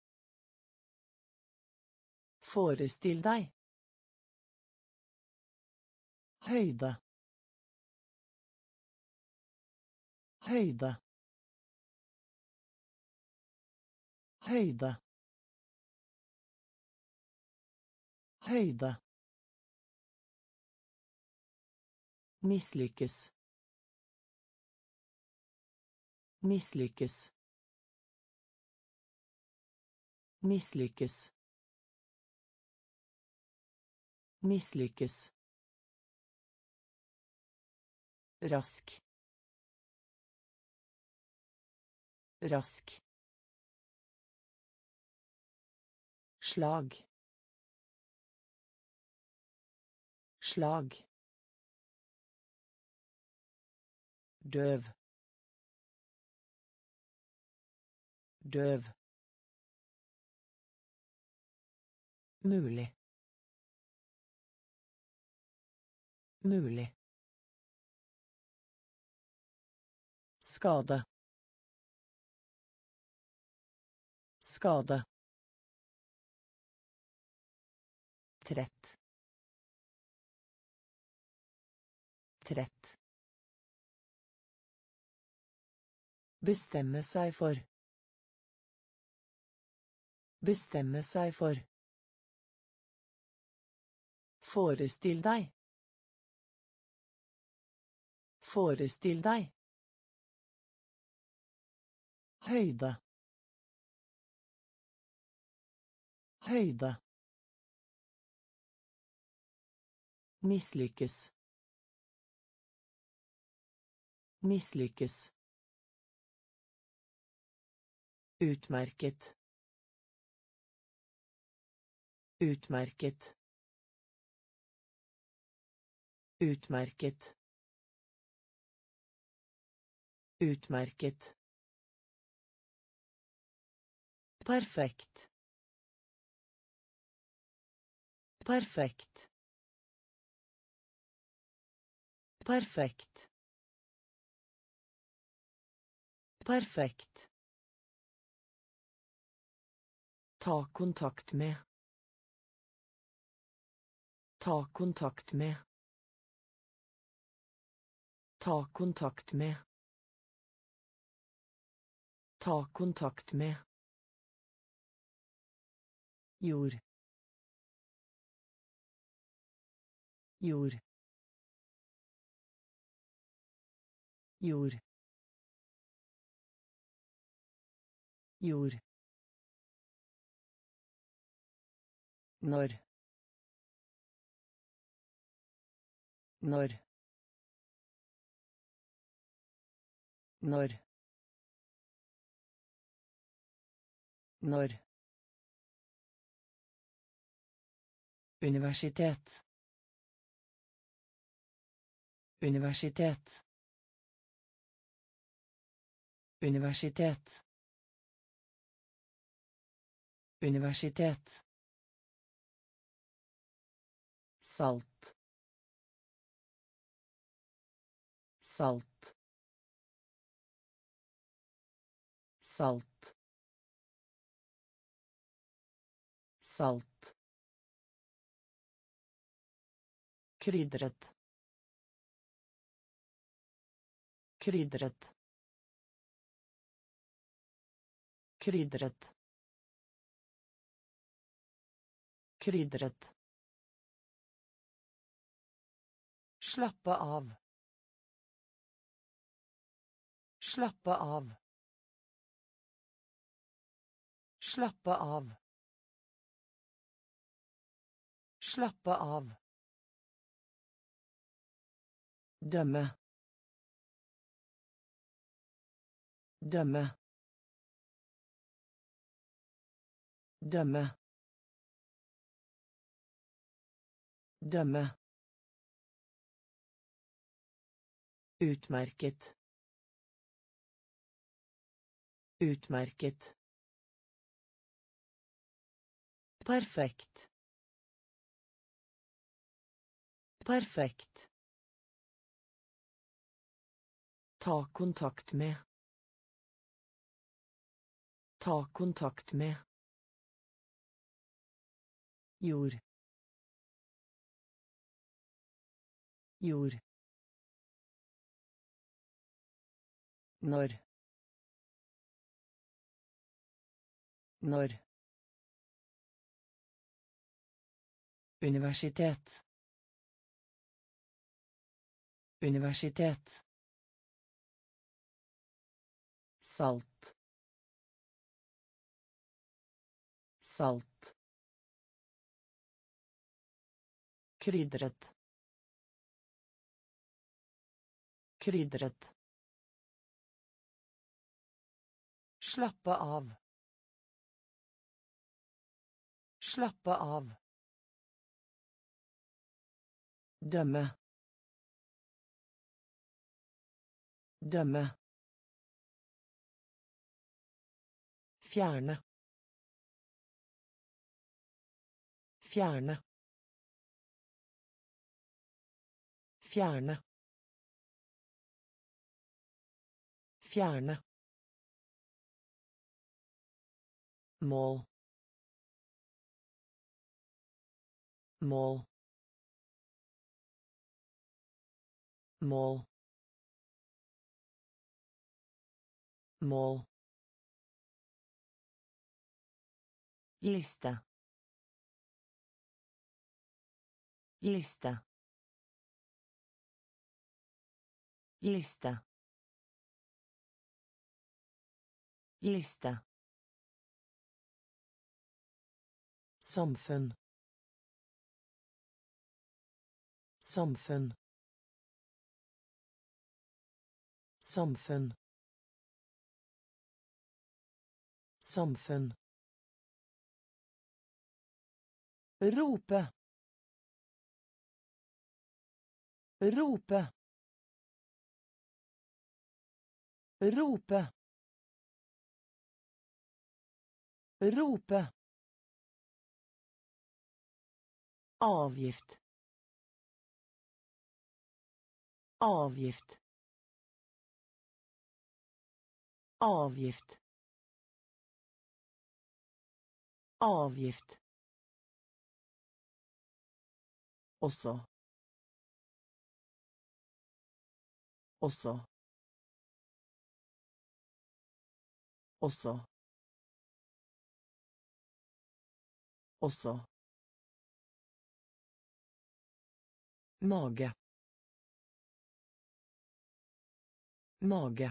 Forestill deg. Høyde. Høyde. Høyde. Høyde. Mislykkes. Mislykkes. Mislykkes. Mislykkes. Rask. Rask. Slag. Slag. Døv. Døv. Mulig. Mulig. Skade. Skade. Trett. Trett. Bestemme seg for. Bestemme seg for. Forestill deg. Forestill deg. Høyde. Høyde. Mislykkes. Mislykkes. Utmerket. Utmerket. Utmerket. Utmerket. Perfekt. Perfekt. Perfekt. Perfekt. Ta kontakt med. Ta kontakt med. Ta kontakt med. Ta kontakt med. Jord. Jord. Jord. Jord. Når. Når. Når. Når. Universitet. Universitet. Universitet. Universitet. Salt. Salt. Salt. Salt. Krydret. Krydret. Krydret. Krydret. Slappe av. Slappe av. Slappe av. Slappe av. Dømme. Dømme. Dømme. Dømme. Utmerket. Utmerket. Perfekt. Perfekt. Ta kontakt med. Ta kontakt med. Jord. Jord. Når. Når. Universitet. Universitet. Salt. Salt. Krydret. Krydret. Slappe av. Slappe av. Dømme. Dømme. Fjerne. Fjerne. Fjerne. Fjerne. Mål. Mål. Mål. Mål. Liste. Liste. Liste. Liste. Samfunn. Samfunn. Samfunn. Samfunn. Rope. Rope. Rope. Rope. Avgift. Avgift. Avgift. Avgift. Også. Også. Også. Også. Mage. Mage.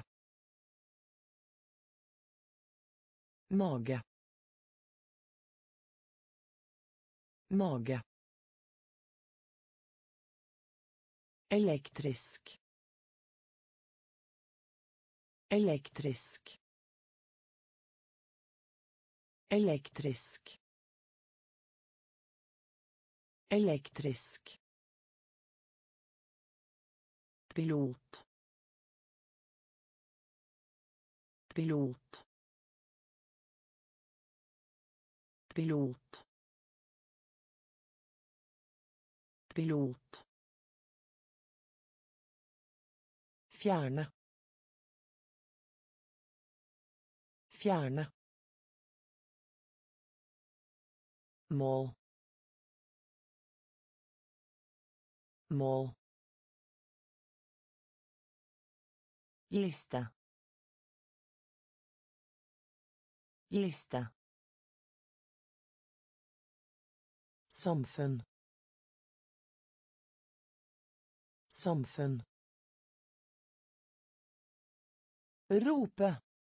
Mage. Mage. Elektrisk. Elektrisk. Elektrisk. Elektrisk. Pilot. Pilot. Pilot. Pilot. Fjerne. Fjerne. Mål. Mål. Liste. Liste. Samfunn. Samfunn. Rope.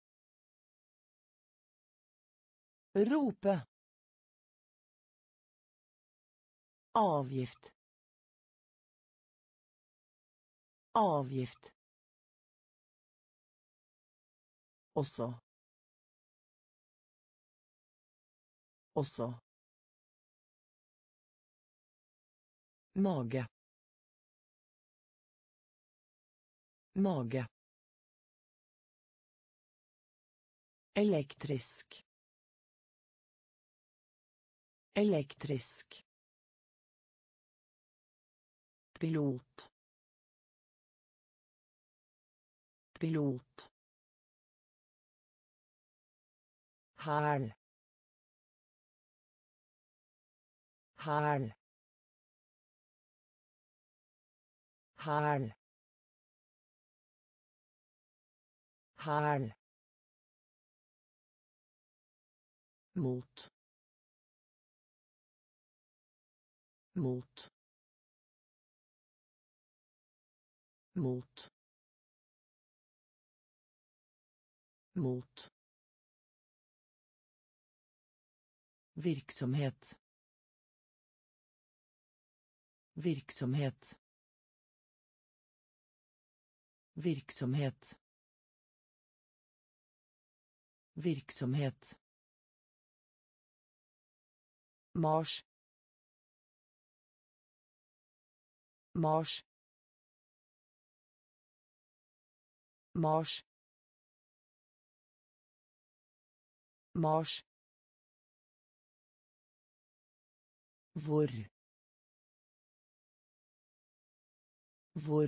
Rope. Avgift. Avgift. Også. Også. Mage. Mage. Elektrisk. Elektrisk. Pilot. Pilot. Hæl. Hæl. Hæl. Hæl. Mot. Mot. Mot. Mot. Virksomhet. Virksomhet. Virksomhet. Virksomhet. Mars. Mars. Mars. Mars. Hvor. Hvor.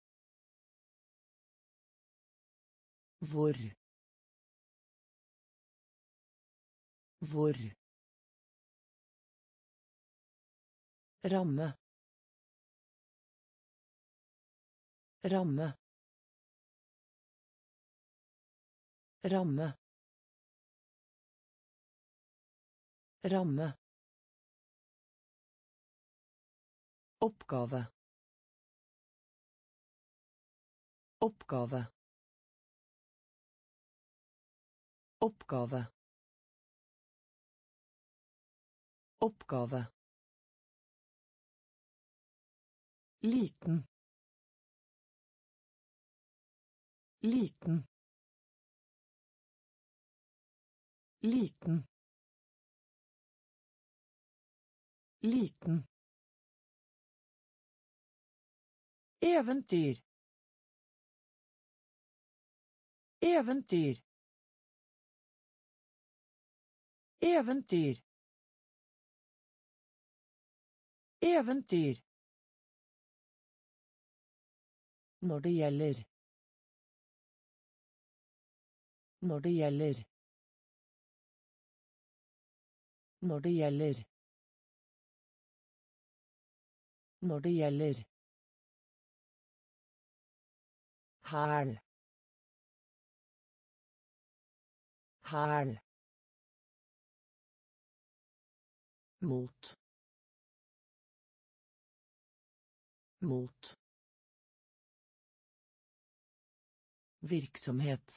Hvor. Hvor. Ramme. Ramme. Ramme. Ramme. Oppgave. Oppgave. Oppgave. Oppgave. Liten. Liten. Liten. Liten. Eventyr. Eventyr. Eventyr. Eventyr. Når det gjelder. Når det gjelder. Når det gjelder. Når det gjelder. Hæl. Hæl. Mot. Mot. Virksomhet.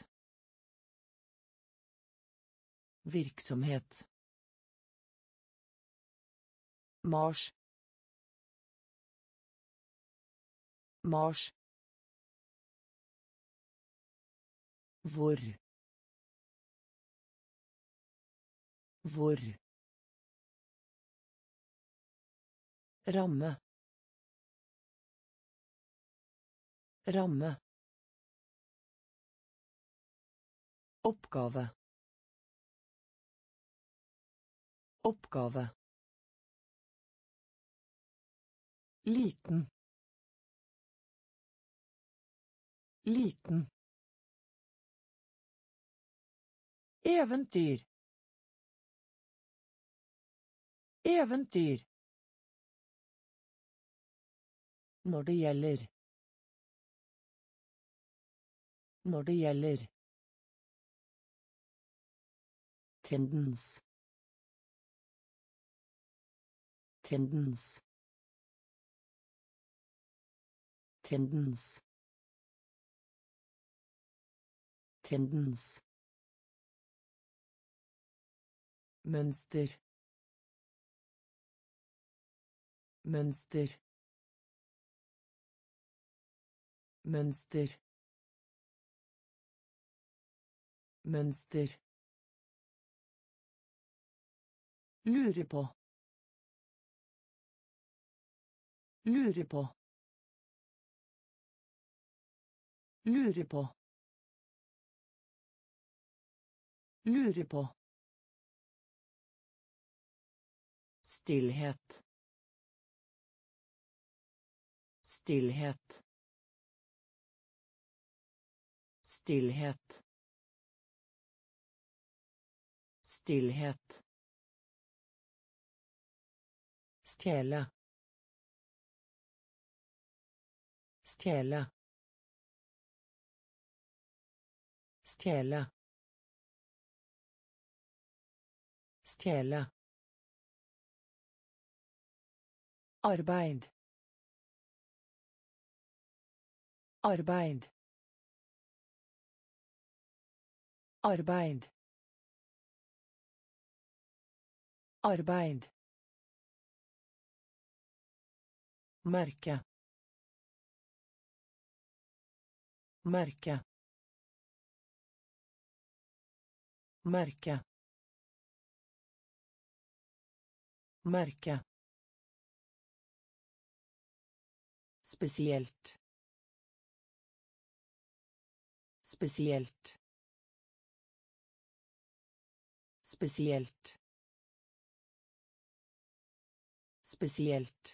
Virksomhet. Mars. Mars. Hvor. Hvor. Ramme. Ramme. Oppgave. Oppgave. Liten. Liten. Eventyr. Eventyr. Når det gjelder. Når det gjelder. Tendens. Tendens. Tendens. Tendens. Mønster. Mønster. Mønster. Mønster. Lure på. Lure på. Lure på. Lure på. Stillhet. Stillhet. Stillhet. Stillhet. Stjele. Stjele. Stjele. Stjele. Arbeid. Arbeid. Arbeid. Arbeid. Merke. Merke. Merke. Merke. Spesielt. Spesielt. Spesielt. Spesielt.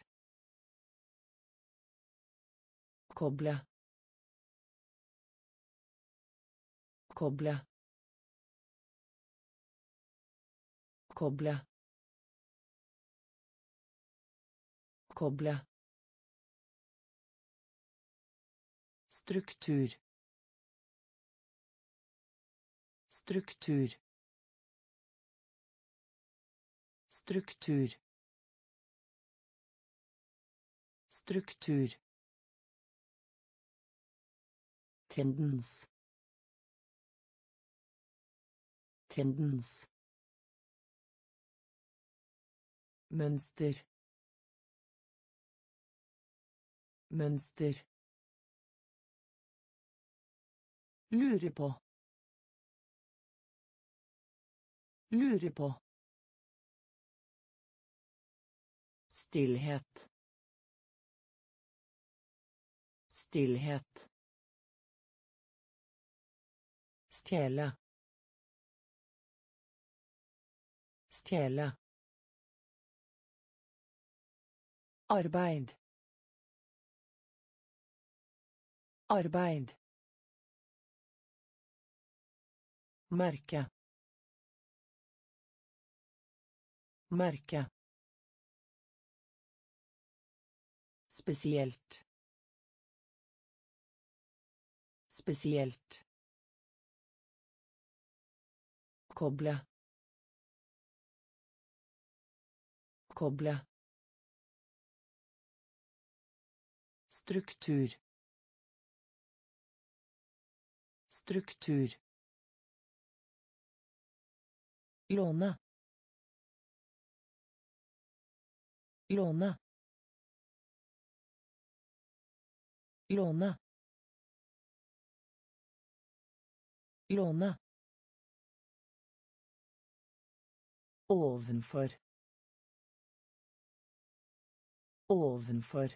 Koble. Koble. Koble. Koble. Struktur. Struktur. Struktur. Struktur. Tendens. Tendens. Mønster. Mønster. Lure på. Lure på. Stillhet. Stillhet. Stjele. Stjele. Arbeid. Arbeid. Merke. Merke. Spesielt. Spesielt. Koble. Koble. Struktur. Struktur. Låne. Låne. Låne. Låne. Ovenfor. Ovenfor.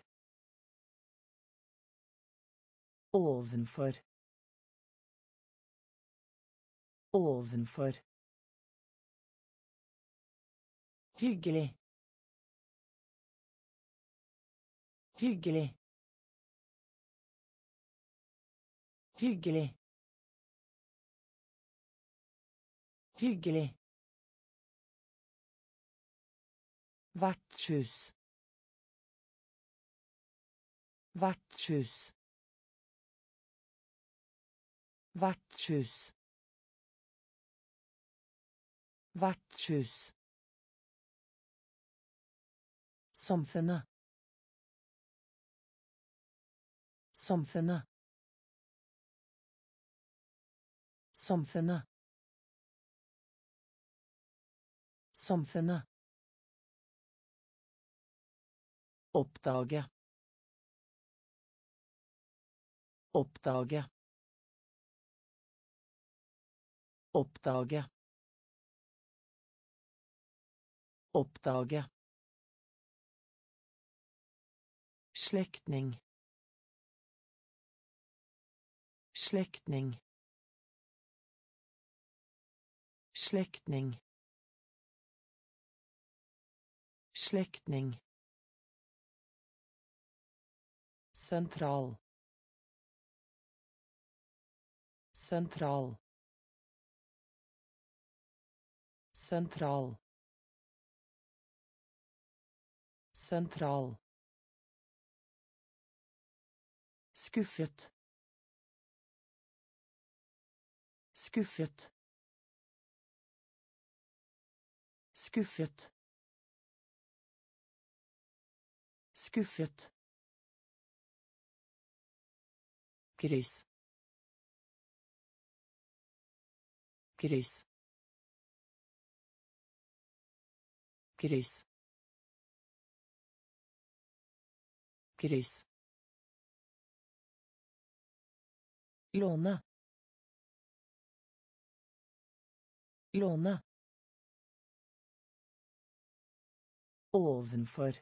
Ovenfor. Ovenfor. Hyggelig. Hyggelig. Hyggelig. Hyggelig. Vertshus. Vertshus. Vertshus. Vertshus. Samfunnet. Samfunnet. Samfunnet. Samfunnet. Oppdage. Oppdage. Oppdage. Oppdage. Slektning. Slektning. Slektning. Slektning. Sentral. Sentral. Sentral. Sentral. Skuffet. Skuffet. Skuffet. Skuffet. Kryss. Kryss. Kryss. Kryss. Låne. Låne. Ovenfor.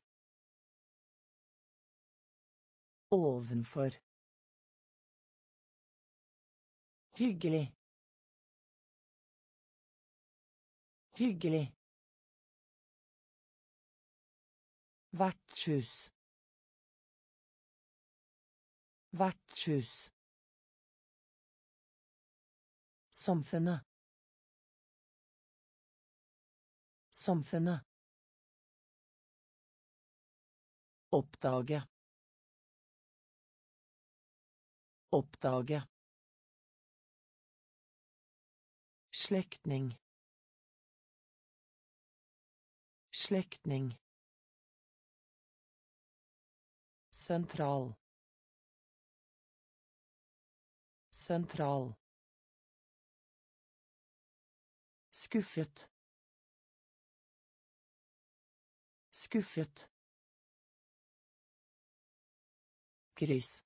Ovenfor. Hyggelig. Hyggelig. Vertshus. Vertshus. Samfunnet. Samfunnet. Oppdage. Oppdage. Slektning. Slektning. Sentral. Sentral. Skuffet. Skuffet. Kryss.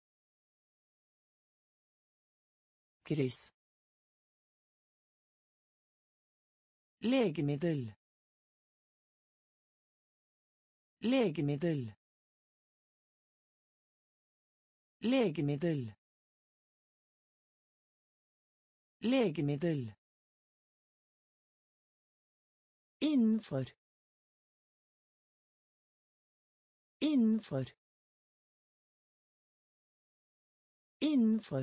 Kryss. Legemiddel. Legemiddel. Legemiddel. Legemiddel. Innenfor. Innenfor. Innenfor.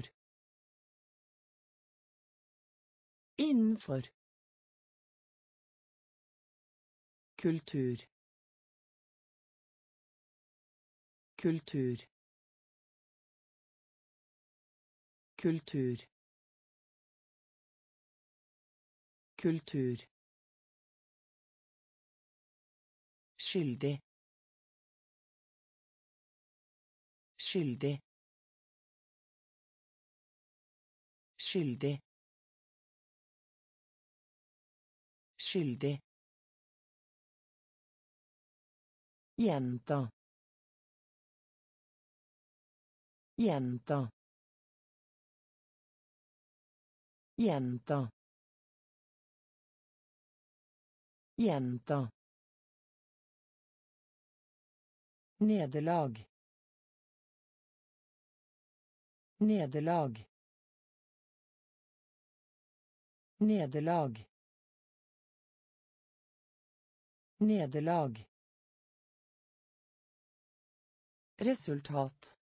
Innenfor. Kultur. Kultur. Kultur. Kultur. Skyldig. Skyldig. Skyldig. Skyldig. Gjenta. Gjenta. Gjenta. Gjenta. Nederlag. Nederlag. Nederlag. Nederlag. Resultat.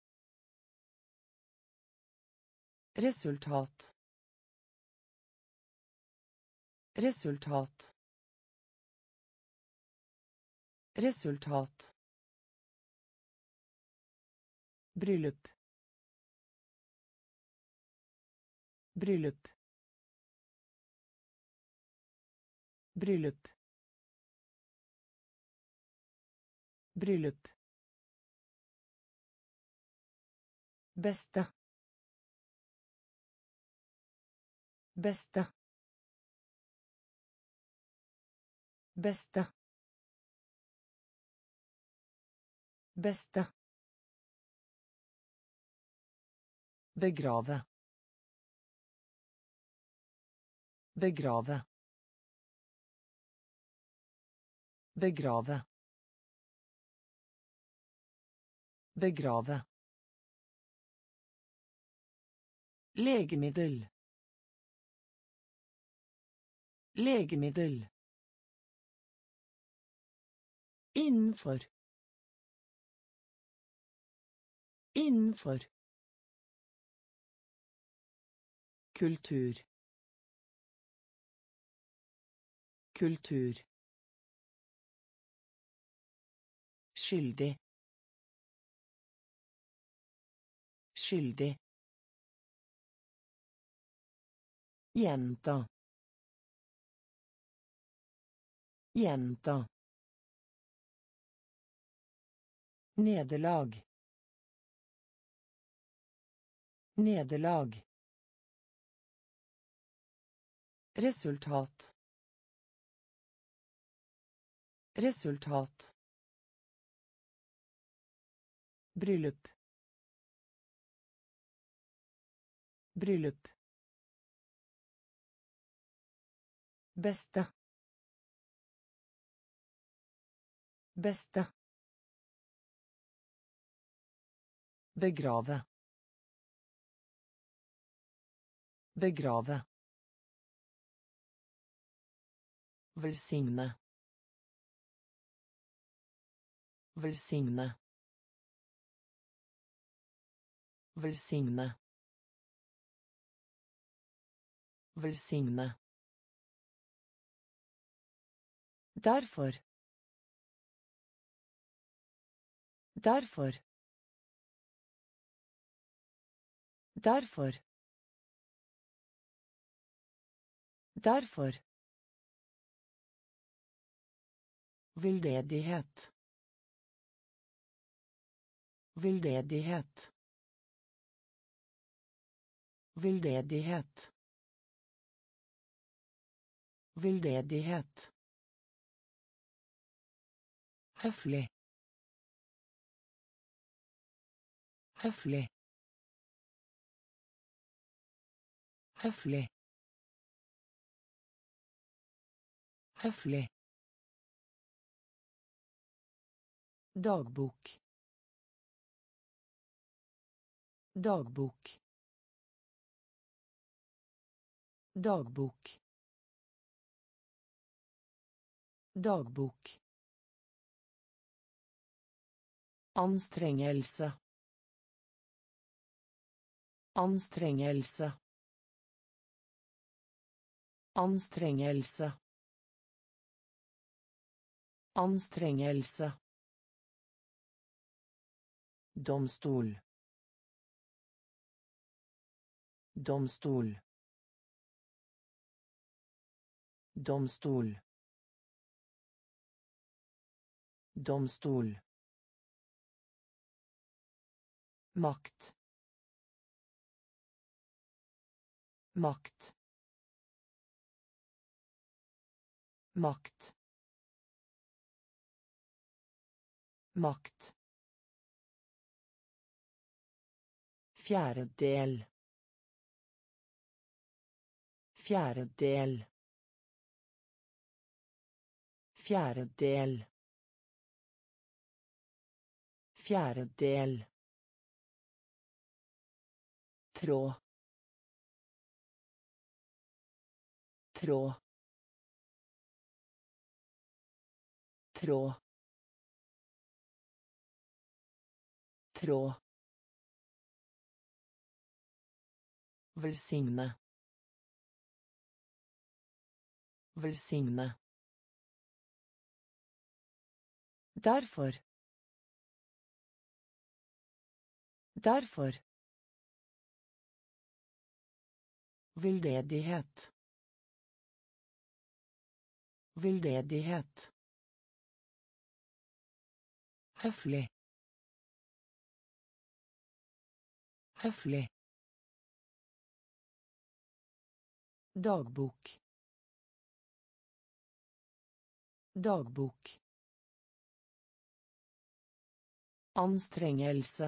Resultat. Resultat. Resultat. Bryllup. Bryllup. Bryllup. Bryllup. Beste. Beste. Beste. Beste. Begrave. Begrave. Begrave. Begrave. Legemiddel. Legemiddel. Innenfor. Innenfor. Kultur. Kultur. Skyldig. Skyldig. Gjenta. Gjenta. Nederlag. Nederlag. Resultat. Resultat. Bryllup. Bryllup. Beste. Beste. Begrave. Begrave. Velsigne. Velsigne. Velsigne. Velsigne. Derfor. Derfor. Derfor. Derfor. Veldedighet. Veldedighet. Veldedighet. Veldedighet. Høflig. Høflig. Høflig. Høflig. Dagbok. Dagbok. Dagbok. Dagbok. Anstrengelse. Anstrengelse. Anstrengelse. Anstrengelse. Domstol. Domstol. Domstol. Domstol. Makt. Makt. Makt. Makt. Fjerdedel. Fjerdedel. Fjerdedel. Fjerdedel. Tråd. Tråd. Tråd. Tråd. Velsigne. Velsigne. Derfor. Derfor. Veldedighet. Veldedighet. Høflig. Høflig. Dagbok. Dagbok. Anstrengelse.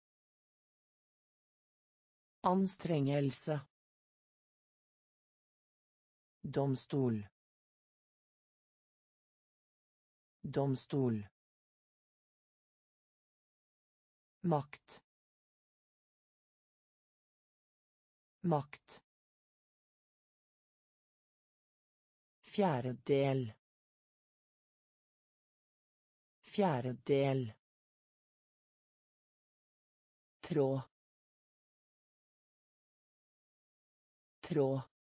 Anstrengelse. Domstol. Domstol. Makt. Makt. Fjerdedel. Fjerdedel. Tråd. Tråd.